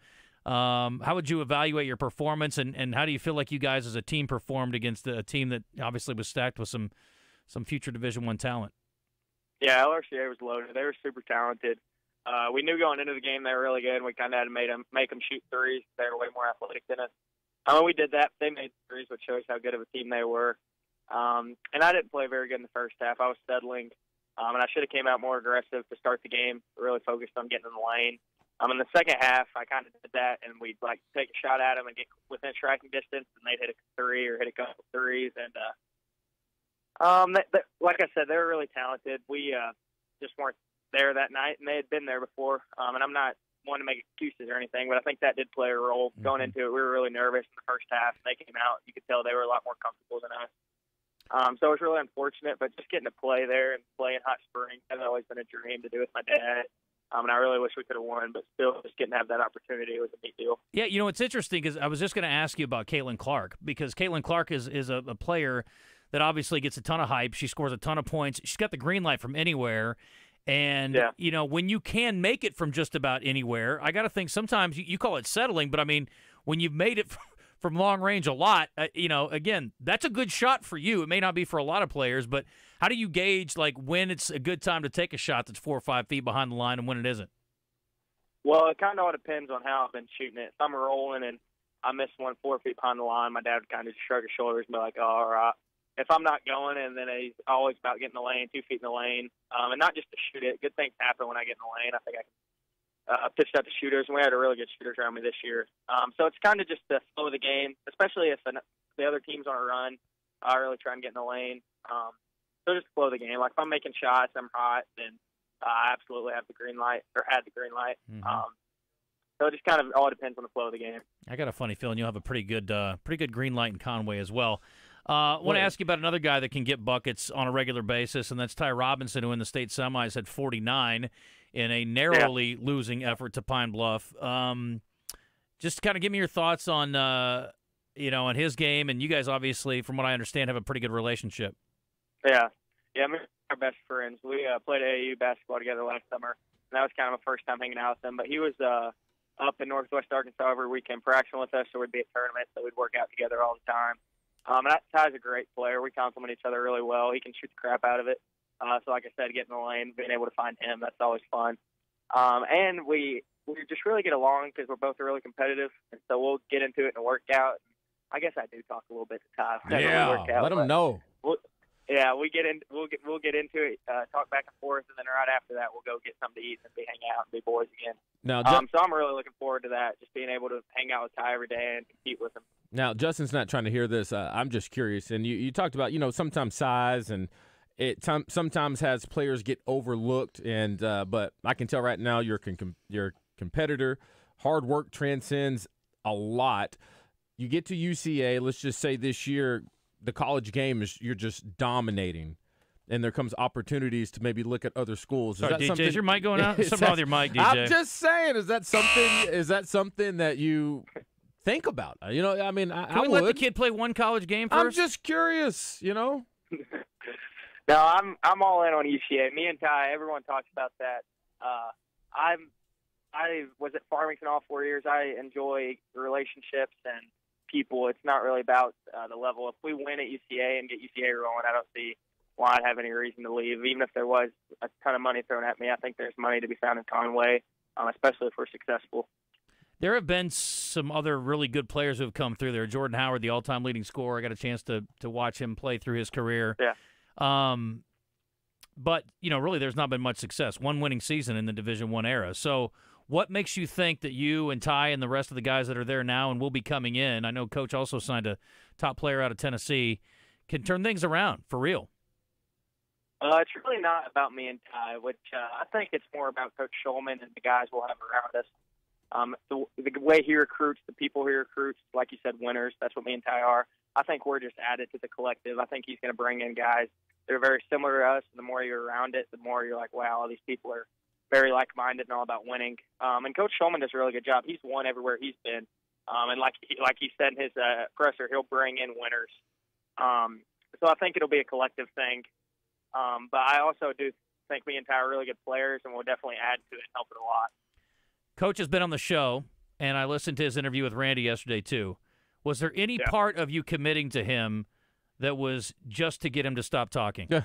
Um, how would you evaluate your performance, and, and how do you feel like you guys as a team performed against a team that obviously was stacked with some some future Division One talent? Yeah, L R C A was loaded. They were super talented. Uh, we knew going into the game they were really good, and we kind of had to make them, make them shoot threes. They were way more athletic than us. I mean, we did that. They made threes, which shows how good of a team they were. Um, and I didn't play very good in the first half. I was settling, um, and I should have came out more aggressive to start the game, really focused on getting in the lane. Um, in the second half, I kind of did that, and we'd, like, take a shot at them and get within striking distance, and they'd hit a three or hit a couple threes. And, uh, um, they, they, like I said, they were really talented. We uh, just weren't there that night, and they had been there before. Um, and I'm not want to make excuses or anything, but I think that did play a role. Mm-hmm. Going into it, we were really nervous in the first half, and they came out. You could tell they were a lot more comfortable than us. Um, so it was really unfortunate, but just getting to play there and play in Hot Springs has always been a dream to do with my dad. Um, and I really wish we could have won, but still, just getting to have that opportunity was a big deal. Yeah, you know, it's interesting because I was just going to ask you about Caitlin Clark, because Caitlin Clark is, is a, a player that obviously gets a ton of hype. She scores a ton of points. She's got the green light from anywhere. And, yeah. you know, when you can make it from just about anywhere, I got to think sometimes you, you call it settling, but, I mean, when you've made it from long range a lot, uh, you know, again, that's a good shot for you. It may not be for a lot of players, but how do you gauge, like, when it's a good time to take a shot that's four or five feet behind the line and when it isn't? Well, it kind of all depends on how I've been shooting it. If I'm rolling and I miss one four feet behind the line, my dad would kind of just shrug his shoulders and be like, oh, all right. If I'm not going, and then he's always about getting the lane, two feet in the lane, um, and not just to shoot it. Good things happen when I get in the lane. I think I can uh, pitched out to shooters, and we had a really good shooters around me this year. Um, so it's kind of just the flow of the game, especially if an, the other team's on a run. I really try and get in the lane. Um, so just flow of the game. Like if I'm making shots, I'm hot, then uh, I absolutely have the green light, or had the green light. Mm-hmm. Um, so it just kind of all depends on the flow of the game. I got a funny feeling you'll have a pretty good, uh, pretty good green light in Conway as well. I uh, want to ask you about another guy that can get buckets on a regular basis, and that's Ty Robinson, who in the state semis had forty-nine in a narrowly yeah. losing effort to Pine Bluff. Um, just kind of give me your thoughts on, uh, you know, on his game, and you guys obviously, from what I understand, have a pretty good relationship. Yeah, yeah, we're our best friends. We uh, played A A U basketball together last summer, and that was kind of my first time hanging out with him. But he was uh, up in Northwest Arkansas every weekend practicing with us, so we'd be at tournaments, so we'd work out together all the time. Um, and Ty's a great player. We complement each other really well. He can shoot the crap out of it. Uh, so, like I said, getting in the lane, being able to find him, that's always fun. Um, and we we just really get along because we're both really competitive. And so we'll get into it in a workout. I guess I do talk a little bit to Ty. Yeah, workout, let him know. We'll, yeah, we get in. We'll get we'll get into it, uh, talk back and forth, and then right after that, we'll go get something to eat and be hang out and be boys again. Now, um, so I'm really looking forward to that, just being able to hang out with Ty every day and compete with him. Now, Justin's not trying to hear this. Uh, I'm just curious. And you, you talked about, you know, sometimes size and it t- sometimes has players get overlooked. And uh, but I can tell right now you're con- you're a competitor. Hard work transcends a lot. You get to U C A. Let's just say this year the college game is you're just dominating. And there comes opportunities to maybe look at other schools. Is Sorry, that D J, something, is your mic going out? Something Something wrong with your mic, D J. I'm just saying, is that something? Is that something that you think about? You know, I mean, I, Can I we would. let the kid play one college game first? I'm just curious, you know. No, I'm I'm all in on U C A. Me and Ty, everyone talks about that. Uh, I'm I was at Farmington all four years. I enjoy relationships and people. It's not really about uh, the level. If we win at U C A and get U C A rolling, I don't see why I'd have any reason to leave. Even if there was a ton of money thrown at me, I think there's money to be found in Conway, um, especially if we're successful. There have been some other really good players who have come through there. Jordan Howard, the all-time leading scorer. I got a chance to to watch him play through his career. Yeah. Um, but, you know, really there's not been much success. One winning season in the Division I era. So what makes you think that you and Ty and the rest of the guys that are there now and will be coming in, I know Coach also signed a top player out of Tennessee, can turn things around for real? Uh, it's really not about me and Ty, which uh, I think it's more about Coach Schulman and the guys we'll have around us. Um, the, the way he recruits, the people he recruits, like you said, winners, that's what me and Ty are. I think we're just added to the collective. I think he's going to bring in guys that are very similar to us. The more you're around it, the more you're like, wow, these people are very like-minded and all about winning. Um, and Coach Schulman does a really good job. He's won everywhere he's been. Um, and like he, like he said in his uh, presser, he'll bring in winners. Um, so I think it'll be a collective thing. Um, but I also do think me and Ty are really good players, and we'll definitely add to it and help it a lot. Coach has been on the show, and I listened to his interview with Randy yesterday too. Was there any yeah. part of you committing to him that was just to get him to stop talking? Yeah.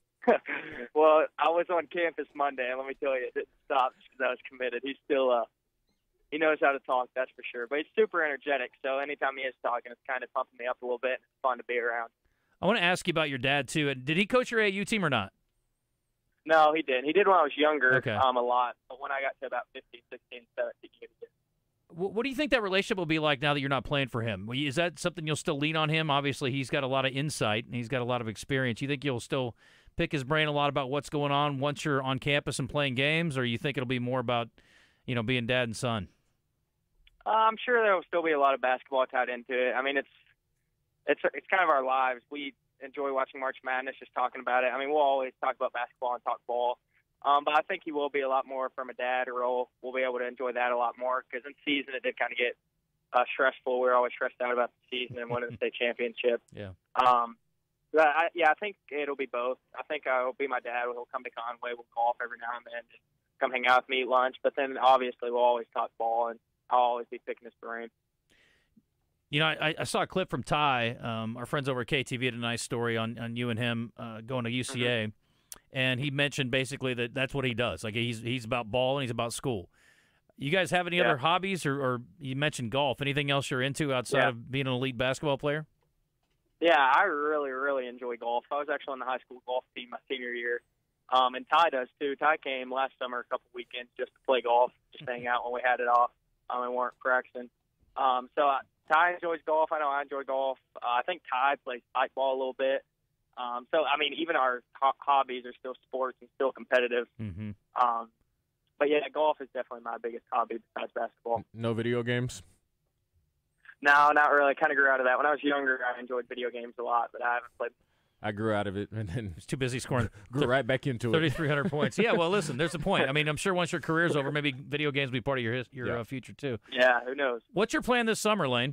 Well, I was on campus Monday, and let me tell you, it didn't stop because I was committed. He's still, uh, he knows how to talk, that's for sure. But he's super energetic, so anytime he is talking, it's kind of pumping me up a little bit. It's fun to be around. I want to ask you about your dad, too. Did he coach your A A U team or not? No, he didn't. He did when I was younger okay. um, a lot. But when I got to about fifteen, sixteen, seventeen years old. What do you think that relationship will be like now that you're not playing for him? Is that something you'll still lean on him? Obviously, he's got a lot of insight, and he's got a lot of experience. You think you'll still pick his brain a lot about what's going on once you're on campus and playing games, or you think it'll be more about, you know, being dad and son? Uh, I'm sure there will still be a lot of basketball tied into it. I mean, it's it's it's kind of our lives. We enjoy watching March Madness, just talking about it. I mean, we'll always talk about basketball and talk ball. Um, but I think he will be a lot more from a dad role. We'll be able to enjoy that a lot more because in season it did kind of get uh, stressful. We were always stressed out about the season and winning the state championship. Yeah. Um, but I, yeah, I think it'll be both. I think I'll be my dad. He'll come to Conway. We'll golf every now and then, just come hang out with me, eat lunch. But then obviously we'll always talk ball, and I'll always be picking his brain. You know, I, I saw a clip from Ty. Um, our friends over at K T V had a nice story on, on you and him uh, going to U C A. Mm-hmm. And he mentioned basically that that's what he does. Like he's he's about ball and he's about school. You guys have any yeah. other hobbies, or, or you mentioned golf? Anything else you're into outside yeah. of being an elite basketball player? Yeah, I really, really enjoy golf. I was actually on the high school golf team my senior year, um, and Ty does too. Ty came last summer a couple weekends just to play golf, just hang out when we had it off um, and weren't practicing. Um, so I, Ty enjoys golf. I know I enjoy golf. Uh, I think Ty plays spike ball a little bit. Um, so, I mean, even our ho- hobbies are still sports and still competitive. Mm-hmm. Um, but, yeah, golf is definitely my biggest hobby besides basketball. No video games? No, not really. I kind of grew out of that. When I was younger, I enjoyed video games a lot, but I haven't played. I grew out of it and then was too busy scoring. Grew right back into it. thirty-three hundred points. Yeah, well, listen, there's a point. I mean, I'm sure once your career's over, maybe video games will be part of your his, your yeah. uh, future too. Yeah, who knows? What's your plan this summer, Layne?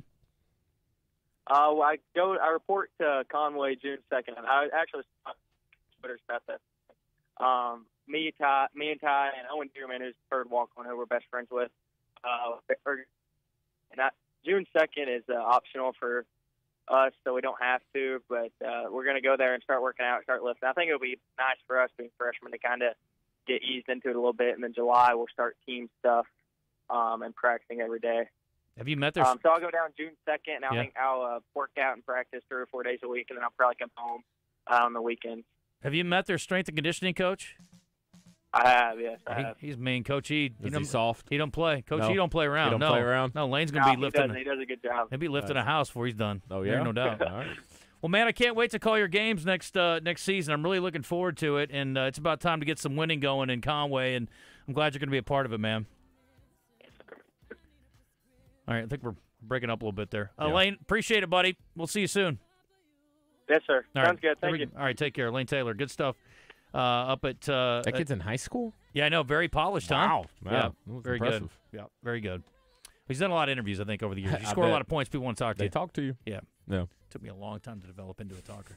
Uh, well, I go. I report to Conway June second. I actually Twitter's about that. Um, me, Ty, me and Ty, and Owen Dearman, who's third walk-on, who we're best friends with. Uh, and I, June second is uh, optional for us, so we don't have to. But uh, we're going to go there and start working out, start lifting. I think it'll be nice for us being freshmen to kind of get eased into it a little bit. And then July we'll start team stuff um, and practicing every day. Have you met their? Um, so I'll go down June second, and I'll yeah. think I'll uh, work out and practice three or four days a week, and then I'll probably come home uh, on the weekends. Have you met their strength and conditioning coach? I have, yes, I he, have. He's mean, Coach E. Is he, he soft? He don't play, Coach No. E. Don't play around. He don't no, play around? No, Layne's gonna no, be lifting. He does, he does a good job. He'll be lifting Nice. a house before he's done. Oh yeah, There's no doubt. All right. Well, man, I can't wait to call your games next uh, next season. I'm really looking forward to it, and uh, it's about time to get some winning going in Conway, and I'm glad you're going to be a part of it, man. All right, I think we're breaking up a little bit there. Uh, Yeah. Layne, appreciate it, buddy. We'll see you soon. Yes, sir. All Sounds right. good. There Thank we you. go. All right, take care. Layne Taylor, good stuff. Uh, up at uh, That kid's at, in high school? yeah, I know, very polished, huh? Wow. Yeah, Wow. That was very impressive. good. Yeah, very good. He's done a lot of interviews, I think, over the years. You I score a bet. lot of points. People want to talk to They you. talk to you. Yeah. No. Took me a long time to develop into a talker.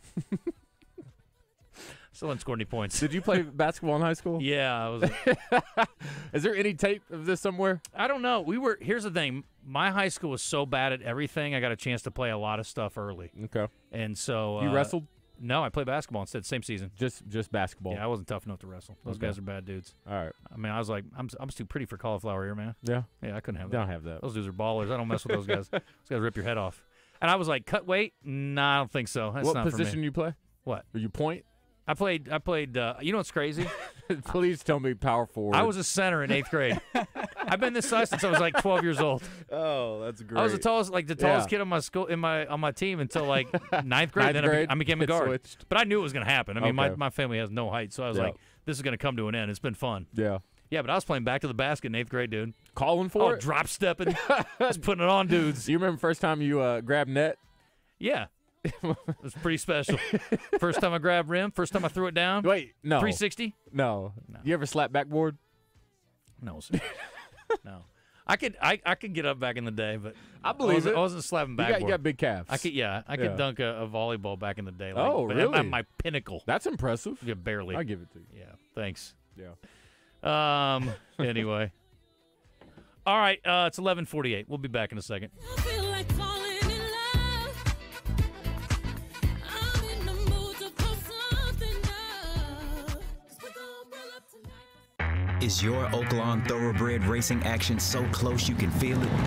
Still didn't score any points. Did you play basketball in high school? Yeah. I was. Is there any tape of this somewhere? I don't know. We were. Here's the thing. My high school was so bad at everything. I got a chance to play a lot of stuff early. Okay. And so You uh, wrestled? No, I played basketball instead. Same season. Just just basketball. Yeah, I wasn't tough enough to wrestle. Those Okay. guys are bad dudes. All right. I mean, I was like, I'm I'm too pretty for cauliflower ear, man. Yeah. Yeah, I couldn't have that. Don't have that. Those dudes are ballers. I don't mess with those guys. Those guys rip your head off. And I was like, cut weight? Nah, I don't think so. That's what not position for me. you play? What? Or you point? I played. I played. Uh, you know what's crazy? Please tell me power forward. I was a center in eighth grade. I've been this size since I was like twelve years old. Oh, that's great. I was the tallest, like the tallest Yeah. kid on my school in my on my team until like ninth grade. Ninth then grade, I, be, I became a it guard. switched. But I knew it was going to happen. I mean, my, Okay. my family has no height, so I was Yeah. like, this is going to come to an end. It's been fun. Yeah. Yeah, but I was playing back to the basket in eighth grade, dude. Calling for Oh, it? drop stepping, just putting it on dudes. Do you remember the first time you uh, grabbed net? Yeah. It was pretty special. First time I grabbed rim. First time I threw it down. Wait, no. three sixty? No. You ever slap backboard? No, sir. No. I could I, I could get up back in the day, but I believe I wasn't, it. I wasn't slapping You got, backboard. you got big calves. I could yeah, I could Yeah. dunk a, a volleyball back in the day. Like, Oh, but really? At my pinnacle. That's impressive. Yeah, barely. I give it to you. Yeah, thanks. Yeah. Um. Anyway. All right. Uh, it's eleven forty-eight. We'll be back in a second. Is your Oaklawn Thoroughbred racing action so close you can feel it?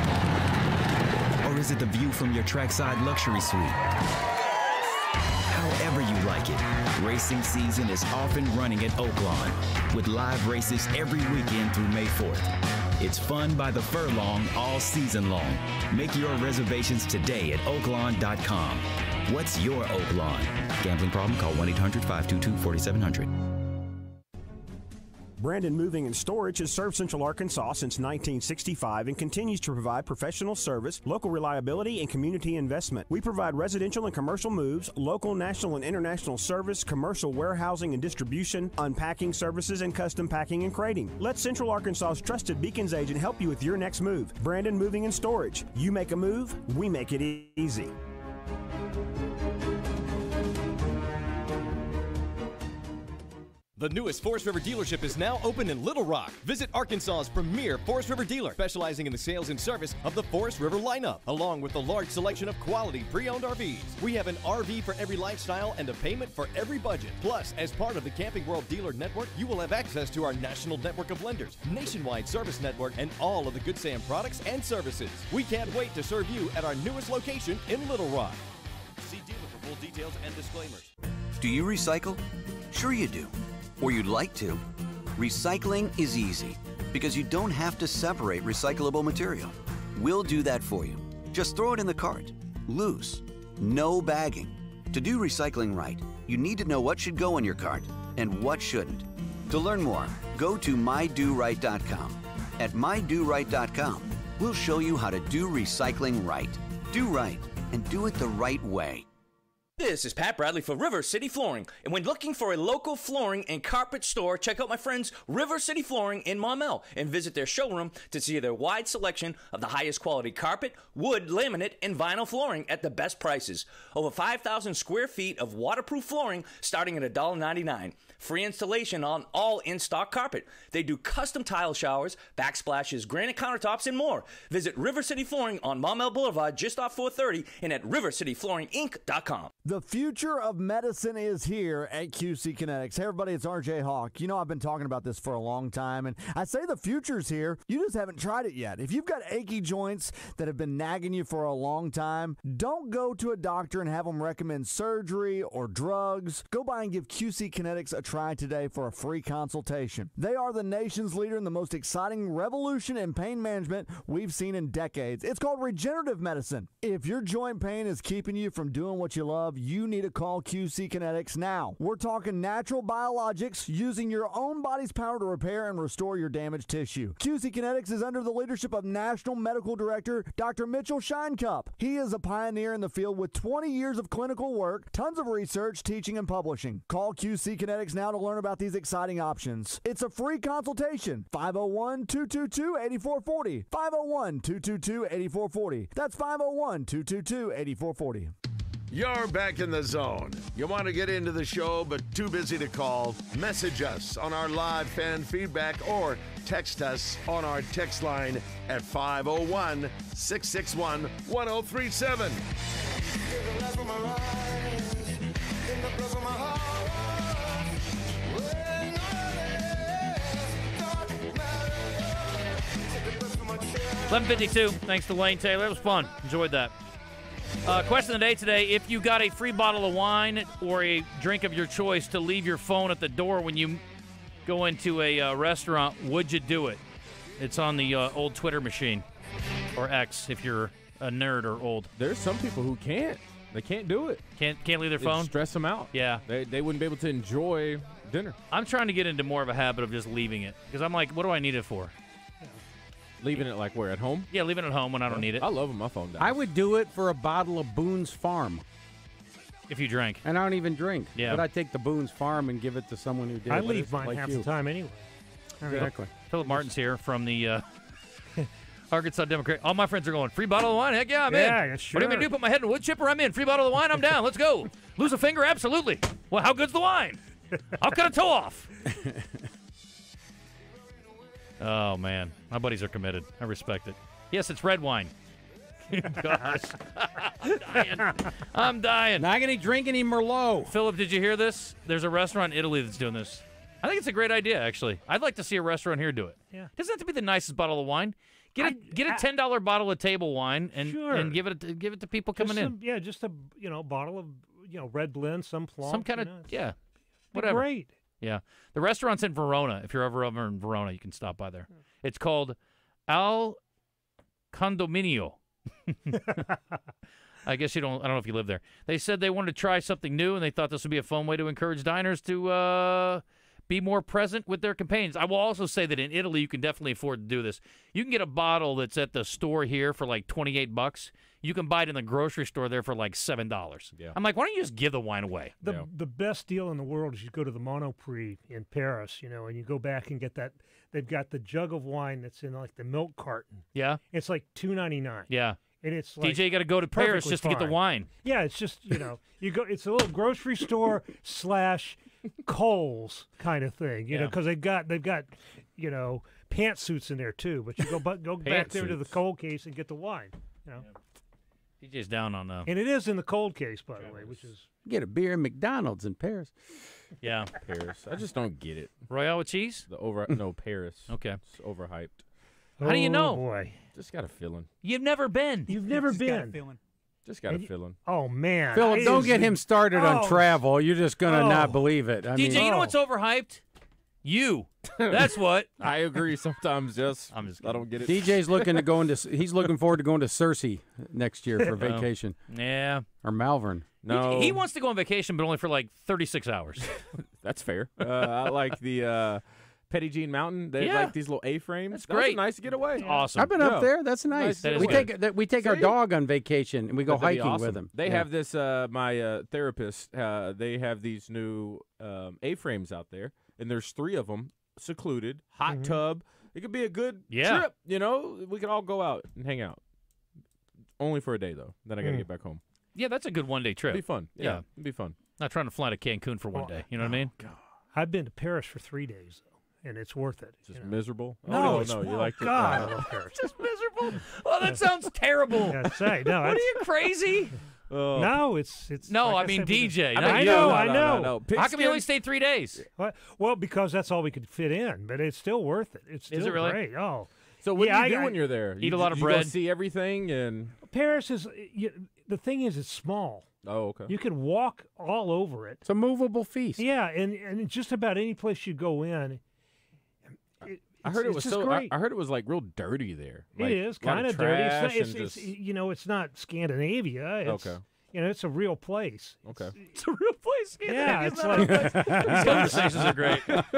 Or is it the view from your trackside luxury suite? However you like it, racing season is off and running at Oaklawn with live races every weekend through May fourth. It's fun by the furlong all season long. Make your reservations today at oaklawn dot com. What's your Oaklawn? Gambling problem? Call one eight hundred five two two four seven zero zero. Brandon Moving and Storage has served Central Arkansas since nineteen sixty-five and continues to provide professional service, local reliability, and community investment. We provide residential and commercial moves, local, national, and international service, commercial warehousing and distribution, unpacking services, and custom packing and crating. Let Central Arkansas's trusted Beacons agent help you with your next move. Brandon Moving and Storage. You make a move, we make it e- easy. The newest Forest River dealership is now open in Little Rock. Visit Arkansas's premier Forest River dealer, specializing in the sales and service of the Forest River lineup, along with a large selection of quality pre-owned R Vs. We have an R V for every lifestyle and a payment for every budget. Plus, as part of the Camping World Dealer Network, you will have access to our national network of lenders, nationwide service network, and all of the Good Sam products and services. We can't wait to serve you at our newest location in Little Rock. See dealer for full details and disclaimers. Do you recycle? Sure you do. Or you'd like to. Recycling is easy because you don't have to separate recyclable material. We'll do that for you. Just throw it in the cart. Loose. No bagging. To do recycling right, you need to know what should go in your cart and what shouldn't. To learn more, go to my do right dot com. At my do right dot com, we'll show you how to do recycling right. Do right and do it the right way. This is Pat Bradley for River City Flooring. And when looking for a local flooring and carpet store, check out my friends River City Flooring in Maumelle and visit their showroom to see their wide selection of the highest quality carpet, wood, laminate, and vinyl flooring at the best prices. Over five thousand square feet of waterproof flooring starting at one dollar ninety-nine. Free installation on all in-stock carpet. They do custom tile showers, backsplashes, granite countertops, and more. Visit River City Flooring on Maumelle Boulevard just off four thirty and at river city flooring inc dot com. The future of medicine is here at Q C Kinetics. Hey, everybody, it's R J Hawk. You know, I've been talking about this for a long time, and I say the future's here. You just haven't tried it yet. If you've got achy joints that have been nagging you for a long time, don't go to a doctor and have them recommend surgery or drugs. Go by and give Q C Kinetics a try today for a free consultation. They are the nation's leader in the most exciting revolution in pain management we've seen in decades. It's called regenerative medicine. If your joint pain is keeping you from doing what you love, you need to call Q C Kinetics now. We're talking natural biologics using your own body's power to repair and restore your damaged tissue. Q C Kinetics is under the leadership of National Medical Director Doctor Mitchell Shinecup. He is a pioneer in the field with twenty years of clinical work, tons of research, teaching, and publishing. Call Q C Kinetics now to learn about these exciting options. It's a free consultation. five oh one, two two two, eight four four oh. five oh one, two two two, eight four four oh. That's five oh one, two two two, eight four four oh. You're back in the zone. You want to get into the show, but too busy to call? Message us on our live fan feedback or text us on our text line at five oh one, six six one, one oh three seven. eleven fifty-two. Thanks to Layne Taylor. It was fun. Enjoyed that. Uh, question of the day today. If you got a free bottle of wine or a drink of your choice to leave your phone at the door when you go into a uh, restaurant, would you do it? It's on the uh, old Twitter machine, or X if you're a nerd or old. There's some people who can't. They can't do it. Can't can't leave their It'd phone? stress them out. Yeah. They, they wouldn't be able to enjoy dinner. I'm trying to get into more of a habit of just leaving it. Because I'm like, what do I need it for? Leaving it like where? At home? Yeah, leaving it at home when I don't need it. I love when my phone dies. I would do it for a bottle of Boone's Farm. If you drank. And I don't even drink. Yeah. But I take the Boone's Farm and give it to someone who did. I but leave it's mine like half you. the time anyway. Exactly. Philip Martin's here from the uh, Arkansas Democrat. All my friends are going, free bottle of wine? Heck yeah, I'm Yeah, in. yeah, What do you want me to sure. do? Put my head in a wood chipper? I'm in. Free bottle of wine? I'm down. Let's go. Lose a finger? Absolutely. Well, how good's the wine? I'll cut a toe off. Oh, man. My buddies are committed. I respect it. Yes, it's red wine. Gosh. I'm dying. I'm dying. Not going to drink any Merlot. Philip, did you hear this? There's a restaurant in Italy that's doing this. I think it's a great idea, actually. I'd like to see a restaurant here do it. Yeah. Doesn't have to be the nicest bottle of wine. Get a I- get a I- ten dollar bottle of table wine and Sure. and give it to, give it to people Just coming in. some- Yeah, just a you know bottle of you know red blend, some plum, Some kind of you know, yeah, be whatever. Great. Yeah, the restaurant's in Verona. If you're ever over in Verona, you can stop by there. It's called Al Condominio. I guess you don't. I don't know if you live there. They said they wanted to try something new, and they thought this would be a fun way to encourage diners to uh, be more present with their companions. I will also say that in Italy, you can definitely afford to do this. You can get a bottle that's at the store here for like twenty-eight bucks. You can buy it in the grocery store there for like seven dollars. Yeah. I'm like, why don't you just give the wine away? The Yeah. the best deal in the world is you go to the Monoprix in Paris, you know, and you go back and get that. They've got the jug of wine that's in like the milk carton. Yeah. It's like two ninety-nine. Yeah. And it's like D J got to go to Paris perfectly just to get the fine. wine. Yeah, it's just, you know, you go. It's a little grocery store slash Kohl's kind of thing, you know, Yeah. because they've got they've got, you know, pantsuits in there too. But you go but go back there to the Pantsuits. cold case and get the wine, you know. D J's down on uh, And it is in the cold case, by the way, which is Get a beer at McDonald's in Paris. yeah. Paris. I just don't get it. Royale with cheese? The over no Paris. Okay. It's overhyped. How do you Oh, know? boy. Just got a feeling. You've never been. You've never Just got a been. feeling. Just got a And you- feeling. Oh man, Philip, I- don't get him started on Oh, travel. You're just going to oh. not believe it. I D J, mean, you know what's overhyped? You. That's what. I agree. Sometimes just I'm just I don't get it. D J's looking to go into. He's looking forward to going to Cersei next year for vacation, Yeah. or Malvern. No, He, he wants to go on vacation, but only for like thirty-six hours. That's fair. Uh, I like the uh, Petty Jean Mountain. They Yeah. like these little A-frames. That's Those are great. nice to get away. Awesome. I've been Yeah. up there. That's nice. That is we good. take that we take our See? dog on vacation and we go That'd be hiking awesome. with him. They Yeah. have this. Uh, my uh, therapist. Uh, they have these new um, A-frames out there, and there's three of them, secluded, hot Mhm. tub. It could be a good Yeah. trip. You know, we could all go out and hang out. Only for a day though. Then I got to Mm. get back home. Yeah, that's a good one-day trip. It'd be fun. Yeah, Yeah. it'd be fun. Not trying to fly to Cancun for one Oh, day. You know what I mean? I've been to Paris for three days though, and it's worth it. Just you know. miserable. No, oh, it's no, you oh, like it. God, I Uh, love Paris. Just miserable. Oh, that sounds terrible. Yeah, say no. What are that's- you crazy? oh. No, it's it's. No, like I mean said, we D J. did- not I you. know, No, I no, know. no, no. How come you Pigskin- only stayed three days? What? Well, because that's all we could fit in, but it's still worth it. It's still Is it really? great. Oh, So what Yeah, do you I- do I- when you're there? Eat You a lot ju- of you go bread. see everything, and Paris is. You, the thing is, it's small. oh, okay. You can walk all over it. It's a movable feast. Yeah, and and just about any place you go in. It, I heard it it's was just so. I, great. I heard it was like real dirty there. Like, it is a lot kind of dirty. It's, not, trash it's, and it's just- you know, it's not Scandinavia. It's, Okay. You know, it's a real place. Okay. It's a real place. Yeah, It's it's not a like- place. These conversations are great.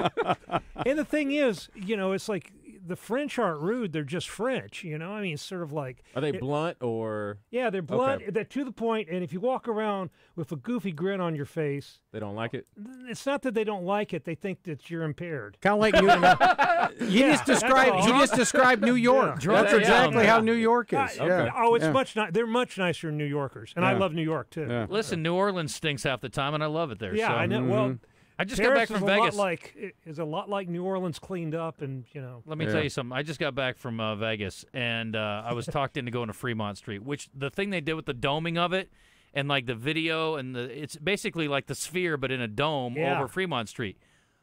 And the thing is, you know, it's like the French aren't rude; they're just French. You know, I mean, it's sort of like Are they it- blunt or yeah, they're blunt. Okay. They're to the point, and if you walk around with a goofy grin on your face, they don't like it? it's not that they don't like it; they think that you're impaired. Kind of like New You Yeah, just that's described. all. He just described New York. Yeah. That's Yeah. exactly Yeah. how New York is. Uh, Yeah. Oh, it's Yeah. much ni- They're much nicer than New Yorkers, and I Yeah. love New York too. Yeah. Listen, New Orleans stinks half the time, and I love it there. Yeah, so. I know. Well, Mhm. I just Paris got back is from a Vegas. lot like is a lot like New Orleans cleaned up, and you know. Let me Yeah. tell you something. I just got back from uh, Vegas, and uh, I was talked into going to Fremont Street, which the thing they did with the doming of it and, like, the video, and the it's basically like the Sphere, but in a dome Yeah. over Fremont Street.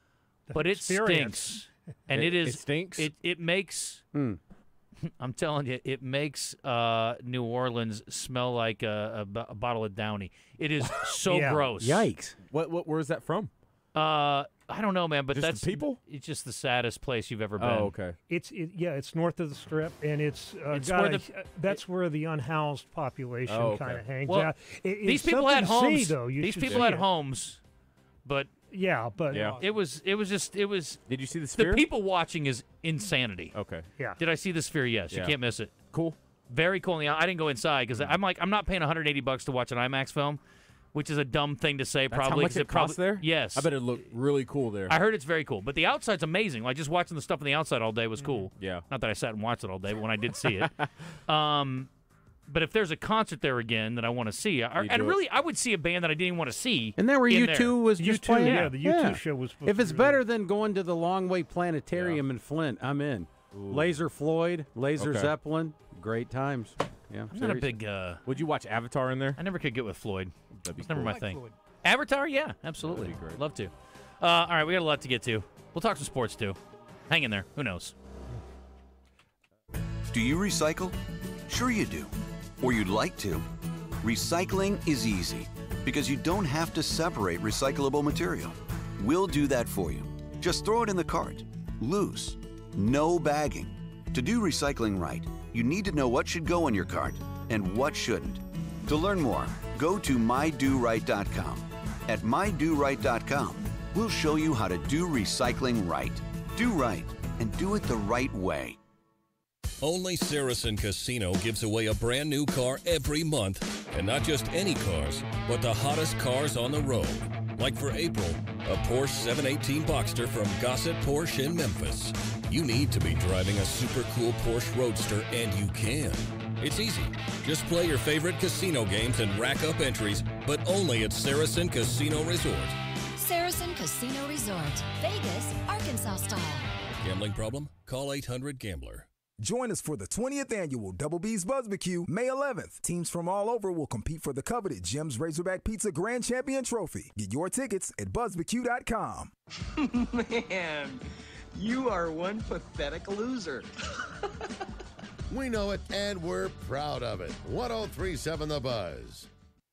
But it experience. stinks. And It- it is. it stinks? It, it makes. Hmm. I'm telling you, it makes uh, New Orleans smell like a, a, bo- a bottle of Downy. It is so Yeah. gross. Yikes. What? What? Where's that from? Uh, I don't know, man, but Just the that's people? It's just the saddest place you've ever been. Oh, okay. It's it, yeah, it's north of the Strip, and it's, uh, It's got where a- the- uh, that's where the unhoused population Oh, okay. kind of hangs Well, out. It- it's These people something had to homes. See, though. You These should people see had it. homes, but Yeah, but Yeah. it was it was just it was Did you see the the Sphere? people watching is insanity. Okay. yeah. Did I see the Sphere? Yes, you Yeah. can't miss it. Cool. Very cool. And I didn't go inside because I'm like I'm not paying one hundred eighty bucks to watch an IMAX film, which is a dumb thing to say. That's probably how much 'cause it costs probably there. Yes, I bet it looked really cool there. I heard it's very cool, but the outside's amazing. Like just watching the stuff on the outside all day was cool. Yeah. Not that I sat and watched it all day, but when I did see it. um, but if there's a concert there again that I want to see, I, You and do it. really I would see a band that I didn't even want to see. And that where in U there. two was U just two, playing. yeah, the U two show was supposed If to it's be better really- than going to the Longway Planetarium in Flint, I'm in. Laser Floyd, Laser Okay. Zeppelin, great times. Yeah, I'm not a seriously. big. Uh, Would you watch Avatar in there? I never could get with Floyd. That'd be It's never cool. my Like thing. Floyd. Avatar, yeah, absolutely. That'd be great. Love to. Uh, all right, we got a lot to get to. We'll talk some sports too. Hang in there. Who knows? Do you recycle? Sure you do. Or you'd like to. Recycling is easy because you don't have to separate recyclable material. We'll do that for you. Just throw it in the cart. Loose. No bagging. To do recycling right, you need to know what should go in your cart and what shouldn't. To learn more, go to my do right dot com. At my do right dot com, We'll show you how to do recycling right. Do right, and do it the right way. Only Saracen Casino gives away a brand new car every month. And not just any cars, but the hottest cars on the road. Like for April, a Porsche seven eighteen Boxster from Gossett Porsche in Memphis. You need to be driving a super cool Porsche Roadster, and you can. It's easy. Just play your favorite casino games and rack up entries, but only at Saracen Casino Resort. Saracen Casino Resort, Vegas, Arkansas style. Gambling problem? Call eight hundred gambler. Join us for the twentieth annual Double B's Buzzbecue, May eleventh. Teams from all over will compete for the coveted Jim's Razorback Pizza Grand Champion Trophy. Get your tickets at buzzbecue dot com. Man, you are one pathetic loser. We know it, and we're proud of it. one oh three point seven The Buzz.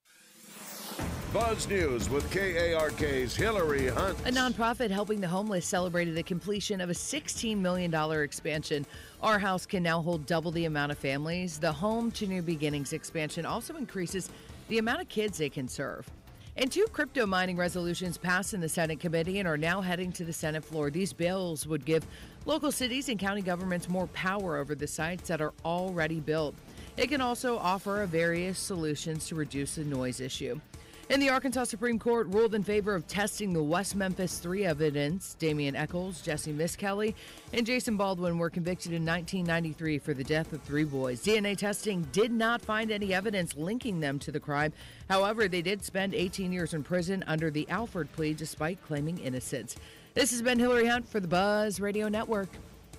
Buzz News with K A R K's Hillary Hunt. A nonprofit helping the homeless celebrated the completion of a sixteen million dollars expansion. Our House can now hold double the amount of families. The Home to New Beginnings expansion also increases the amount of kids they can serve. And two crypto mining resolutions passed in the Senate committee and are now heading to the Senate floor. These bills would give local cities and county governments more power over the sites that are already built. It can also offer various solutions to reduce the noise issue. And the Arkansas Supreme Court ruled in favor of testing the West Memphis three evidence. Damian Eccles, Jesse Miskelly, and Jason Baldwin were convicted in nineteen ninety-three for the death of three boys. D N A testing did not find any evidence linking them to the crime. However, they did spend eighteen years in prison under the Alford plea despite claiming innocence. This has been Hillary Hunt for the Buzz Radio Network.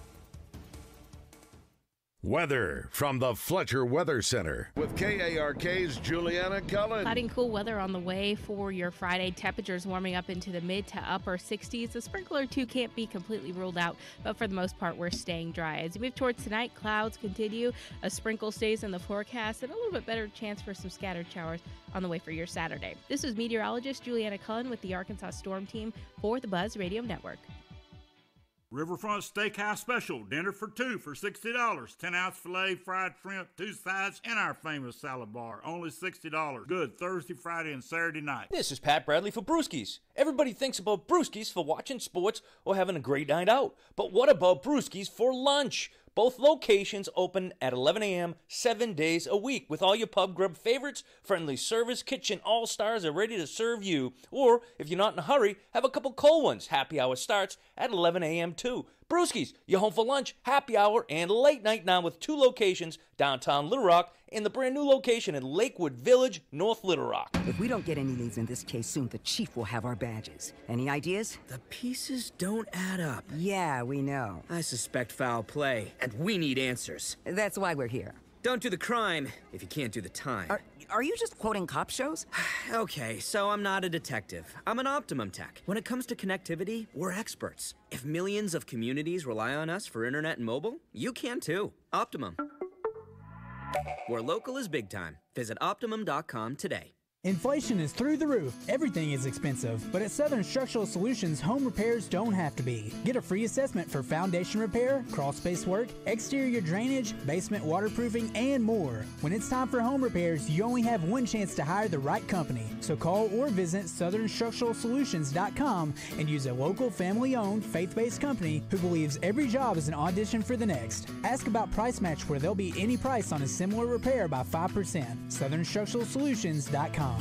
Weather from the Fletcher Weather Center with K A R K's Juliana Cullen. Cloudy and cool weather on the way for your Friday. Temperatures warming up into the mid to upper sixties. A sprinkler or two can't be completely ruled out, but for the most part, we're staying dry. As you move towards tonight, clouds continue. A sprinkle stays in the forecast, and a little bit better chance for some scattered showers on the way for your Saturday. This is meteorologist Juliana Cullen with the Arkansas Storm Team for the Buzz Radio Network. Riverfront Steakhouse Special, dinner for two for sixty dollars. ten ounce filet, fried shrimp, two sides, and our famous salad bar, only sixty dollars. Good Thursday, Friday, and Saturday night. This is Pat Bradley for Brewskis. Everybody thinks about Brewskis for watching sports or having a great night out. But what about Brewskis for lunch? Both locations open at eleven a.m., seven days a week, with all your pub grub favorites. Friendly service, kitchen all-stars are ready to serve you. Or, if you're not in a hurry, have a couple cold ones. Happy hour starts at eleven a.m. too. Brewskis, you're home for lunch, happy hour, and late night now with two locations, downtown Little Rock and the brand new location in Lakewood Village, North Little Rock. If we don't get any leads in this case soon, the chief will have our badges. Any ideas? The pieces don't add up. Yeah, we know. I suspect foul play, and we need answers. That's why we're here. Don't do the crime if you can't do the time. Are, are you just quoting cop shows? Okay, so I'm not a detective. I'm an Optimum Tech. When it comes to connectivity, we're experts. If millions of communities rely on us for internet and mobile, you can too. Optimum. Where local is big time. Visit Optimum dot com today. Inflation is through the roof. Everything is expensive. But at Southern Structural Solutions, home repairs don't have to be. Get a free assessment for foundation repair, crawl space work, exterior drainage, basement waterproofing, and more. When it's time for home repairs, you only have one chance to hire the right company. So call or visit southern structural solutions dot com and use a local family-owned, faith-based company who believes every job is an audition for the next. Ask about Price Match, where there'll be any price on a similar repair by five percent. southern structural solutions dot com.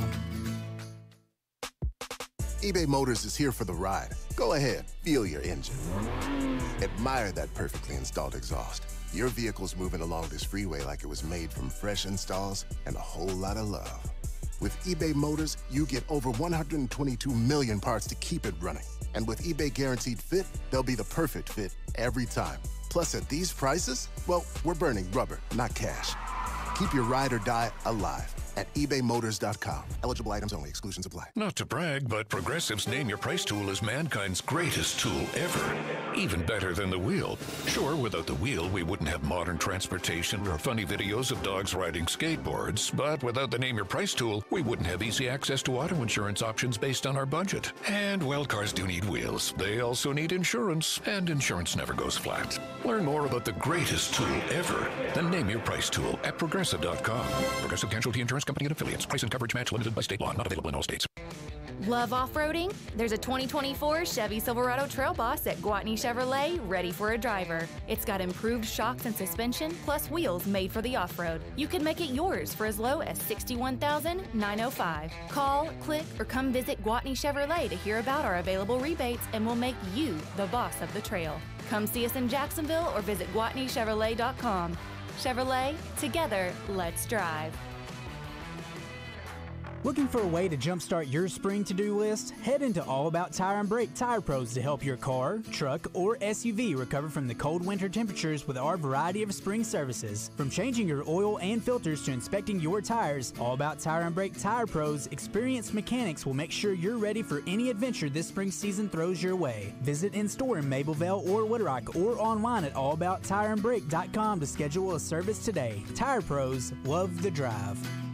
eBay Motors is here for the ride. Go ahead, feel your engine. Admire that perfectly installed exhaust. Your vehicle's moving along this freeway like it was made from fresh installs and a whole lot of love. With eBay Motors, you get over one hundred twenty-two million parts to keep it running. And with eBay Guaranteed Fit, they'll be the perfect fit every time. Plus, at these prices, well, we're burning rubber, not cash. Keep your ride or die alive at ebay motors dot com. Eligible items only. Exclusions apply. Not to brag, but Progressive's Name Your Price tool is mankind's greatest tool ever. Even better than the wheel. Sure, without the wheel, we wouldn't have modern transportation or funny videos of dogs riding skateboards. But without the Name Your Price tool, we wouldn't have easy access to auto insurance options based on our budget. And, well, cars do need wheels. They also need insurance, and insurance never goes flat. Learn more about the greatest tool ever, the Name Your Price tool at progressive dot com. Progressive Casualty Insurance Company and affiliates. Price and coverage match limited by state law. Not available in all states. Love off-roading? There's a twenty twenty-four Chevy Silverado Trail Boss at Gwatney Chevrolet ready for a driver. It's got improved shocks and suspension, plus wheels made for the off-road. You can make it yours for as low as sixty-one thousand nine hundred five dollars. Call, click, or come visit Gwatney Chevrolet to hear about our available rebates, and we'll make you the boss of the trail. Come see us in Jacksonville or visit Gwatney Chevrolet dot com. Chevrolet, together, let's drive. Looking for a way to jumpstart your spring to-do list? Head into All About Tire and Brake Tire Pros to help your car, truck, or S U V recover from the cold winter temperatures with our variety of spring services. From changing your oil and filters to inspecting your tires, All About Tire and Brake Tire Pros experienced mechanics will make sure you're ready for any adventure this spring season throws your way. Visit in-store in Mableville or Woodrock or online at all about tire and brake dot com to schedule a service today. Tire Pros love the drive.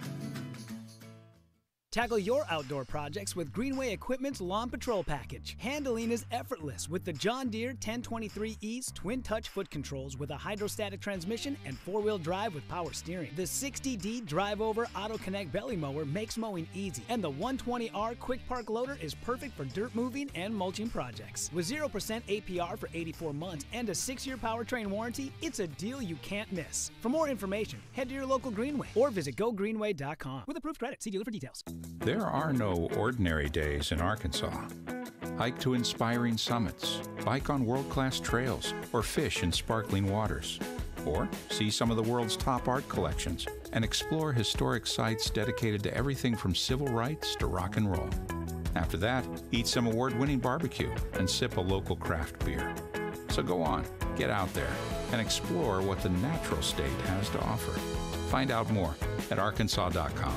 Tackle your outdoor projects with Greenway Equipment's Lawn Patrol Package. Handling is effortless with the John Deere ten twenty-three E's twin touch foot controls with a hydrostatic transmission and four-wheel drive with power steering. The sixty D Drive Over Auto Connect belly mower makes mowing easy, and the one twenty R Quick Park Loader is perfect for dirt moving and mulching projects. With zero percent A P R for eighty-four months and a six-year powertrain warranty, it's a deal you can't miss. For more information, head to your local Greenway or visit go greenway dot com. With approved credit, see dealer for details. There are no ordinary days in Arkansas. Hike to inspiring summits, bike on world-class trails, or fish in sparkling waters. Or see some of the world's top art collections and explore historic sites dedicated to everything from civil rights to rock and roll. After that, eat some award-winning barbecue and sip a local craft beer. So go on, get out there, and explore what the natural state has to offer. Find out more at arkansas dot com.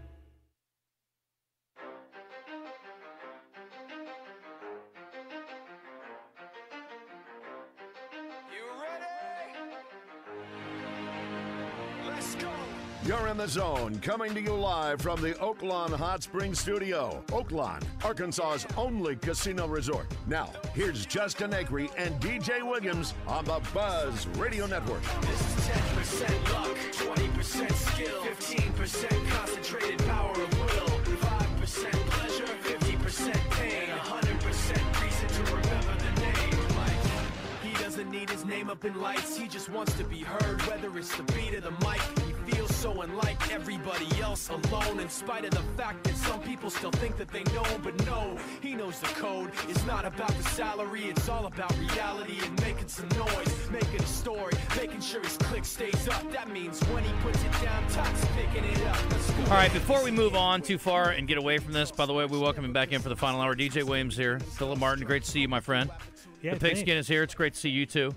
You're in the zone, coming to you live from the Oaklawn Hot Springs Studio. Oaklawn, Arkansas's only casino resort. Now, here's Justin Acri and D J Williams on the Buzz Radio Network. This is ten percent luck, twenty percent skill, fifteen percent concentrated power of will, five percent pleasure, fifty percent pain, one hundred percent reason to remember the name. Like, he doesn't need his name up in lights, he just wants to be heard, whether it's the beat of the mic. Feels so unlike everybody else, alone in spite of the fact that some people still think that they know, but no, he knows the code. It's not about the salary, it's all about reality and making some noise, making a story, making sure his click stays up. That means when he puts it down, Todd's picking it up. Let's go. All right, before we move on too far and get away from this, by the way, we welcome him back in for the final hour. D J Williams here. Philip Martin, great to see you, my friend. Yeah, the Pigskin is here. It's great to see you, too.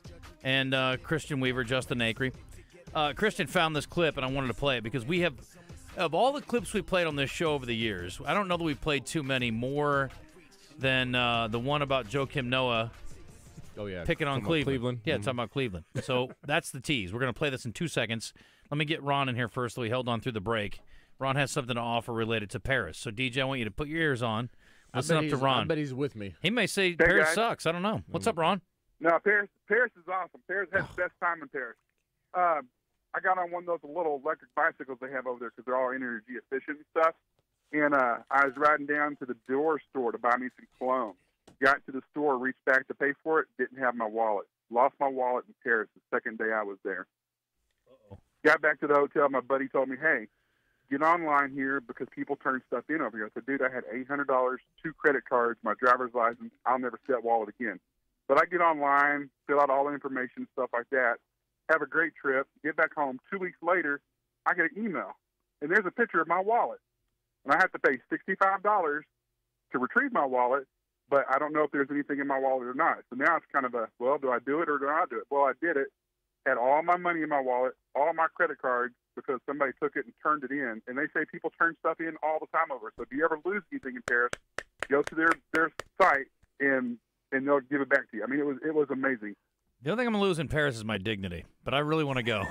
And uh, Christian Weaver, Justin Acri. Uh, Christian found this clip, and I wanted to play it because we have, of all the clips we played on this show over the years, I don't know that we've played too many more than uh, the one about Joakim Noah oh, yeah. picking on Talking Cleveland. Cleveland. Yeah, Mm-hmm. talking about Cleveland. So that's the tease. We're going to play this in two seconds. Let me get Ron in here first, though he held on through the break. Ron has something to offer related to Paris. So, D J, I want you to put your ears on. Listen up to Ron. I bet he's with me. He may say Hey, Paris guys. sucks. I don't know. What's up, Ron? No, Paris. Paris is awesome. Paris has the best time in Paris. Um, I got on one of those little electric bicycles they have over there because they're all energy efficient and stuff. And uh, I was riding down to the door store to buy me some cologne. Got to the store, reached back to pay for it, didn't have my wallet. Lost my wallet in Paris the second day I was there. Uh-oh. Got back to the hotel. My buddy told me, hey, get online here because people turn stuff in over here. I said, dude, I had eight hundred dollars, two credit cards, my driver's license. I'll never see that wallet again. But I get online, fill out all the information, stuff like that. Have a great trip, get back home. Two weeks later, I get an email, and there's a picture of my wallet. And I have to pay sixty-five dollars to retrieve my wallet, but I don't know if there's anything in my wallet or not. So now it's kind of a, well, do I do it or do I not do it? Well, I did it, had all my money in my wallet, all my credit cards, because somebody took it and turned it in. And they say people turn stuff in all the time over. So if you ever lose anything in Paris, go to their, their site, and and they'll give it back to you. I mean, it was it was amazing. The only thing I'm going to lose in Paris is my dignity, but I really want to go.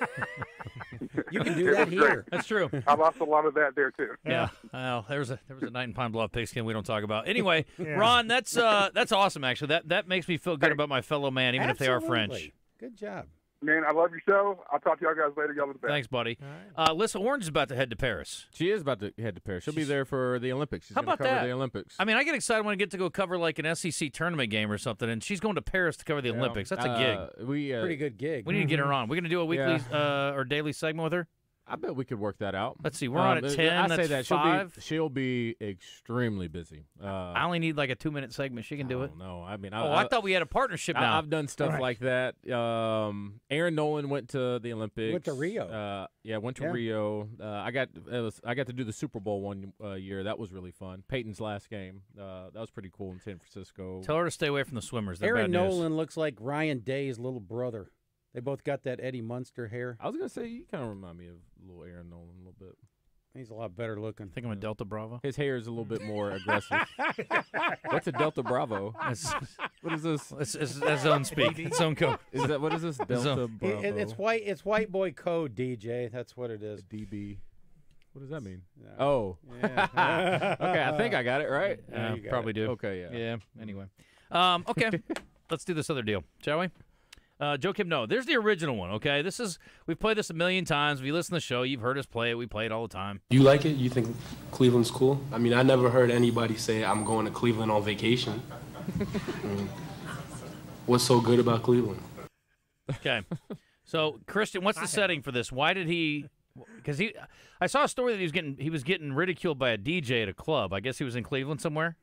You can do that here. That's true. I lost a lot of that there, too. Yeah. Well, there was a there was a night in Pine Bluff pigskin we don't talk about. Anyway, Yeah. Ron, that's uh that's awesome, actually. That that makes me feel good about my fellow man, even if they are French. Good job. Man, I love your show. I'll talk to y'all guys later. Y'all are the best. Thanks, buddy. Uh, listen, Orange is about to head to Paris. She is about to head to Paris. She'll be there for the Olympics. She's How gonna about cover that? the Olympics. I mean, I get excited when I get to go cover like an S E C tournament game or something, and she's going to Paris to cover the Yeah. Olympics. That's a Uh, gig. we uh, Pretty good gig. We need to get her on. We're going to do a weekly Yeah. uh, or daily segment with her. I bet we could work that out. Let's see. We're on Um, at ten. I say That's that five. she'll be she'll be extremely busy. Uh, I only need like a two-minute segment. She can do it. No, I mean, oh, I, thought we had a partnership I, now. I've done stuff Right. like that. Um, Aaron Nolan went to the Olympics. Went to Rio. Uh, yeah, went to Yeah. Rio. Uh, I got it was, I got to do the Super Bowl one uh, year. That was really fun. Peyton's last game. Uh, that was pretty cool in San Francisco. Tell her to stay away from the swimmers. They're Aaron bad news. Nolan looks like Ryan Day's little brother. They both got that Eddie Munster hair. I was gonna say you kind of remind me of little Aaron Nolan a little bit. He's a lot better looking. I think I'm a Delta Bravo. His hair is a little bit more aggressive. What's a Delta Bravo? That's, what is this? It's, it's, that's own speak. It's own code. Is that what is this? Delta Zone. Bravo. It- it's white. It's white boy code, D J. That's what it is. D B. What does that mean? Yeah. Oh. Yeah. Okay, I think I got it right. Yeah, you got probably it. do. Okay, yeah. Yeah. Anyway. Um, okay. Let's do this other deal, shall we? Uh, Joe Kim, no. There's the original one, okay? This is, we've played this a million times. If you listen to the show, you've heard us play it. We play it all the time. You like it? You think Cleveland's cool? I mean, I never heard anybody say, I'm going to Cleveland on vacation. I mean, what's so good about Cleveland? Okay. So, Christian, what's the setting for this? Why did he, because he, I saw a story that he was getting, he was getting ridiculed by a D J at a club. I guess he was in Cleveland somewhere.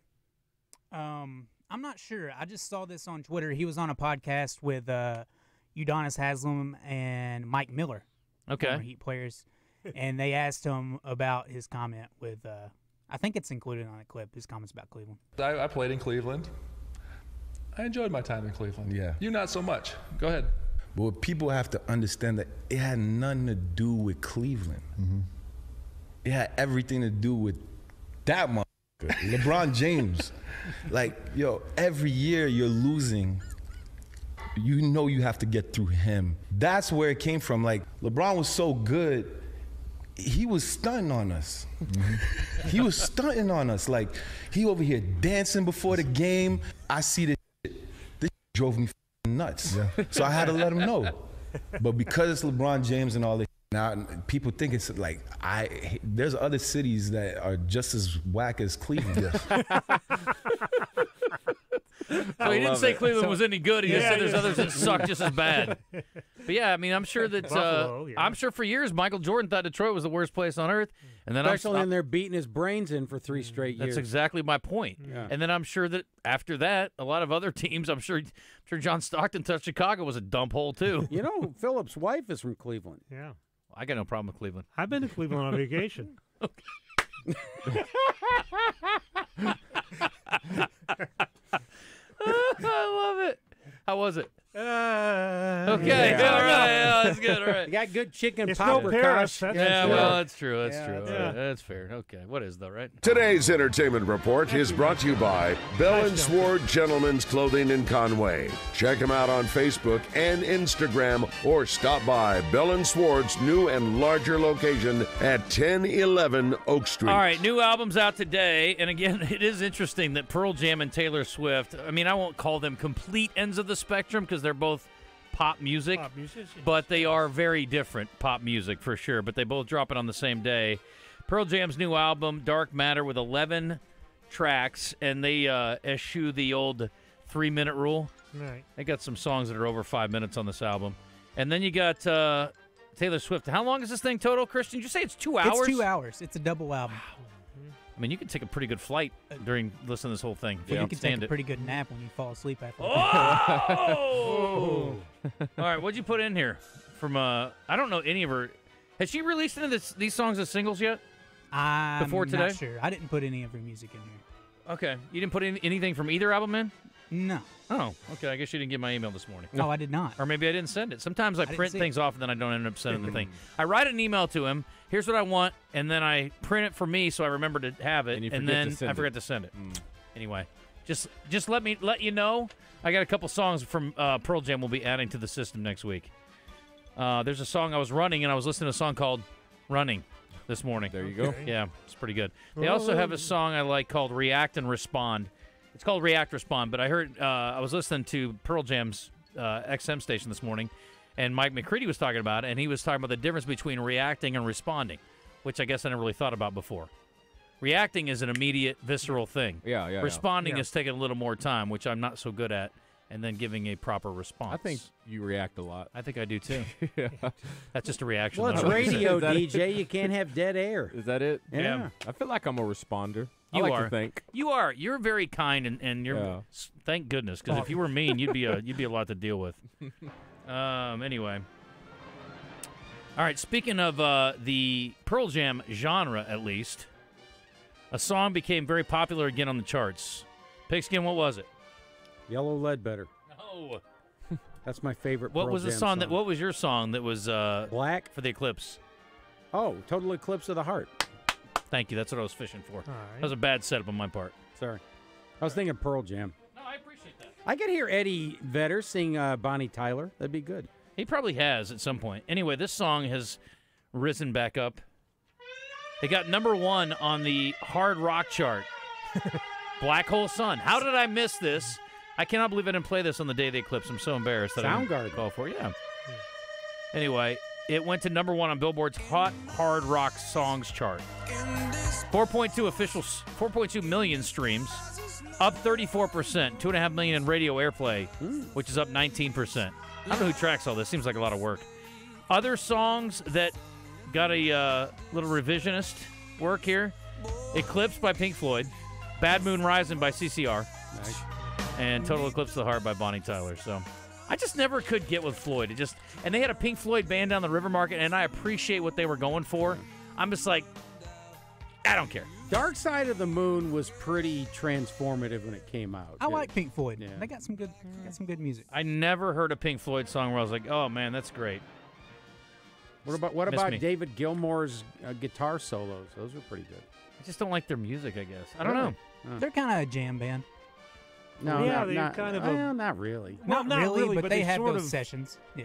Um, I'm not sure. I just saw this on Twitter. He was on a podcast with uh, Udonis Haslem and Mike Miller, Okay. former Heat players, and they asked him about his comment with. Uh, I think it's included on the clip. His comments about Cleveland. I, I played in Cleveland. I enjoyed my time in Cleveland. Yeah. You not so much. Go ahead. But what people have to understand that it had nothing to do with Cleveland. Mm-hmm. It had everything to do with that motherfucker, LeBron James. Like, yo, every year you're losing. You know you have to get through him. That's where it came from. Like, LeBron was so good, he was stunting on us. Mm-hmm. He was stunting on us. Like, he over here dancing before the game. I see this shit. This shit drove me nuts. Yeah. So I had to let him know. But because it's LeBron James and all this, now people think it's like I. There's other cities that are just as whack as Cleveland. So he didn't say Cleveland So- was any good. He just Yeah, said there's yeah. others that suck just as bad. But yeah, I mean, I'm sure that Buffalo, uh, yeah. I'm sure for years Michael Jordan thought Detroit was the worst place on earth, and then Especially I'm, when they're beating his brains in for three straight years. That's exactly my point. Yeah. And then I'm sure that after that, a lot of other teams, I'm sure, I'm sure John Stockton thought Chicago was a dump hole too. You know, Philip's wife is from Cleveland. Yeah. I got no problem with Cleveland. I've been to Cleveland on vacation. I love it. How was it? Uh, Okay, yeah. all right, yeah, that's good. All right. You got good chicken It's no popper Paris, cosh. that's Yeah, for well, sure. that's true. That's Yeah, true. that's All right, it. That's fair. Okay, what is though, right? Today's entertainment report is brought to you by Bell and Sword Gentlemen's Clothing in Conway. Check them out on Facebook and Instagram, or stop by Bell and Sword's new and larger location at ten eleven Oak Street. All right, new album's out today, and again, it is interesting that Pearl Jam and Taylor Swift, I mean, I won't call them complete ends of the spectrum because they're both pop music, Pop musicians. but they are very different pop music for sure, but they both drop it on the same day. Pearl Jam's new album, Dark Matter, with eleven tracks, and they uh, eschew the old three-minute rule. Right. They got some songs that are over five minutes on this album. And then you got uh, Taylor Swift. How long is this thing total, Christian? Did you say it's two hours? It's two hours. It's a double album. I mean, you can take a pretty good flight during listening to this whole thing. If You you can can take stand a it. pretty good nap when you fall asleep after. Oh! All right, what'd you put in here? From uh, I don't know any of her. Has she released any of this, these songs as singles yet? I'm Before today? not sure. I didn't put any of her music in here. Okay, you didn't put any, anything from either album in? No. Oh, okay. I guess you didn't get my email this morning. No, I did not. Or maybe I didn't send it. Sometimes I, I didn't print see things it. off and then I don't end up sending the thing. I write an email to him. Here's what I want, and then I print it for me so I remember to have it, And you and, forget to then send I it. forget to send it. Anyway, just just let me let you know. I got a couple songs from uh, Pearl Jam we'll be adding to the system next week. Uh, there's a song I was running, and I was listening to a song called "Running" this morning. There you go. Okay. Yeah, it's pretty good. They also have a song I like called "React and Respond." It's called React Respond, but I heard uh, I was listening to Pearl Jam's uh, X M station this morning, And Mike McCready was talking about it, and he was talking about the difference between reacting and responding, which I guess I never really thought about before. Reacting is an immediate, visceral thing. Yeah, yeah. Responding yeah. is taking a little more time, which I'm not so good at, and then giving a proper response. I think you react a lot. I think I do too. yeah. That's just a reaction. Well, it's though. radio, that D it? J. You can't have dead air. Is that it? Yeah. Yeah. I feel like I'm a responder. You I like are. to think. You are. You're very kind, and, and you're. Yeah. Thank goodness, because if you were mean, you'd be a you'd be a lot to deal with. Um. Anyway. All right. Speaking of uh, the Pearl Jam genre, at least, a song became very popular again on the charts. Pigskin, what was it? Yellow Ledbetter. No. That's my favorite. What Pearl was the Jam song that? What was your song that was uh, Black for the Eclipse? Oh, Total Eclipse of the Heart. Thank you. That's what I was fishing for. All right. That was a bad setup on my part. Sorry. I was thinking Pearl Jam. No, I appreciate that. I could hear Eddie Vedder sing uh, Bonnie Tyler. That'd be good. He probably has at some point. Anyway, this song has risen back up. It got number one on the hard rock chart. Black Hole Sun. How did I miss this? I cannot believe I didn't play this on the day of the eclipse. I'm so embarrassed that I didn't call for it. Yeah. Anyway, it went to number one on Billboard's Hot Hard Rock Songs chart. four point two official, four point two million streams, up thirty-four percent. Two and a half million in radio airplay, which is up nineteen percent. I don't know who tracks all this. Seems like a lot of work. Other songs that got a uh, little revisionist work here: Eclipse by Pink Floyd, Bad Moon Rising by C C R, Nice. and Total Eclipse of the Heart by Bonnie Tyler. So I just never could get with Floyd. It just and they had a Pink Floyd band down the River Market, and I appreciate what they were going for. I'm just like, I don't care. Dark Side of the Moon was pretty transformative when it came out. I like Pink Floyd. Yeah. They got some good, they got some good music. I never heard a Pink Floyd song where I was like, oh man, that's great. What about what Miss about me. David Gilmour's uh, guitar solos? Those were pretty good. I just don't like their music, I guess. I don't Really? know. Huh. They're kind of a jam band. No, Yeah, not, they're not, kind of a- well, not really. Well, Not, not really, really, but, but they they have sort those of- sessions. Yeah.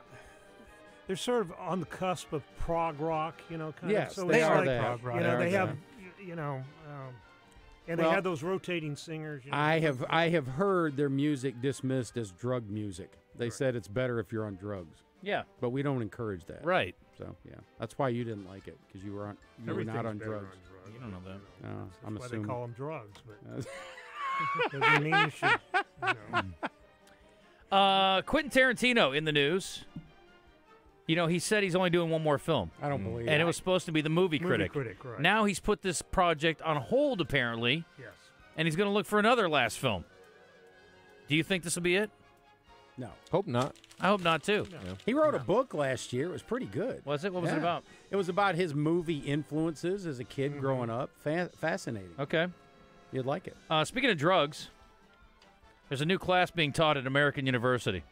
They're sort of on the cusp of prog rock, you know. Kind Yes, of. So they it's are like, that. prog rock. You They know, are they have, that. you know, um, and they Well, have those rotating singers. You know. I have I have heard their music dismissed as drug music. They said it's better if you're on drugs, Yeah, but we don't encourage that. right. So yeah, that's why you didn't like it because you were on you were Everything's not on better drugs. drugs. You don't know that. No, That's I'm why assuming. they call them drugs, but Uh, doesn't mean you should. You know. Uh, Quentin Tarantino in the news. You know, he said he's only doing one more film. I don't believe And it. it was supposed to be the movie, Movie critic. critic, right. Now he's put this project on hold, apparently, Yes. and he's going to look for another last film. Do you think this will be it? No, Hope not. I hope not, too. he wrote a book last year. It was pretty good. Was it? What was it Yeah. about? It was about his movie influences as a kid Mm-hmm. growing up. Fa- fascinating. Okay. You'd like it. Uh, speaking of drugs, there's a new class being taught at American University.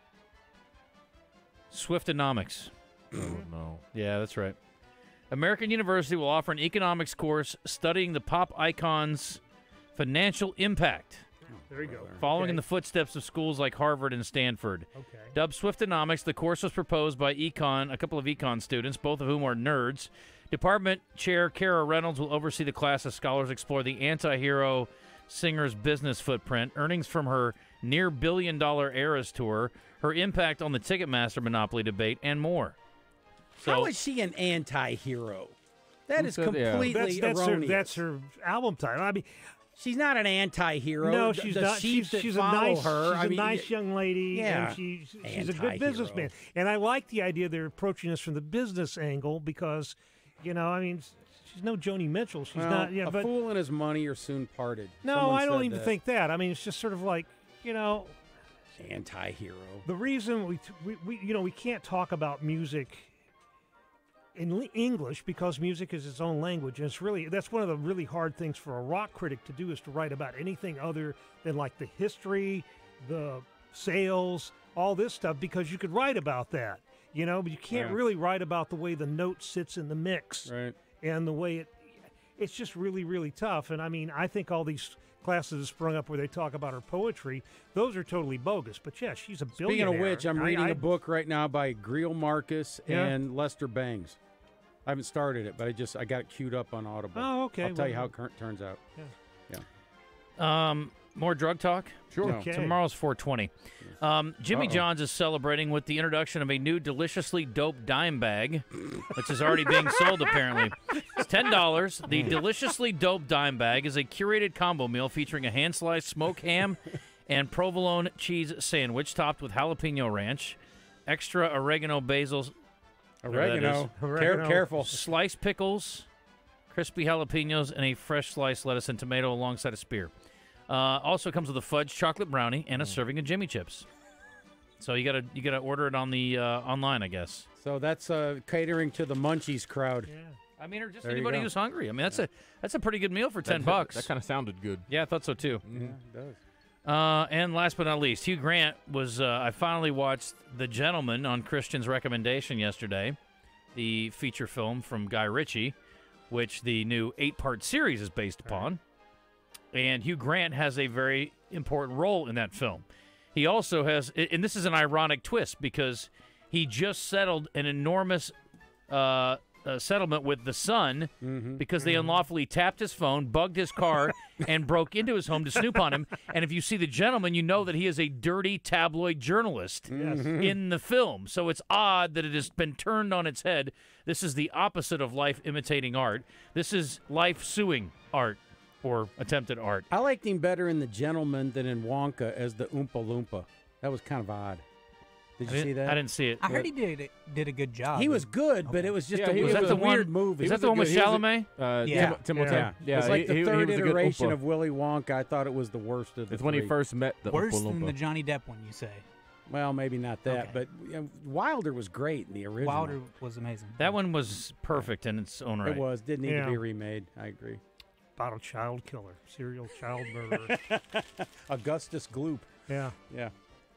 Swiftonomics. Oh, no. Yeah, that's right. American University will offer an economics course studying the pop icon's financial impact, There you go. following Okay. in the footsteps of schools like Harvard and Stanford. Okay. Dubbed Swiftonomics, the course was proposed by econ, a couple of econ students, both of whom are nerds. Department Chair Kara Reynolds will oversee the class as scholars explore the anti-hero singer's business footprint, earnings from her near billion-dollar Eras tour, her impact on the Ticketmaster monopoly debate, and more. So, How is she an anti-hero? That Who is said- yeah. completely That's, that's, her, erroneous. that's her album title. I mean, She's not an anti-hero. no, The- she's the not. sheep She's, that she's a follow nice, her. she's I a mean, nice young lady, yeah, and she, she's a good anti-hero. businessman. And I like the idea they're approaching this from the business angle because, you know, I mean, she's no Joni Mitchell. She's well, not. Yeah, a but fool and his money are soon parted. no, Someone I don't said even that. think that. I mean, it's just sort of like, you know, anti-hero. the reason we, we, we you know, we can't talk about music in li- English because music is its own language, and it's really that's one of the really hard things for a rock critic to do is to write about anything other than like the history, the sales, all this stuff because you could write about that, you know, but you can't Yeah. really write about the way the note sits in the mix Right. and the way it. It's just really really tough, and I mean I think all these classes that sprung up where they talk about her poetry, those are totally bogus. But yeah, she's a billionaire. Speaking of which, I'm I- reading I- a book right now by Greil Marcus Yeah. and Lester Bangs. I haven't started it, but I just I got it queued up on Audible. Oh, okay. I'll tell you Well, how it cur- turns out. Yeah. Yeah. Um, More drug talk? Sure. Okay. Tomorrow's four twenty. Um, Jimmy Uh-oh. John's is celebrating with the introduction of a new deliciously dope dime bag, which is already being sold, apparently. It's ten dollars. The deliciously dope dime bag is a curated combo meal featuring a hand-sliced smoked ham and provolone cheese sandwich topped with jalapeno ranch, extra oregano basil. whatever that Oregano. is, Oregano. Care- careful. Sliced pickles, crispy jalapenos, and a fresh sliced lettuce and tomato alongside a spear. Uh, also comes with a fudge chocolate brownie and a serving of Jimmy chips. So you gotta you gotta order it on the uh, online, I guess. So that's uh, catering to the munchies crowd. Yeah. I mean, or just There you anybody go. who's hungry. I mean, that's a that's a pretty good meal for ten That- bucks. that kinda sounded good. Yeah, I thought so too. Yeah, it does. Uh, and last but not least, Hugh Grant was. Uh, I finally watched The Gentleman on Christian's recommendation yesterday, the feature film from Guy Ritchie, which the new eight-part series is based upon. And Hugh Grant has a very important role in that film. He also has, and this is an ironic twist because he just settled an enormous uh, uh, settlement with the Sun because they unlawfully tapped his phone, bugged his car, and broke into his home to snoop on him. And if you see The Gentleman, you know that he is a dirty tabloid journalist Yes. in the film. So it's odd that it has been turned on its head. This is the opposite of life imitating art. This is life suing art. Or attempted art. I liked him better in The Gentleman than in Wonka as the Oompa Loompa. That was kind of odd. Did I you didn't- see that? I didn't see it. I heard he did it, did a good job. He was good, but it was just Yeah, a, he it was was a a weird one- movie. Is that the one with Chalamet? Uh, Yeah. Tim- Yeah. Timothy. Yeah. Yeah, it's like the he- he third was a good iteration Oompa. of Willy Wonka. I thought it was the worst of the It's when he three. first met the Worse Oompa than Loompa. the Johnny Depp one, you say. Well, maybe not that, but you know, Wilder was great in the original. Wilder was amazing. That one was perfect in its own right. It was. Didn't need Yeah. to be remade. I agree. About a child killer, serial child murderer. Augustus Gloop. Yeah. Yeah.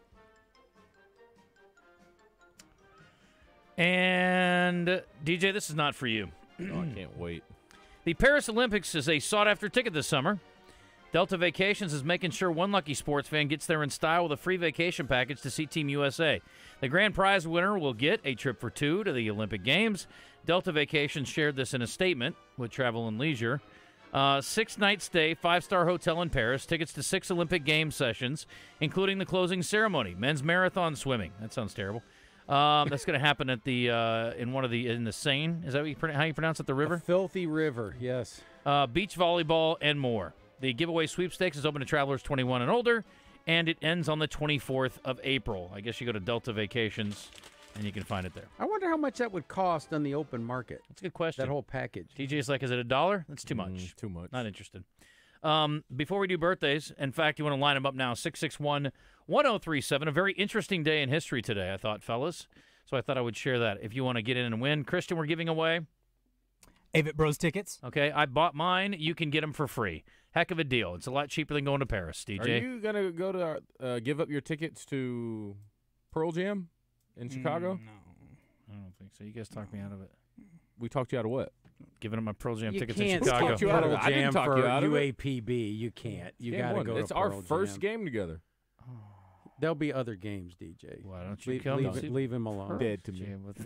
And D J, this is not for you. Oh, I can't wait. The Paris Olympics is a sought-after ticket this summer. Delta Vacations is making sure one lucky sports fan gets there in style with a free vacation package to see Team U S A. The grand prize winner will get a trip for two to the Olympic Games. Delta Vacations shared this in a statement with Travel and Leisure. Uh, six-night stay, five-star hotel in Paris, tickets to six Olympic Games sessions, including the closing ceremony, men's marathon swimming. That sounds terrible. Um, that's going to happen at the uh, in one of the in the Seine. Is that what you, how you pronounce it? The river? A filthy river. Yes. Uh, beach volleyball and more. The giveaway sweepstakes is open to travelers twenty-one and older, and it ends on the twenty-fourth of April. I guess you go to Delta Vacations, and you can find it there. I wonder how much that would cost on the open market. That's a good question. That whole package. T J's like, is it a dollar? That's too much. Mm, too much. Not interested. Um, before we do birthdays, in fact, you want to line them up now, six six one, one oh three seven. A very interesting day in history today, I thought, fellas. So I thought I would share that. If you want to get in and win, Christian, we're giving away Avett Bros tickets. Okay, I bought mine. You can get them for free. Heck of a deal. It's a lot cheaper than going to Paris, D J. Are you going to go to uh, give up your tickets to Pearl Jam in Chicago? no. I don't think so. You guys talked me out of it. We talked you out of what? Giving them my Pearl Jam You tickets can't in Chicago. skip you out of Pearl it. I didn't Jam talk for you out of U it. A P B. You can't. You Game got to one. go It's to our Pearl first Jam. game together. There'll be other games, D J. Why don't you leave, come leave, to it- leave him alone. Dead to me. Jam with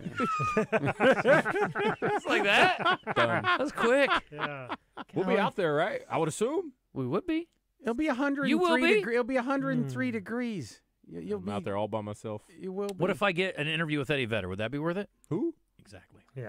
It's like that? Done. That's quick. Yeah. We'll be out there, right? I would assume. We would be. It'll be one hundred three You will be? degrees. It'll be one hundred three degrees. You, you'll I'm be out there all by myself. You will be. What if I get an interview with Eddie Vedder? Would that be worth it? Who? Exactly. Yeah.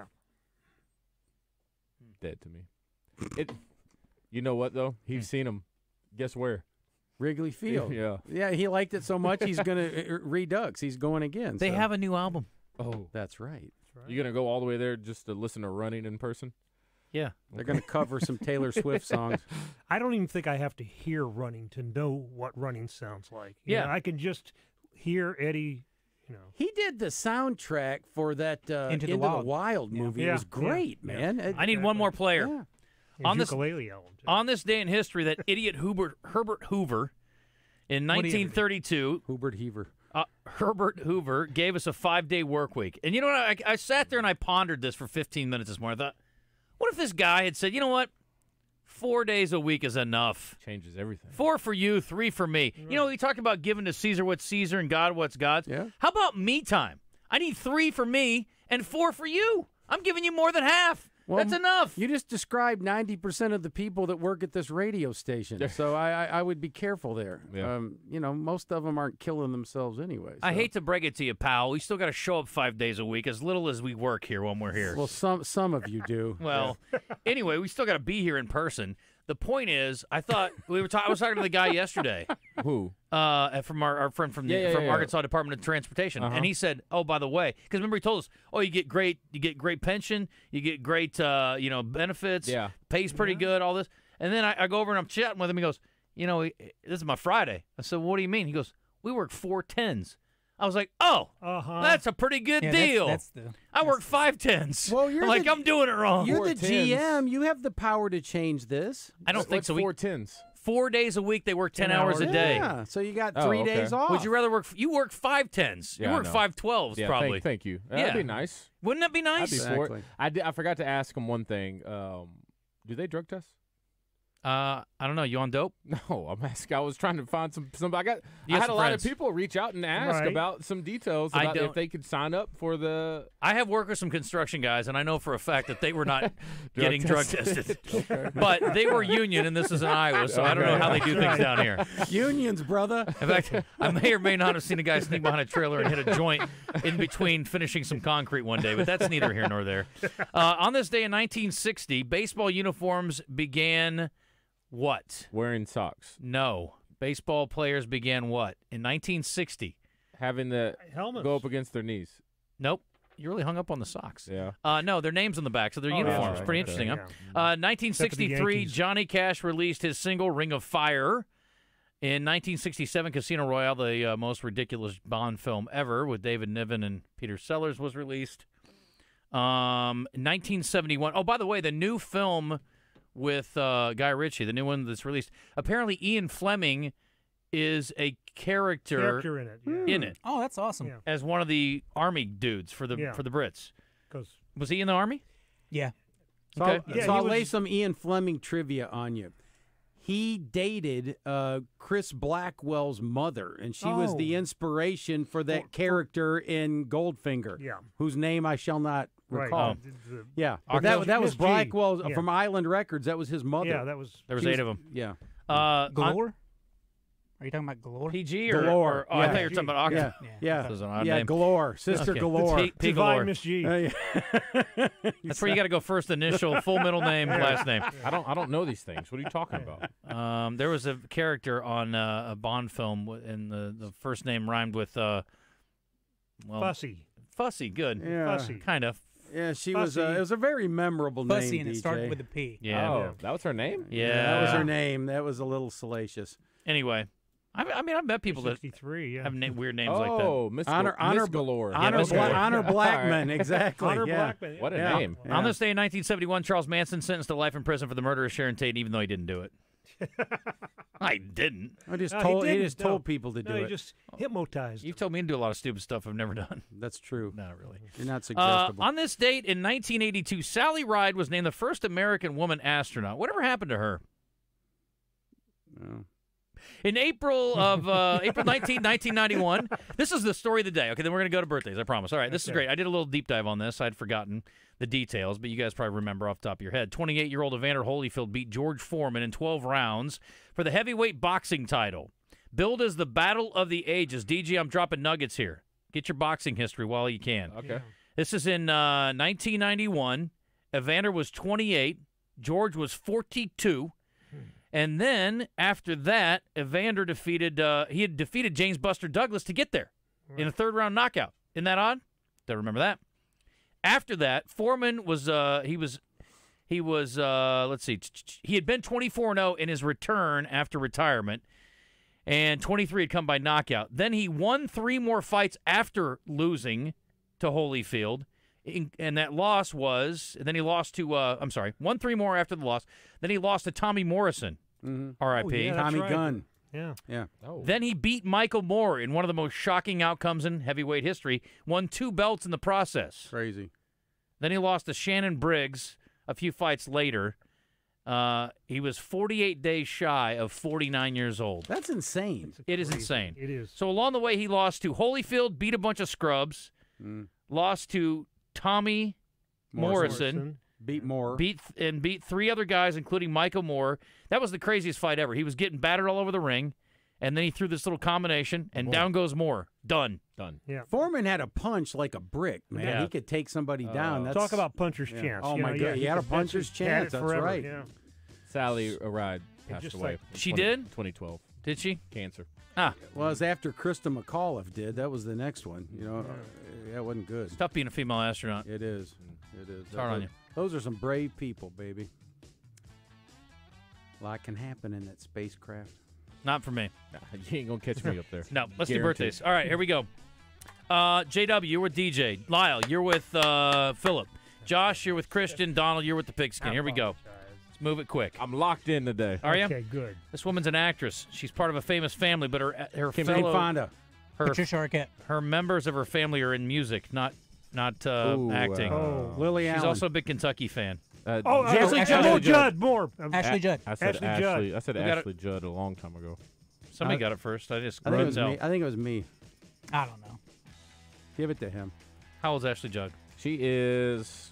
Dead to me. It. You know what though? He's seen him. Guess where? Wrigley Field? Yeah. Yeah, he liked it so much he's going to redux. He's going again. They so. have a new album. Oh, That's right. you gonna go all the way there just to listen to Running in person? Yeah. They're going to cover some Taylor Swift songs. I don't even think I have to hear running to know what running sounds like. You Yeah. know, I can just hear Eddie, you know. He did the soundtrack for that uh, Into the Into the Wild. Wild Yeah. movie. Yeah, It was yeah, great, yeah. man. It- I need one more player. Yeah. His On this- ukulele album. Too. On this day in history, that idiot Hubert, Herbert Hoover in What do you nineteen thirty-two, Hubert Heaver. uh, Herbert Hoover gave us a five-day work week. And you know what? I, I sat there and I pondered this for fifteen minutes this morning. I thought, what if this guy had said, you know what? Four days a week is enough. Changes everything. Four for you, three for me. You know, we talked about giving to Caesar what's Caesar and God what's God's. Yeah. How about me time? I need three for me and four for you. I'm giving you more than half. Well, That's enough. You just described ninety percent of the people that work at this radio station, so I, I, I would be careful there. Yeah. Um, you know, most of them aren't killing themselves anyway. I so. hate to break it to you, pal. We still got to show up five days a week, as little as we work here when we're here. Well, some some of you do. Well, anyway, we still got to be here in person. The point is, I thought we were. Ta- I was talking to the guy yesterday. Who? Uh, from our, our friend from the Yeah, yeah, from yeah. Arkansas Department of Transportation, Uh-huh. and he said, "Oh, by the way, because remember he told us, oh, you get great, you get great pension, you get great, uh, you know, benefits, Yeah. pays pretty good, all this." And then I, I go over and I'm chatting with him. He goes, "You know, this is my Friday." I said, "What do you mean?" He goes, "We work four tens." I was like, "Oh, Uh-huh. that's a pretty good Yeah, that's- deal." that's the- I work five tens. Well, you're I'm like the- I'm doing it wrong. You're Four the G M. You have the power to change this. I don't think What's so. We- Four tens. Four days a week, they work ten, ten hours, hours. a day. Yeah, so you got Oh, three okay. days off. Would you rather work? You work five tens. Yeah, you I work know. five twelves, Yeah, probably. Thank, thank you. That'd Yeah. be nice. Wouldn't that be nice? I'd be for Exactly. it. I, did, I forgot to ask him one thing. Um, do they drug test? Uh, I don't know. You on dope? No, I'm asking. I was trying to find some. some I got. You I got had some a lot friends. of people reach out and ask Right. about some details I about don't- if they could sign up for the. I have worked with some construction guys, and I know for a fact that they were not getting drug tested. tested. Okay. But they were union, and this is in Iowa, so I don't know Okay. how they do things down here. Unions, brother. In fact, I may or may not have seen a guy sneak behind a trailer and hit a joint in between finishing some concrete one day, but that's neither here nor there. Uh, on this day in nineteen sixty, baseball uniforms began what? Wearing socks, No. Baseball players began what? In nineteen sixty. having the Helmets. go up against their knees. Nope. You really hung up on the socks. Yeah. Uh, no, their names on the back, so their Oh, uniforms. yeah, Pretty okay. interesting, huh? Yeah. Uh, nineteen sixty-three, Yankees. Johnny Cash released his single "Ring of Fire." In nineteen sixty-seven, Casino Royale, the uh, most ridiculous Bond film ever, with David Niven and Peter Sellers, was released. Um, nineteen seventy-one. Oh, by the way, the new film with uh, Guy Ritchie, the new one that's released. Apparently, Ian Fleming is a character, Character in it. Yeah. in it Oh, that's awesome. Yeah. as one of the army dudes for the Yeah. for the Brits. 'Cause- Was he in the army? Yeah. So, Okay. I'll, Yeah, so he I'll lay was- some Ian Fleming trivia on you. He dated uh, Chris Blackwell's mother, and she was the Oh. inspiration for that For- for- character in Goldfinger, Yeah. whose name I shall not Right. recall. Oh. The- the- Yeah, but Miss that, that was Miss G. Blackwell Yeah. from Island Records. That was his mother. Yeah, that was. There was She eight of them. Yeah. Uh, on- Galore? Are you talking about Galore? P G or, Galore, or oh, I yeah. thought you were talking about Yeah, Octa. yeah, This is an odd yeah. name. Galore, Sister Okay. Galore. P- P. Divine Galore. Miss G. Uh, yeah. That's where you got to go first initial, full middle name, last name. I don't. I don't know these things. What are you talking about? Um, there was a character on uh, a Bond film, w- and the, the first name rhymed with uh, well, Fussy. Fussy, good. Yeah. Fussy. Kind of. Yeah, she was. Uh, Fussy. it was a very memorable Fussy, name. and it D J. started with a P. Yeah. Oh, that was her name. Yeah. that was her name. That was a little salacious. Anyway, I, I mean, I've met people that sixty-three, yeah. have na- weird names like that. Oh, Miss Honor, Gal- honor, Miss Galore. honor, Miss Bla- Galore. honor All right. Blackman. Exactly. Honor yeah. Blackman. What a Yeah. name. Yeah. On this day in nineteen seventy-one, Charles Manson sentenced to life in prison for the murder of Sharon Tate, even though he didn't do it. I didn't. I just No, he told. He, didn't, just no. told people to do No, he it. just hypnotized. You've told me to do a lot of stupid stuff I've never done. That's true. Not really. You're not Uh, suggestible. on this date in nineteen eighty-two, Sally Ride was named the first American woman astronaut. Whatever happened to her? Oh. In April of uh, April nineteenth, nineteen ninety-one, this is the story of the day. Okay, then we're going to go to birthdays, I promise. All right, this is Okay. great. I did a little deep dive on this. I'd forgotten the details, but you guys probably remember off the top of your head. twenty-eight-year-old Evander Holyfield beat George Foreman in twelve rounds for the heavyweight boxing title. Billed as the Battle of the Ages. D J, I'm dropping nuggets here. Get your boxing history while you can. Okay. This is in uh, nineteen ninety-one. Evander was twenty-eight. George was forty-two. And then after that, Evander defeated uh, he had defeated James Buster Douglas to get there in a third round knockout. Isn't that odd? Don't remember that. After that, Foreman was uh, he was he was uh, let's see, he had been twenty-four and oh in his return after retirement, and twenty-three had come by knockout. Then he won three more fights after losing to Holyfield. In, and that loss was, and then he lost to, uh, I'm sorry, won three more after the loss. Then he lost to Tommy Morrison, Mhm. R I P Oh, yeah, that's Tommy right. Gunn. Yeah. Yeah. Oh. Then he beat Michael Moore in one of the most shocking outcomes in heavyweight history, won two belts in the process. Crazy. Then he lost to Shannon Briggs a few fights later. Uh, he was forty-eight days shy of forty-nine years old. That's insane. It is Crazy. insane. It is. So along the way, he lost to Holyfield, beat a bunch of scrubs, Mm. lost to Tommy Morrison, Morrison. Beat Moore. Beat and beat three other guys, including Michael Moore. That was the craziest fight ever. He was getting battered all over the ring, and then he threw this little combination, and Moore. down goes Moore. Done. Done. Yeah. Foreman had a punch like a brick, man. Yeah. He could take somebody down. That's, Talk about puncher's yeah. chance. Oh, You my know, God. yeah, he he had a could- puncher's had it chance. That's forever, right. yeah. Sally Aride passed just away. like- in She twenty did? twenty twelve. Did she? Cancer. Ah. Well, it was after Krista McAuliffe did. That was the next one. You know, yeah, that wasn't good. It's tough being a female astronaut. It is. It is. It's hard on you. Those are some brave people, baby. A lot can happen in that spacecraft. Not for me. Nah, you ain't going to catch me up there. No, let's do Guaranteed. birthdays. All right, here we go. Uh, J W, you're with D J. Lyle, you're with uh, Philip. Josh, you're with Christian. Donald, you're with the pigskin. Here we go. Let's move it quick. I'm locked in today. Are you? Okay, good. This woman's an actress. She's part of a famous family, but her her Kim fellow Fonda. her Patricia Arquette. her members of her family are in music, not not uh, Ooh, acting. uh, Oh, Lily She's Allen. also a big Kentucky fan. Uh, Oh, Judd- Ashley, Ashley Judd. Judd. Oh, Judd. More. Ashley Judd. I said Ashley Ashley. Judd. I said Who got it? Ashley Judd a long time ago. Somebody Uh, got it first. I just I think, it couldn't was tell. me. I think it was me. I don't know. Give it to him. How old's Ashley Judd? She is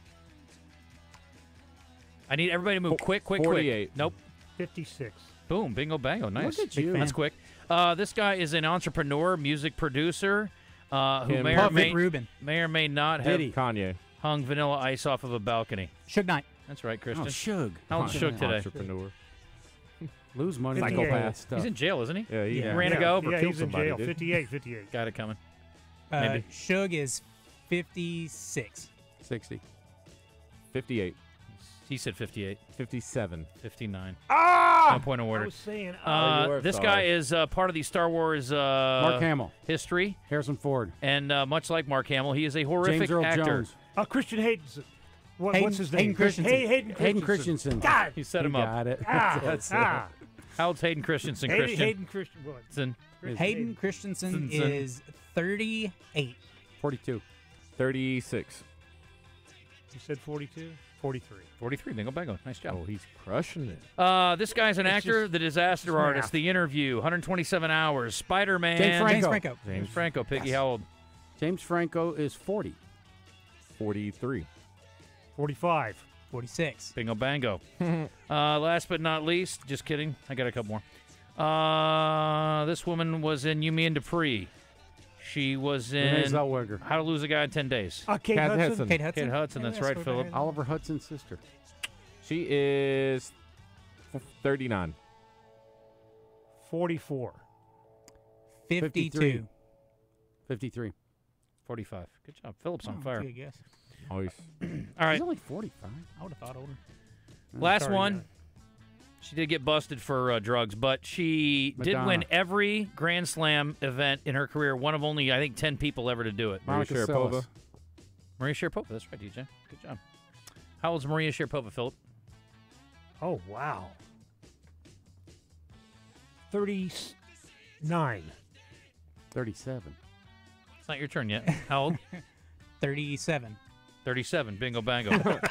I need everybody to move Fo- quick, quick, forty-eight. quick. Nope. fifty-six. Boom. Bingo, bango. Nice. Look at you. That's quick. Uh, this guy is an entrepreneur, music producer, uh, who Kim may or, Puff may, Rubin. may or may not have Diddy. Kanye. hung Vanilla Ice off of a balcony. Suge Knight. That's right, Christian. Oh, Suge. How old's Suge today? Entrepreneur. Lose money. Fifty-eight. with Psychopath. stuff. He's in jail, isn't he? Yeah, he Yeah. ran yeah. a go Yeah, or killed he's in somebody, jail. dude. fifty-eight, fifty-eight. Got it coming. Uh, Maybe. Suge is fifty-six. sixty. fifty-eight. He said fifty-eight. fifty-seven. fifty-nine. Ah! No point of I order. was saying, Oh, Uh, you were this sorry. guy is uh, part of the Star Wars uh, Mark Hamill. history, Harrison Ford. and uh, much like Mark Hamill, he is a horrific James Earl actor. Jones. uh, Christian Hayden. What, Hayden- what's his name? Hayden Christensen. Hey, Hayden Hayden Christensen. Christensen. God. He set You him up. got it. Ah, That's it. ah. How old's Hayden Christensen? Hayden, Christian. Hayden Christian. What? Christensen. Hayden Christensen Christensen. is thirty-eight. forty-two. thirty-six. You said forty-two? forty-three. forty-three. Bingo, bango. Nice job. Oh, he's crushing it. Uh, this guy's an It's actor, just- the disaster it's artist, math. the interview, one hundred twenty-seven hours, Spider-Man. James Franco. James Franco. James Franco. Piggy, how old? James Franco is forty. forty-three. forty-five. forty-six. Bingo, bango. uh, last but not least, just kidding. I got a couple more. Uh, this woman was in You, Me, and Dupree. She was Renee in Zellweger. How to Lose a Guy in ten days. Uh, Kate Kat Hudson. Hudson. Kate Hudson. Kate Hudson, Yeah, that's that's right, what Philip. I- Oliver Hudson's sister. She is f- thirty-nine. forty-four. fifty-two. fifty-three. forty-five. Good job. Philip's on Oh, fire. good guess. Always. All right. He's only forty-five. I would have thought older. Last Sorry, one. guys. She did get busted for uh, drugs, but she did Madonna. win every Grand Slam event in her career. One of only, I think, ten people ever to do it. Maria Monica Sharapova. Seles. Maria Sharapova. That's right, D J. Good job. How old's Maria Sharapova, Philip? Oh, wow. thirty-nine. thirty-seven. It's not your turn yet. How old? thirty-seven. thirty-seven. Bingo, bango.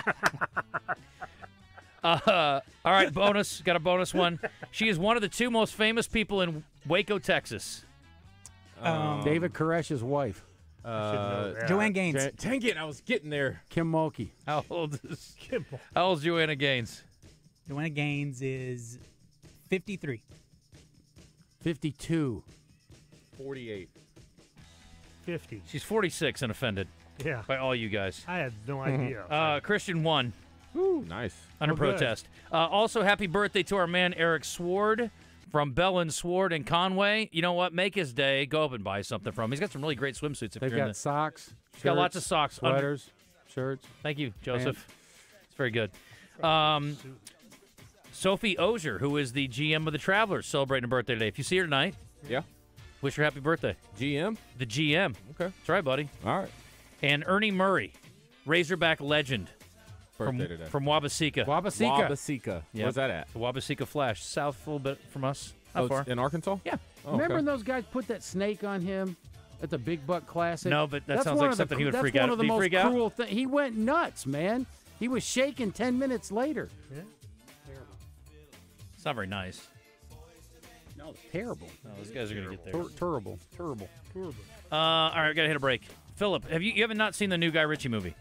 uh, all right, bonus. Got a bonus one. She is one of the two most famous people in Waco, Texas. Um, David Koresh's wife. Uh, that. Joanne Gaines. Ja- dang it, I was getting there. Kim Mulkey. How old is Kimball. How old's Joanna Gaines? Joanna Gaines is fifty-three. fifty-two. forty-eight. fifty. She's forty-six and offended Yeah. by all you guys. I had no idea. Uh, Christian won Ooh, nice. under Oh, good. protest. Uh, also, happy birthday to our man Eric Sward from Bell and Sward in Conway. You know what? Make his day. Go up and buy something from him. He's got some really great swimsuits. If They've you're in got the, socks. He's got lots of shirts, socks. Under- Sweaters. Shirts. Thank you, Joseph. It's very good. Um, Sophie Ozier, who is the G M of the Travelers, celebrating a birthday today. If you see her tonight, Yeah. wish her happy birthday. G M? The G M. Okay. That's right, buddy. All right. And Ernie Murray, Razorback legend from, Birthday today. from Wabaseka. Wabaseka. Wabaseka. Yep. Where's that at? The Wabaseka Flash, south a little bit from us. Oh, Not it's far. in Arkansas? Yeah. Oh, Remember okay. when those guys put that snake on him at the Big Buck Classic? No, but that That's sounds one like of the something he cr- would that's freak one out. of the Did he most freak out? cruel thing. He went nuts, man. He was shaking ten minutes later. Yeah. It's not very nice. No, it's terrible. No, those guys are going to get there. Ter- terrible. Terrible. Uh, all right, got to hit a break. Philip, have you, you haven't not seen the new Guy Ritchie movie?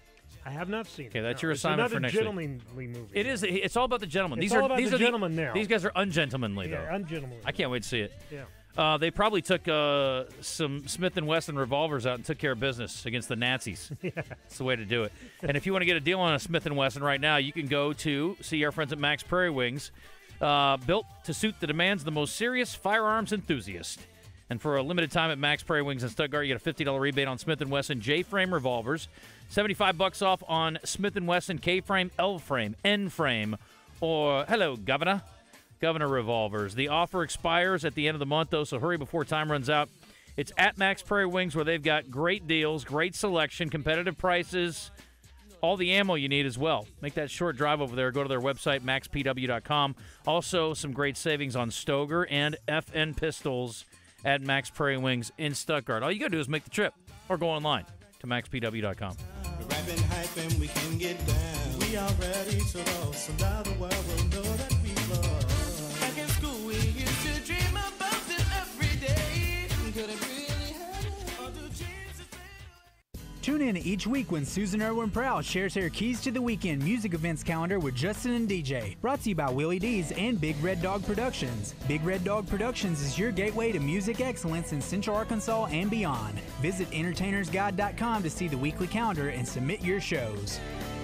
I have not seen Okay, it. that's no. your assignment it's for next another week. gentlemanly movie. It is. It's all about the gentlemen. It's these all are about these the are gentlemen the, now. These guys are ungentlemanly Yeah, though. ungentlemanly. I can't wait to see it. Yeah. Uh, they probably took uh, some Smith and Wesson revolvers out and took care of business against the Nazis. Yeah. That's the way to do it. And if you want to get a deal on a Smith and Wesson right now, you can go to see our friends at Max Prairie Wings, uh, built to suit the demands of the most serious firearms enthusiast. And for a limited time at Max Prairie Wings in Stuttgart, you get a fifty dollars rebate on Smith and Wesson J-frame revolvers, seventy-five bucks off on Smith and Wesson K-frame, L-frame, N-frame, or hello, Governor. Governor revolvers. The offer expires at the end of the month, though, so hurry before time runs out. It's at Max Prairie Wings where they've got great deals, great selection, competitive prices, all the ammo you need as well. Make that short drive over there. Go to their website, max p w dot com. Also, some great savings on Stoger and F N pistols at Max Prairie Wings in Stuttgart. All you got to do is make the trip or go online to max p w dot com. Rapping, hyping, we can get down. We are ready to roll, so now the world will know that we love. Back in school, we used to dream about it every day. Couldn't really have it, or do Jesus. Tune in each week when Susan Irwin Prowl shares her Keys to the Weekend music events calendar with Justin and D J. Brought to you by Willie D's and Big Red Dog Productions. Big Red Dog Productions is your gateway to music excellence in Central Arkansas and beyond. Visit entertainers guide dot com to see the weekly calendar and submit your shows.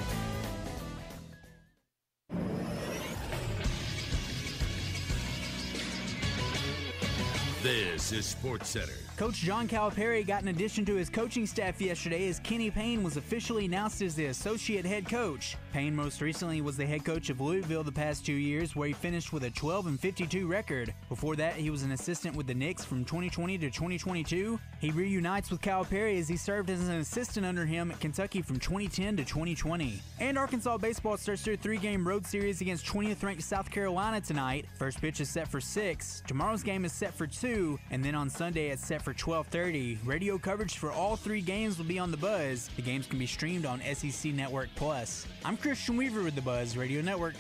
This is Sports Center. Coach John Calipari got an addition to his coaching staff yesterday as Kenny Payne was officially announced as the associate head coach. Payne most recently was the head coach of Louisville the past two years, where he finished with a twelve and fifty-two record. Before that, he was an assistant with the Knicks from twenty twenty to twenty twenty-two. He reunites with Calipari as he served as an assistant under him at Kentucky from twenty ten to twenty twenty. And Arkansas baseball starts their three-game road series against twentieth-ranked South Carolina tonight. First pitch is set for six. Tomorrow's game is set for two, and then on Sunday it's set for twelve thirty. Radio coverage for all three games will be on The Buzz. The games can be streamed on S E C Network Plus. I'm Christian Weaver with The Buzz Radio Network.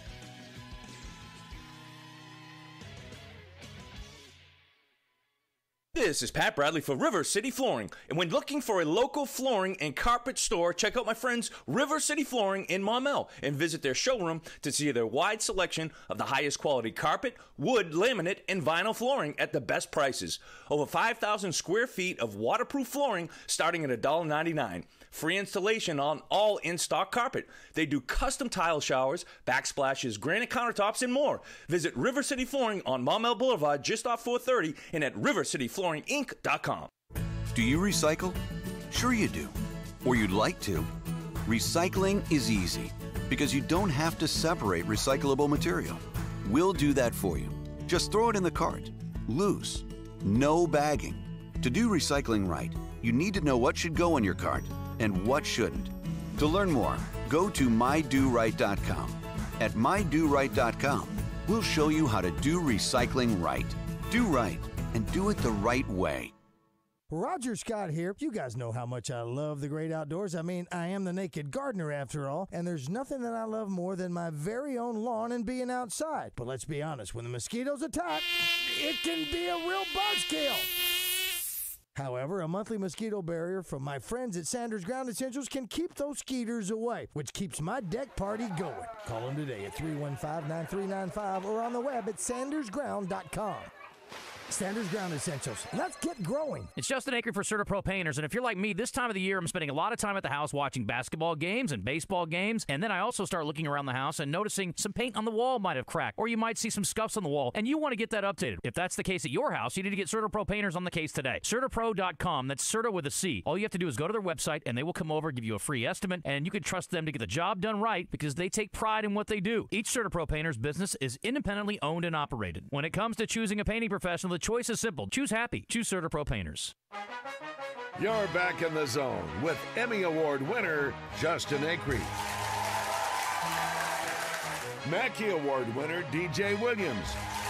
This is Pat Bradley for River City Flooring. And when looking for a local flooring and carpet store, check out my friends River City Flooring in Maumelle and visit their showroom to see their wide selection of the highest quality carpet, wood, laminate, and vinyl flooring at the best prices. Over five thousand square feet of waterproof flooring starting at one dollar ninety-nine. Free installation on all in-stock carpet. They do custom tile showers, backsplashes, granite countertops, and more. Visit River City Flooring on Maumelle Boulevard just off four thirty and at river city flooring inc dot com. Do you recycle? Sure you do. Or you'd like to. Recycling is easy because you don't have to separate recyclable material. We'll do that for you. Just throw it in the cart. Loose. No bagging. To do recycling right, you need to know what should go in your cart and what shouldn't. To learn more, go to my do right dot com. At my do right dot com, we'll show you how to do recycling right. Do right, and do it the right way. Roger Scott here. You guys know how much I love the great outdoors. I mean, I am the naked gardener after all, and there's nothing that I love more than my very own lawn and being outside. But let's be honest, when the mosquitoes attack, it can be a real buzzkill. However, a monthly mosquito barrier from my friends at Sanders Ground Essentials can keep those skeeters away, which keeps my deck party going. Call them today at three one five, nine three nine five or on the web at sanders ground dot com. Sanders Ground Essentials. Let's get growing. It's Justin Acri for CertaPro Painters, and if you're like me, this time of the year, I'm spending a lot of time at the house watching basketball games and baseball games, and then I also start looking around the house and noticing some paint on the wall might have cracked, or you might see some scuffs on the wall, and you want to get that updated. If that's the case at your house, you need to get CertaPro Painters on the case today. Certa Pro dot com, that's Certa with a C. All you have to do is go to their website, and they will come over, give you a free estimate, and you can trust them to get the job done right because they take pride in what they do. Each CertaPro Painters business is independently owned and operated. When it comes to choosing a painting professional, the choice is simple. Choose happy. Choose CertaPro Painters. You're back in the zone with Emmy Award winner Justin Acri. Mackey Award winner D J Williams.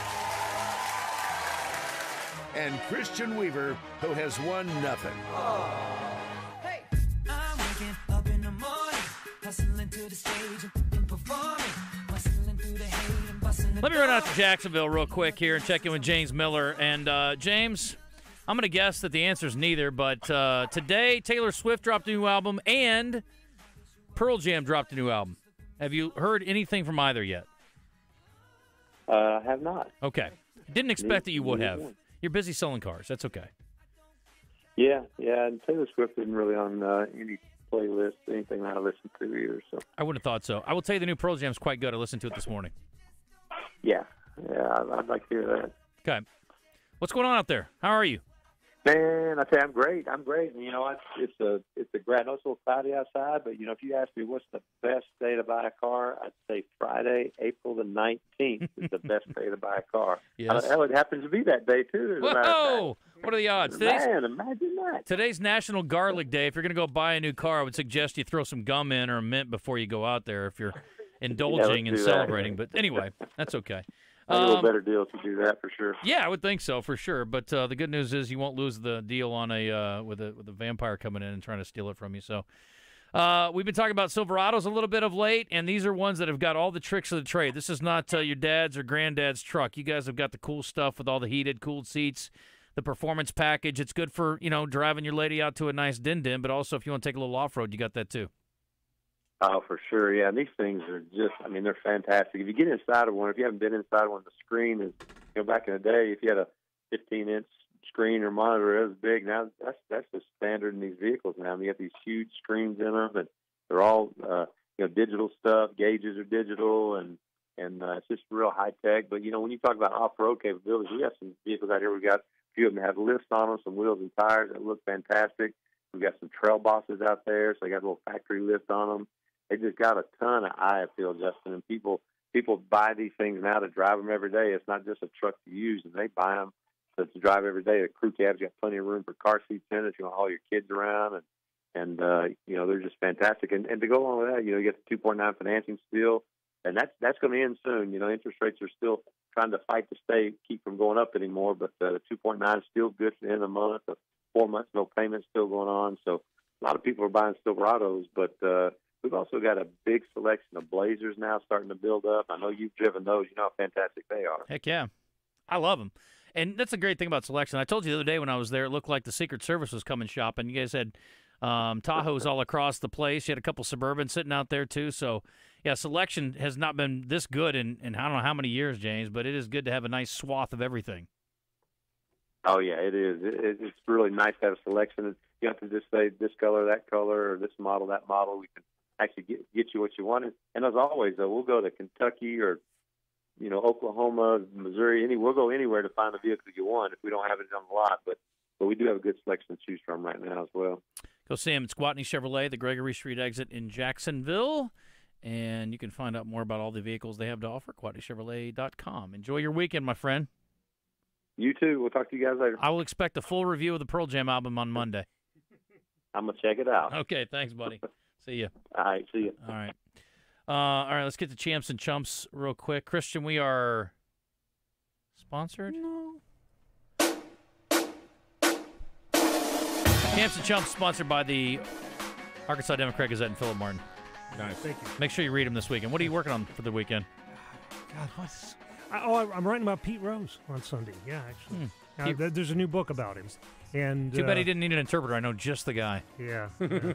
And Christian Weaver, who has won nothing. Hey, I'm waking up in the morning, hustling to the stage and performing, hustling through the hate and busting the Let me run out to Jacksonville real quick here and check in with James Miller. And, uh, James, I'm going to guess that the answer is neither, but uh, today Taylor Swift dropped a new album, and Pearl Jam dropped a new album. Have you heard anything from either yet? Uh, I have not. Okay. Didn't expect Need- that you would need have. one. You're busy selling cars. That's okay. Yeah, yeah. And Taylor Swift isn't really on uh, any playlist, anything that I listen to either. So I would have thought so. I will tell you the new Pearl Jam's quite good. I listened to it this morning. yeah, yeah. I'd, I'd like to hear that. Okay. What's going on out there? How are you? Man, I tell you, I'm great. I'm great. And, you know, it's, it's a it's a great. I know it's a little cloudy outside, but you know, if you ask me what's the best day to buy a car, I'd say Friday, April the nineteenth is the best day to buy a car. Yes. Hell, it happens to be that day too. as a matter of fact. Whoa! What are the odds? Today's, Man, imagine that. Today's National Garlic Day. If you're going to go buy a new car, I would suggest you throw some gum in or a mint before you go out there if you're indulging and do that. celebrating. But anyway, that's okay. I get a little Um, better deal if you do that for sure. Yeah, I would think so for sure. But uh, the good news is you won't lose the deal on a uh, with a with a vampire coming in and trying to steal it from you. So uh, we've been talking about Silverados a little bit of late, and these are ones that have got all the tricks of the trade. This is not uh, your dad's or granddad's truck. You guys have got the cool stuff with all the heated, cooled seats, the performance package. It's good for you know driving your lady out to a nice din din, but also if you want to take a little off road, you got that too. Oh, for sure. Yeah, and these things are just, I mean, they're fantastic. If you get inside of one, if you haven't been inside one, the screen is, you know, back in the day, if you had a fifteen-inch screen or monitor, it was big. Now, that's that's the standard in these vehicles now. I mean, you have these huge screens in them, and they're all, uh, you know, digital stuff. Gauges are digital, and, and uh, it's just real high-tech. But, you know, when you talk about off-road capabilities, we have some vehicles out here. We've got a few of them that have lifts on them, some wheels and tires that look fantastic. We've got some trail bosses out there, so they got a little factory lift on them. They just got a ton of eye appeal, Justin, and people people buy these things now to drive them every day. It's not just a truck to use, and they buy them to, to drive every day. The crew cab's got plenty of room for car seats in it if you want to haul your kids around, and and uh, you know they're just fantastic. And, and to go along with that, you know, you get the two point nine financing still, and that's that's going to end soon. You know, interest rates are still trying to fight to stay keep from going up anymore, but uh, the two point nine is still good for the end of the month. The four months no payment still going on, so a lot of people are buying Silverados, but uh, we've also got a big selection of Blazers now starting to build up. I know you've driven those. You know how fantastic they are. Heck yeah. I love them. And that's the great thing about selection. I told you the other day when I was there, it looked like the Secret Service was coming shopping. You guys had um, Tahoes all across the place. You had a couple Suburban sitting out there, too. So, yeah, selection has not been this good in, in I don't know how many years, James, but it is good to have a nice swath of everything. Oh, yeah, it is. It, it's really nice to have a selection. You have to just say this color, that color, or this model, that model. We can actually get, get you what you wanted. And as always, though, we'll go to Kentucky or, you know, Oklahoma, Missouri. Any, we'll go anywhere to find the vehicle you want if we don't have it on the lot. But, but we do have a good selection to choose from right now as well. Go see him at Gwatney Chevrolet, the Gregory Street exit in Jacksonville. And you can find out more about all the vehicles they have to offer, gwatney chevrolet dot com. Enjoy your weekend, my friend. You too. We'll talk to you guys later. I will expect a full review of the Pearl Jam album on Monday. I'm going to check it out. Okay, thanks, buddy. See you. All right, see you. All right. Uh, all right, let's get to Champs and Chumps real quick. Christian, we are sponsored? No. Champs and Chumps sponsored by the Arkansas Democrat Gazette and Philip Martin. Nice. Thank you. Make sure you read them this weekend. What are you working on for the weekend? God, what's... I, oh, I'm writing about Pete Rose on Sunday. Yeah, actually. Hmm. Uh, Pete- th- there's a new book about him. And Too bad he uh, didn't need an interpreter. I know just the guy. Yeah.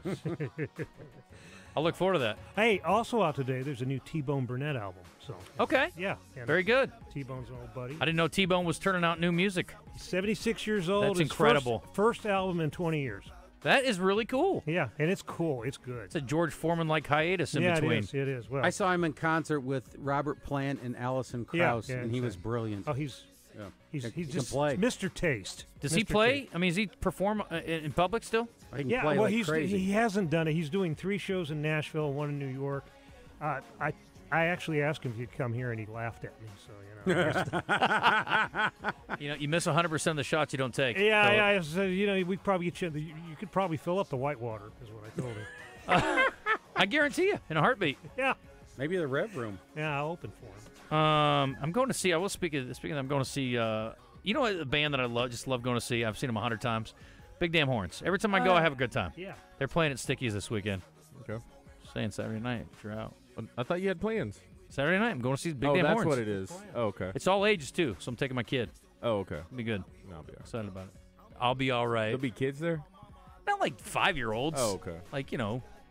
I'll look forward to that. Hey, also out today, there's a new T-Bone Burnett album. So Okay. yeah, and Very good. T-Bone's an old buddy. I didn't know T-Bone was turning out new music. He's seventy-six years old. That's His incredible. First, first album in twenty years. That is really cool. Yeah, and it's cool. It's good. It's a George Foreman-like hiatus in yeah, between. it is. It is. Well, I saw him in concert with Robert Plant and Allison Krauss, Yeah, yeah, and he was exactly. brilliant. Oh, he's Yeah. he's He he's can just play. Mister Taste. Does he Mister play? Taste. I mean, does he perform uh, in in public still? He can Yeah, play well, like he's crazy. he hasn't done it. He's doing three shows in Nashville, one in New York. Uh, I I actually asked him if he'd come here, and he laughed at me. So you know. You know, you miss one hundred percent of the shots you don't take. Yeah, Philip. yeah. I said, you know, we probably get you, you. You could probably fill up the Whitewater, is what I told him. I guarantee you, in a heartbeat. Yeah. Maybe the Rev Room. Yeah, I'll open for him. Um, I'm going to see. I will speak of speaking. Of, I'm going to see. Uh, you know, a band that I love, just love going to see. I've seen them a hundred times. Big Damn Horns. Every time I go, Uh, I have a good time. yeah. They're playing at Stickies this weekend. Okay. Saying Saturday night if you're out. I thought you had plans. Saturday night, I'm going to see Big oh, Damn that's Horns. what it is. Oh, okay. It's all ages too, so I'm taking my kid. Oh, okay. It'll be good. I'll be all right. Excited about it. I'll be all right. There'll be kids there? Not like five year olds. Oh, okay. Like, you know,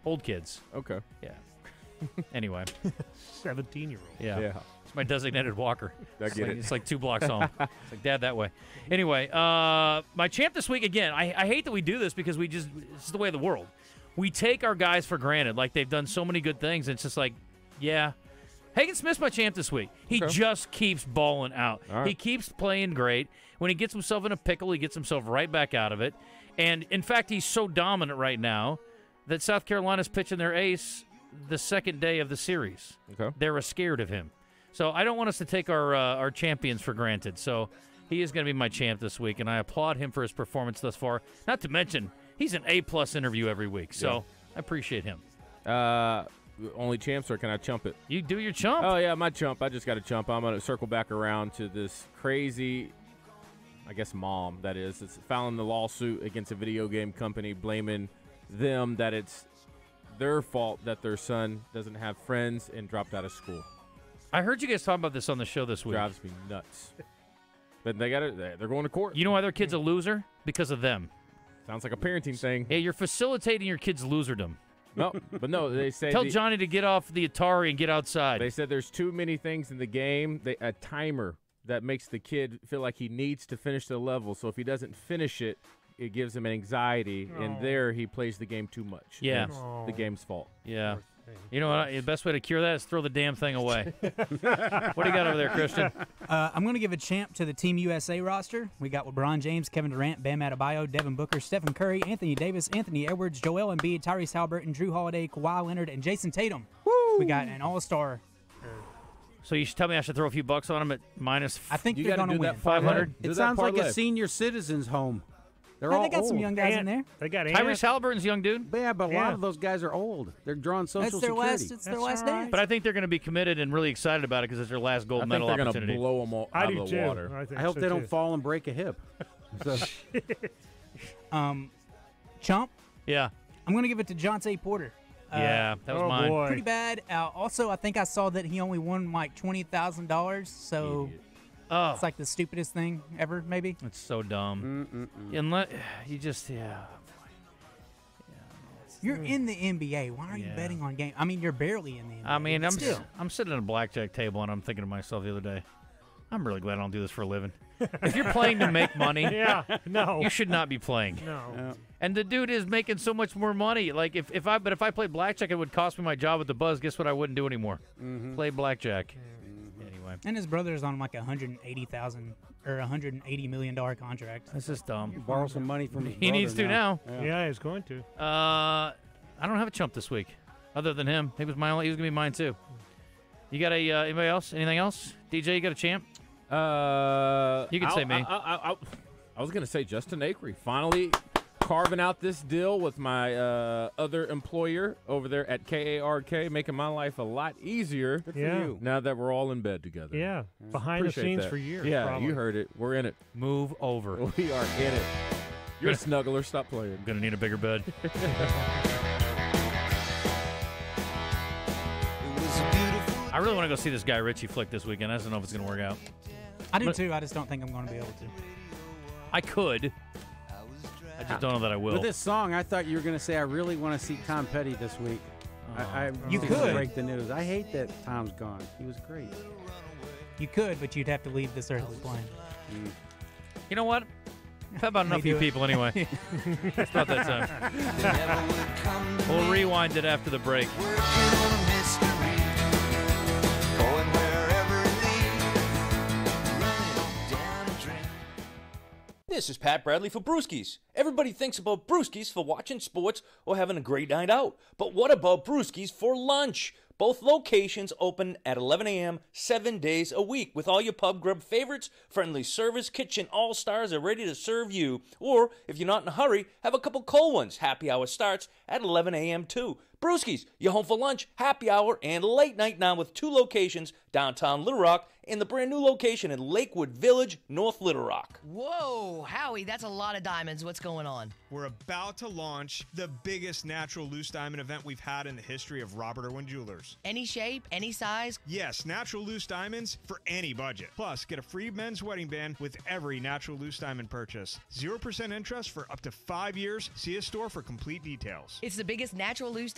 Old kids. Okay. Yeah. Anyway. seventeen-year-old. Yeah. Yeah. It's my designated walker. I It's get like, it. It's like two blocks home. It's like Dad that way. Anyway, uh, my champ this week, again, I, I hate that we do this because we just, it's the way of the world. We take our guys for granted. Like, they've done so many good things. And it's just like, yeah. Hagen Smith's my champ this week. He Okay. just keeps balling out. All right. He keeps playing great. When he gets himself in a pickle, he gets himself right back out of it. And, in fact, he's so dominant right now that South Carolina's pitching their ace the second day of the series. Okay. They're scared of him. So I don't want us to take our uh, our champions for granted. So he is going to be my champ this week, and I applaud him for his performance thus far. Not to mention, he's an A-plus interview every week. So Yeah. I appreciate him. Uh, only champs, or can I chump it? You do your chump. Oh, yeah, my chump. I just got to chump. I'm going to circle back around to this crazy, I guess, mom, that is. It's filing the lawsuit against a video game company, blaming them that it's their fault that their son doesn't have friends and dropped out of school. I heard you guys talk about this on the show this week. Drives me nuts. But they got it. They're going to court. You know why their kid's a loser? Because of them. Sounds like a parenting thing. Yeah, you're facilitating your kid's loserdom. No, but no, they say Tell the- Johnny to get off the Atari and get outside. They said there's too many things in the game. They, a timer that makes the kid feel like he needs to finish the level. So if he doesn't finish it, it gives him an anxiety, Oh. and there he plays the game too much. Yeah. And it's the game's fault. Yeah. You know what? The best way to cure that is throw the damn thing away. What do you got over there, Christian? Uh, I'm going to give a champ to the Team U S A roster. We got LeBron James, Kevin Durant, Bam Adebayo, Devin Booker, Stephen Curry, Anthony Davis, Anthony Edwards, Joel Embiid, Tyrese Halliburton, Drew Holiday, Kawhi Leonard, and Jason Tatum. Woo! We got an all-star. So you should tell me I should throw a few bucks on him at minus. I think You they're gotta going to do win. that five hundred. Do It that sounds like a parlay. senior citizens home. They're Yeah, all they got some old. young guys in Ant- there. They got Tyrese Ant. Halliburton's a young dude. Yeah, but a Yeah. lot of those guys are old. They're drawing Social That's their Security. last. It's their That's last all right. dance. But I think they're going to be committed and really excited about it because it's their last gold I think medal they're going to opportunity. blow them all I out do of too. the water. I, think I hope so they don't too. fall and break a hip. So, um, Chump, Yeah. I'm going to give it to Jonte Porter. Uh, Yeah, that was oh mine. boy. Pretty bad. Uh, also, I think I saw that he only won like twenty thousand dollars. So Oh, it's like the stupidest thing ever, maybe. it's so dumb. mm-mm-mm. Unless you just yeah. You're in the N B A. Why are you Yeah. betting on game? I mean, you're barely in the N B A. I mean, but I'm still. I'm sitting at a blackjack table and I'm thinking to myself the other day, I'm really glad I don't do this for a living. If you're playing to make money, Yeah, no. you should not be playing. No. And the dude is making so much more money. Like if, if I but if I played blackjack, it would cost me my job at the Buzz. Guess what? I wouldn't do anymore. Play blackjack. Anyway, And his brother's on like a hundred eighty thousand or a hundred eighty million dollar contract. this is dumb. Borrow some money from his He needs to brother now. Yeah. Yeah, he's going to. Uh, I don't have a chump this week, other than him. He was my only. He was gonna be mine too. You got a uh, anybody else? Anything else? D J, you got a champ? Uh, You can I'll- say me. I, I, I, I was going to say Justin Acri. Finally carving out this deal with my uh, other employer over there at K A R K, making my life a lot easier for Yeah. you. now that we're all in bed together. Yeah, behind the Appreciate scenes that. for years, Yeah, probably. you heard it. We're in it. Move over. We are in it. You're a snuggler. Stop playing. I'm gonna need a bigger bed. I really want to go see this Guy Ritchie flick this weekend. I just don't know if it's gonna work out. I do But- too. I just don't think I'm going to be able to. I could. I just don't know that I will. With this song, I thought you were going to say, I really want to see Tom Petty this week. I, I You was gonna could. break the news. I hate that Tom's gone. He was great. You could, but you'd have to leave this earthly plane. You know what? How about enough of They you do it. people anyway? It's about that time. We'll rewind it after the break. This is Pat Bradley for Brewskis. Everybody thinks about Brewskis for watching sports or having a great night out. But what about Brewskis for lunch? Both locations open at eleven a.m. seven days a week with all your pub grub favorites. Friendly service, kitchen all-stars are ready to serve you. Or, if you're not in a hurry, have a couple cold ones. Happy hour starts at eleven a.m. too. Brewskis, you're home for lunch, happy hour, and late night now with two locations, downtown Little Rock and the brand new location in Lakewood Village, North Little Rock. Whoa, Howie, that's a lot of diamonds. What's going on? We're about to launch the biggest natural loose diamond event we've had in the history of Robert Irwin Jewelers. Any shape, any size? Yes, natural loose diamonds for any budget. Plus, get a free men's wedding band with every natural loose diamond purchase. zero percent interest for up to five years. See a store for complete details. It's the biggest natural loose diamond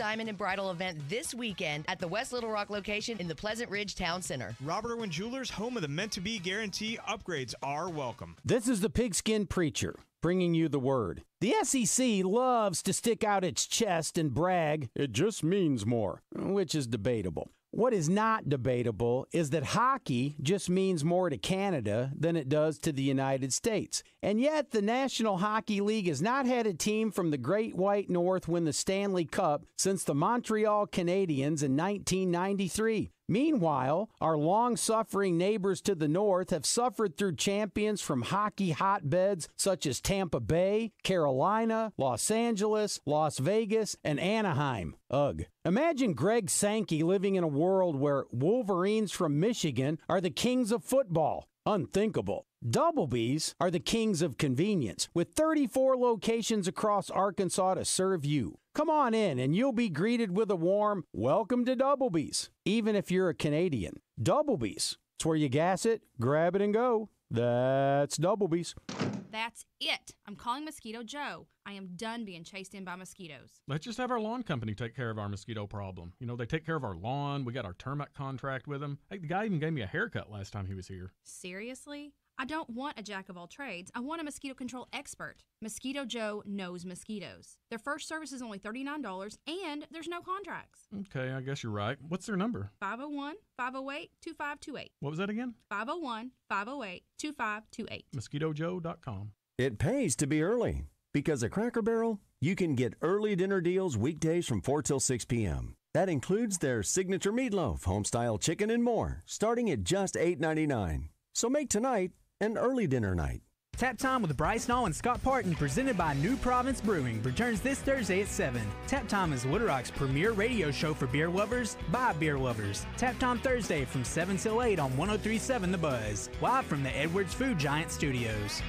diamond and bridal event this weekend at the West Little Rock location in the Pleasant Ridge Town Center. Robert Irwin Jewelers, home of the meant-to-be guarantee. Upgrades are welcome. This is the Pigskin Preacher, bringing you the word. The S E C loves to stick out its chest and brag, it just means more, which is debatable. What is not debatable is that hockey just means more to Canada than it does to the United States. And yet, the National Hockey League has not had a team from the Great White North win the Stanley Cup since the Montreal Canadiens in nineteen ninety-three. Meanwhile, our long-suffering neighbors to the north have suffered through champions from hockey hotbeds such as Tampa Bay, Carolina, Los Angeles, Las Vegas, and Anaheim. Ugh. Imagine Greg Sankey living in a world where Wolverines from Michigan are the kings of football. Unthinkable. Doublebees are the kings of convenience, with thirty-four locations across Arkansas to serve you. Come on in and you'll be greeted with a warm, welcome to Doublebees, even if you're a Canadian. Doublebees. It's where you gas it, grab it, and go. That's Doublebees. That's it. I'm calling Mosquito Joe. I am done being chased in by mosquitoes. Let's just have our lawn company take care of our mosquito problem. You know, they take care of our lawn. We got our termite contract with them. Hey, the guy even gave me a haircut last time he was here. Seriously? I don't want a jack of all trades. I want a mosquito control expert. Mosquito Joe knows mosquitoes. Their first service is only thirty-nine dollars, and there's no contracts. Okay, I guess you're right. What's their number? five oh one, five oh eight, two five two eight. What was that again? five oh one, five oh eight, two five two eight. mosquito joe dot com. It pays to be early because at Cracker Barrel, you can get early dinner deals weekdays from four till six p.m. That includes their signature meatloaf, home-style chicken, and more, starting at just eight ninety-nine. So make tonight an early dinner night. Tap Time with Bryce Nall and Scott Parton, presented by New Province Brewing, returns this Thursday at seven. Tap Time is Little Rock's premier radio show for beer lovers by beer lovers. Tap Time Thursday from seven till eight on one oh three point seven The Buzz, live from the Edwards Food Giant Studios.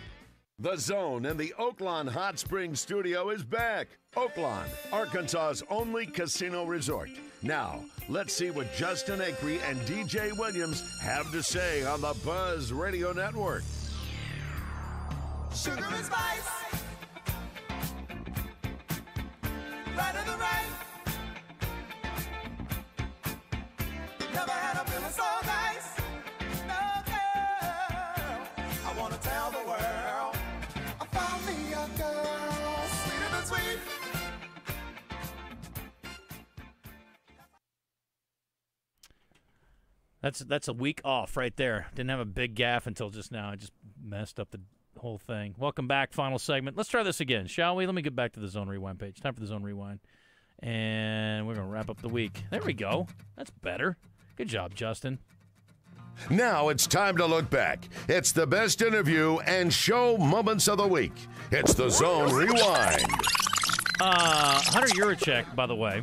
The Zone in the Oaklawn Hot Springs studio is back. Oaklawn, Arkansas's only casino resort. Now, let's see what Justin Acri and D J Williams have to say on the Buzz Radio Network. Sugar and spice. Right of the right. Never had a feeling so nice. No girl. I want to tell the world. I found me a girl. Sweeter than sweet. That's that's a week off right there. Didn't have a big gaffe until just now. I just messed up the whole thing. Welcome back, final segment. Let's try this again, shall we? Let me get back to the Zone Rewind page. Time for the Zone Rewind. And we're going to wrap up the week. There we go. That's better. Good job, Justin. Now it's time to look back. It's the best interview and show moments of the week. It's the Zone Rewind. Uh, Hunter Yurachek, by the way,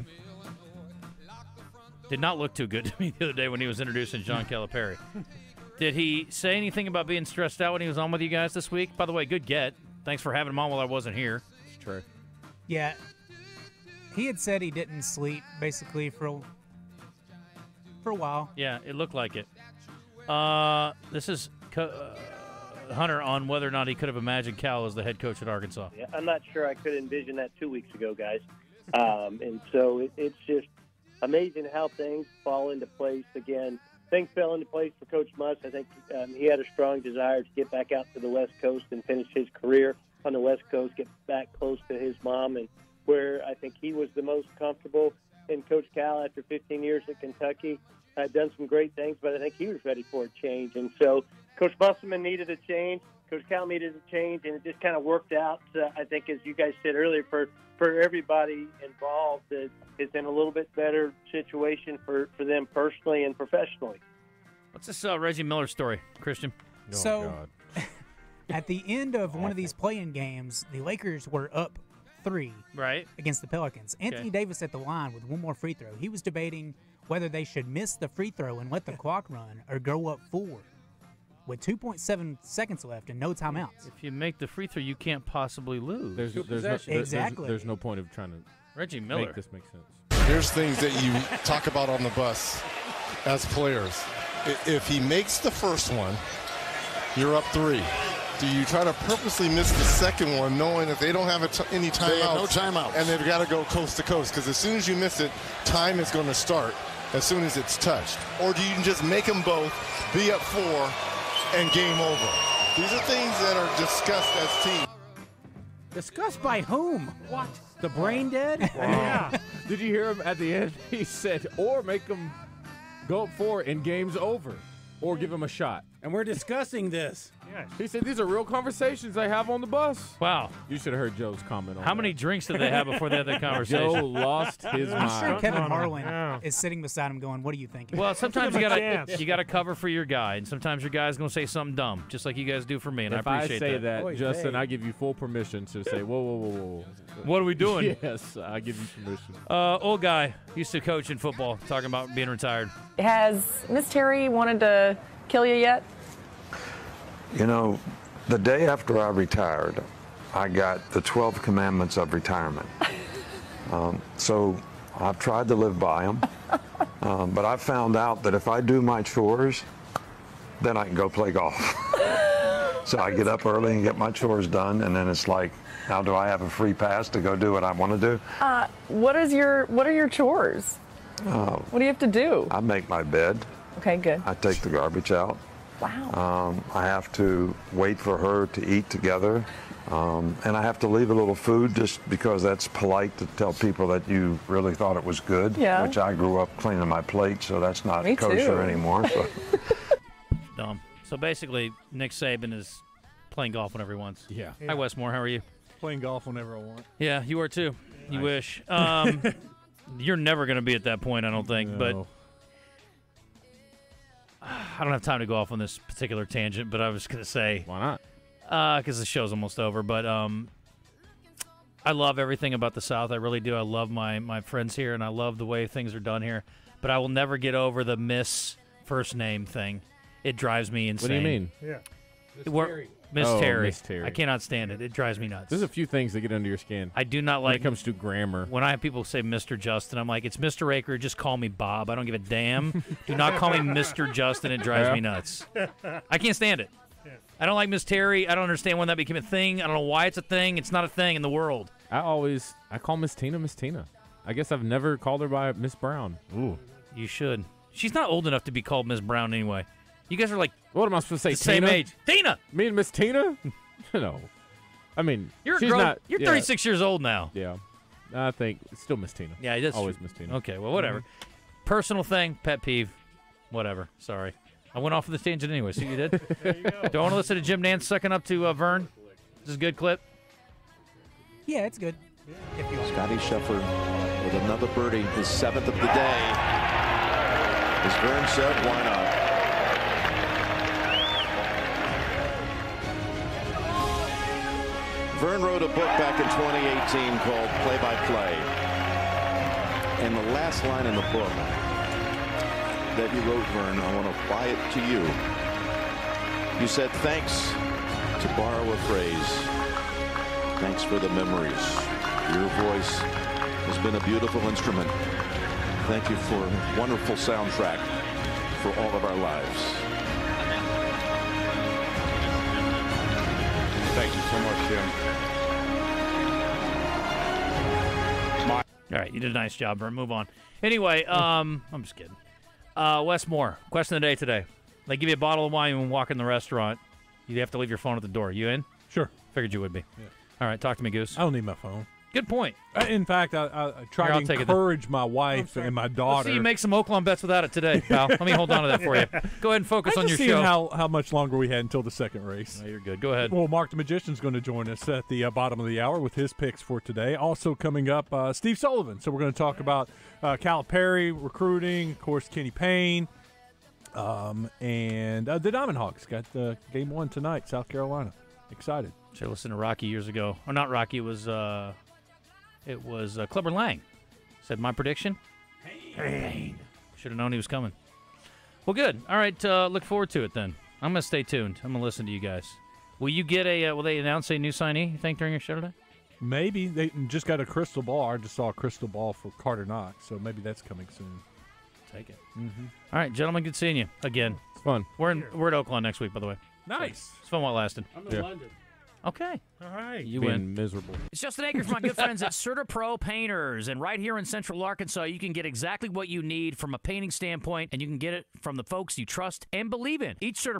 did not look too good to me the other day when he was introducing John Calipari. Did he say anything about being stressed out when he was on with you guys this week? By the way, good get. Thanks for having him on while I wasn't here. It's true. Yeah. He had said he didn't sleep, basically, for a, for a while. Yeah, it looked like it. Uh, this is uh, Hunter on whether or not he could have imagined Cal as the head coach at Arkansas. Yeah, I'm not sure I could envision that two weeks ago, guys. Um, and so it, it's just amazing how things fall into place again. Things fell into place for Coach Muss. I think um, he had a strong desire to get back out to the West Coast and finish his career on the West Coast, get back close to his mom, and where I think he was the most comfortable. And Coach Cal, after fifteen years at Kentucky, had done some great things, but I think he was ready for a change. And so Coach Musselman needed a change. Coach Cal needed a change, and it just kind of worked out, uh, I think, as you guys said earlier, for, for everybody involved. It, it's in a little bit better situation for, for them personally and professionally. What's this uh, Reggie Miller story, Christian? Oh, so, at the end of one of these play-in games, the Lakers were up three right against the Pelicans. Anthony Okay. Davis at the line with one more free throw. He was debating whether they should miss the free throw and let the clock run or go up four with two point seven seconds left and no timeouts. If you make the free throw, you can't possibly lose. There's, there's, no, there's, exactly. there's, there's no point of trying to Reggie Miller. make this make sense. There's things that you talk about on the bus as players. I- If he makes the first one, you're up three. Do you try to purposely miss the second one, knowing that they don't have a t- any timeouts? They have no timeouts. And they've got to go coast to coast, because as soon as you miss it, time is going to start as soon as it's touched. Or do you just make them both be up four and game over? These are things that are discussed as teams. Discussed by whom? What? The brain dead? Yeah. Did you hear him at the end? He said, or make them go up four and game's over, or give him a shot. And we're discussing this. Yes. He said these are real conversations I have on the bus. Wow. You should have heard Joe's comment on How that. many drinks did they have before they had that conversation? Joe lost his I'm mind. sure Kevin no, no, Harlan no. is sitting beside him going, what are you thinking? Well, sometimes you Give him a gotta chance. you gotta cover for your guy, and sometimes your guy's gonna say something dumb, just like you guys do for me, and If I I appreciate say that, Oy Justin, vey. I give you full permission to say, whoa, whoa, whoa, whoa. What are we doing? Yes, I give you permission. Uh, old guy used to coach in football, talking about being retired. Has Miss Terry wanted to kill you yet? You know, the day after I retired, I got the twelve commandments of retirement. Um, so I've tried to live by them, um, but I found out that if I do my chores, then I can go play golf. So I get up early and get my chores done, and then it's like, now do I have a free pass to go do what I want to do? Uh, what is your What are your chores? Uh, What do you have to do? I make my bed. Okay, good. I take the garbage out. Wow. Um, I have to wait for her to eat together. Um, and I have to leave a little food just because that's polite to tell people that you really thought it was good. Yeah. Which I grew up cleaning my plate, so that's not Me kosher too. anymore. So. Dumb. So basically, Nick Saban is playing golf whenever he wants. Yeah. Hi, Westmore. How are you? Playing golf whenever I want. Yeah, you are too. You wish. Um, you're never going to be at that point, I don't think. No. But I don't have time to go off on this particular tangent, but I was going to say. Why not? Because the show's almost over. But um, I love everything about the South. I really do. I love my, my friends here, and I love the way things are done here. But I will never get over the Miss first name thing. It drives me insane. What do you mean? Yeah. Miss Terry. Miss Oh, Terry. Miss Terry. I cannot stand it. It drives me nuts. There's a few things that get under your skin. I do not when like it comes to grammar. When I have people say Mister Justin, I'm like, it's Mister Acri. Just call me Bob. I don't give a damn. Do not call me Mister Justin. It drives Yeah. me nuts. I can't stand it. I don't like Miss Terry. I don't understand when that became a thing. I don't know why it's a thing. It's not a thing in the world. I always I call Miss Tina Miss Tina. I guess I've never called her by Miss Brown. Ooh. You should. She's not old enough to be called Miss Brown anyway. You guys are like, what am I supposed to say? the same Tina? age. Tina. Me and Miss Tina? No. I mean, You're a she's grown- not. You're yeah. thirty-six years old now. Yeah. I think it's still Miss Tina. Yeah, that's always true. Miss Tina. Okay, well, whatever. Personal thing, pet peeve, whatever. Sorry. I went off of this tangent anyway. See what you did? There you go. Do I want to listen to Jim Nance sucking up to uh, Vern? This is a good clip. Yeah, it's good. If you Scotty Scheffler with another birdie, his seventh of the day. As Vern said, why not? Vern wrote a book back in twenty eighteen called Play by Play. And the last line in the book that you wrote, Vern, I want to apply it to you. You said, thanks, to borrow a phrase. Thanks for the memories. Your voice has been a beautiful instrument. Thank you for a wonderful soundtrack for all of our lives. Thank you so much, Jim. All right, you did a nice job, Vern. Move on. Anyway, um, I'm just kidding. Uh, Wes Moore, question of the day today. They give you a bottle of wine when you walk in the restaurant. You have to leave your phone at the door. You in? Sure. Figured you would be. Yeah. All right, talk to me, Goose. I don't need my phone. Good point. Uh, In fact, I, I, I try Here, I'll to take it then. encourage my wife and my Let's daughter. see you make some Oakland bets without it today, pal. Let me hold on to that for you. Go ahead and focus I'm on just your seeing show. How, how much longer we had until the second race. No, you're good. Go ahead. Well, Mark the Magician's going to join us at the uh, bottom of the hour with his picks for today. Also coming up, uh, Steve Sullivan. So we're going to talk about uh, Calipari, recruiting, of course, Kenny Payne, um, and uh, the Diamond Hawks got uh, game one tonight, South Carolina. Excited. Should I listened to Rocky years ago. Or not Rocky, it was, uh, it was uh, Clubber Lang. Said my prediction. Pain. Should have known he was coming. Well, good. All right, uh, look forward to it then. I'm going to stay tuned. I'm going to listen to you guys. Will you get a, uh, will they announce a new signee, you think, during your show today? Maybe. They just got a crystal ball. I just saw a crystal ball for Carter Knox, so maybe that's coming soon. Take it. Mm-hmm. All right, gentlemen, good seeing you again. It's fun. We're in, we're at Oakland next week, by the way. Nice. It's fun while it lasted. I'm in Yeah. London. Okay. All right. You Being win. miserable. It's Justin Akers from my good friends at CertaPro Painters. And right here in Central Arkansas, you can get exactly what you need from a painting standpoint, and you can get it from the folks you trust and believe in. Each Certa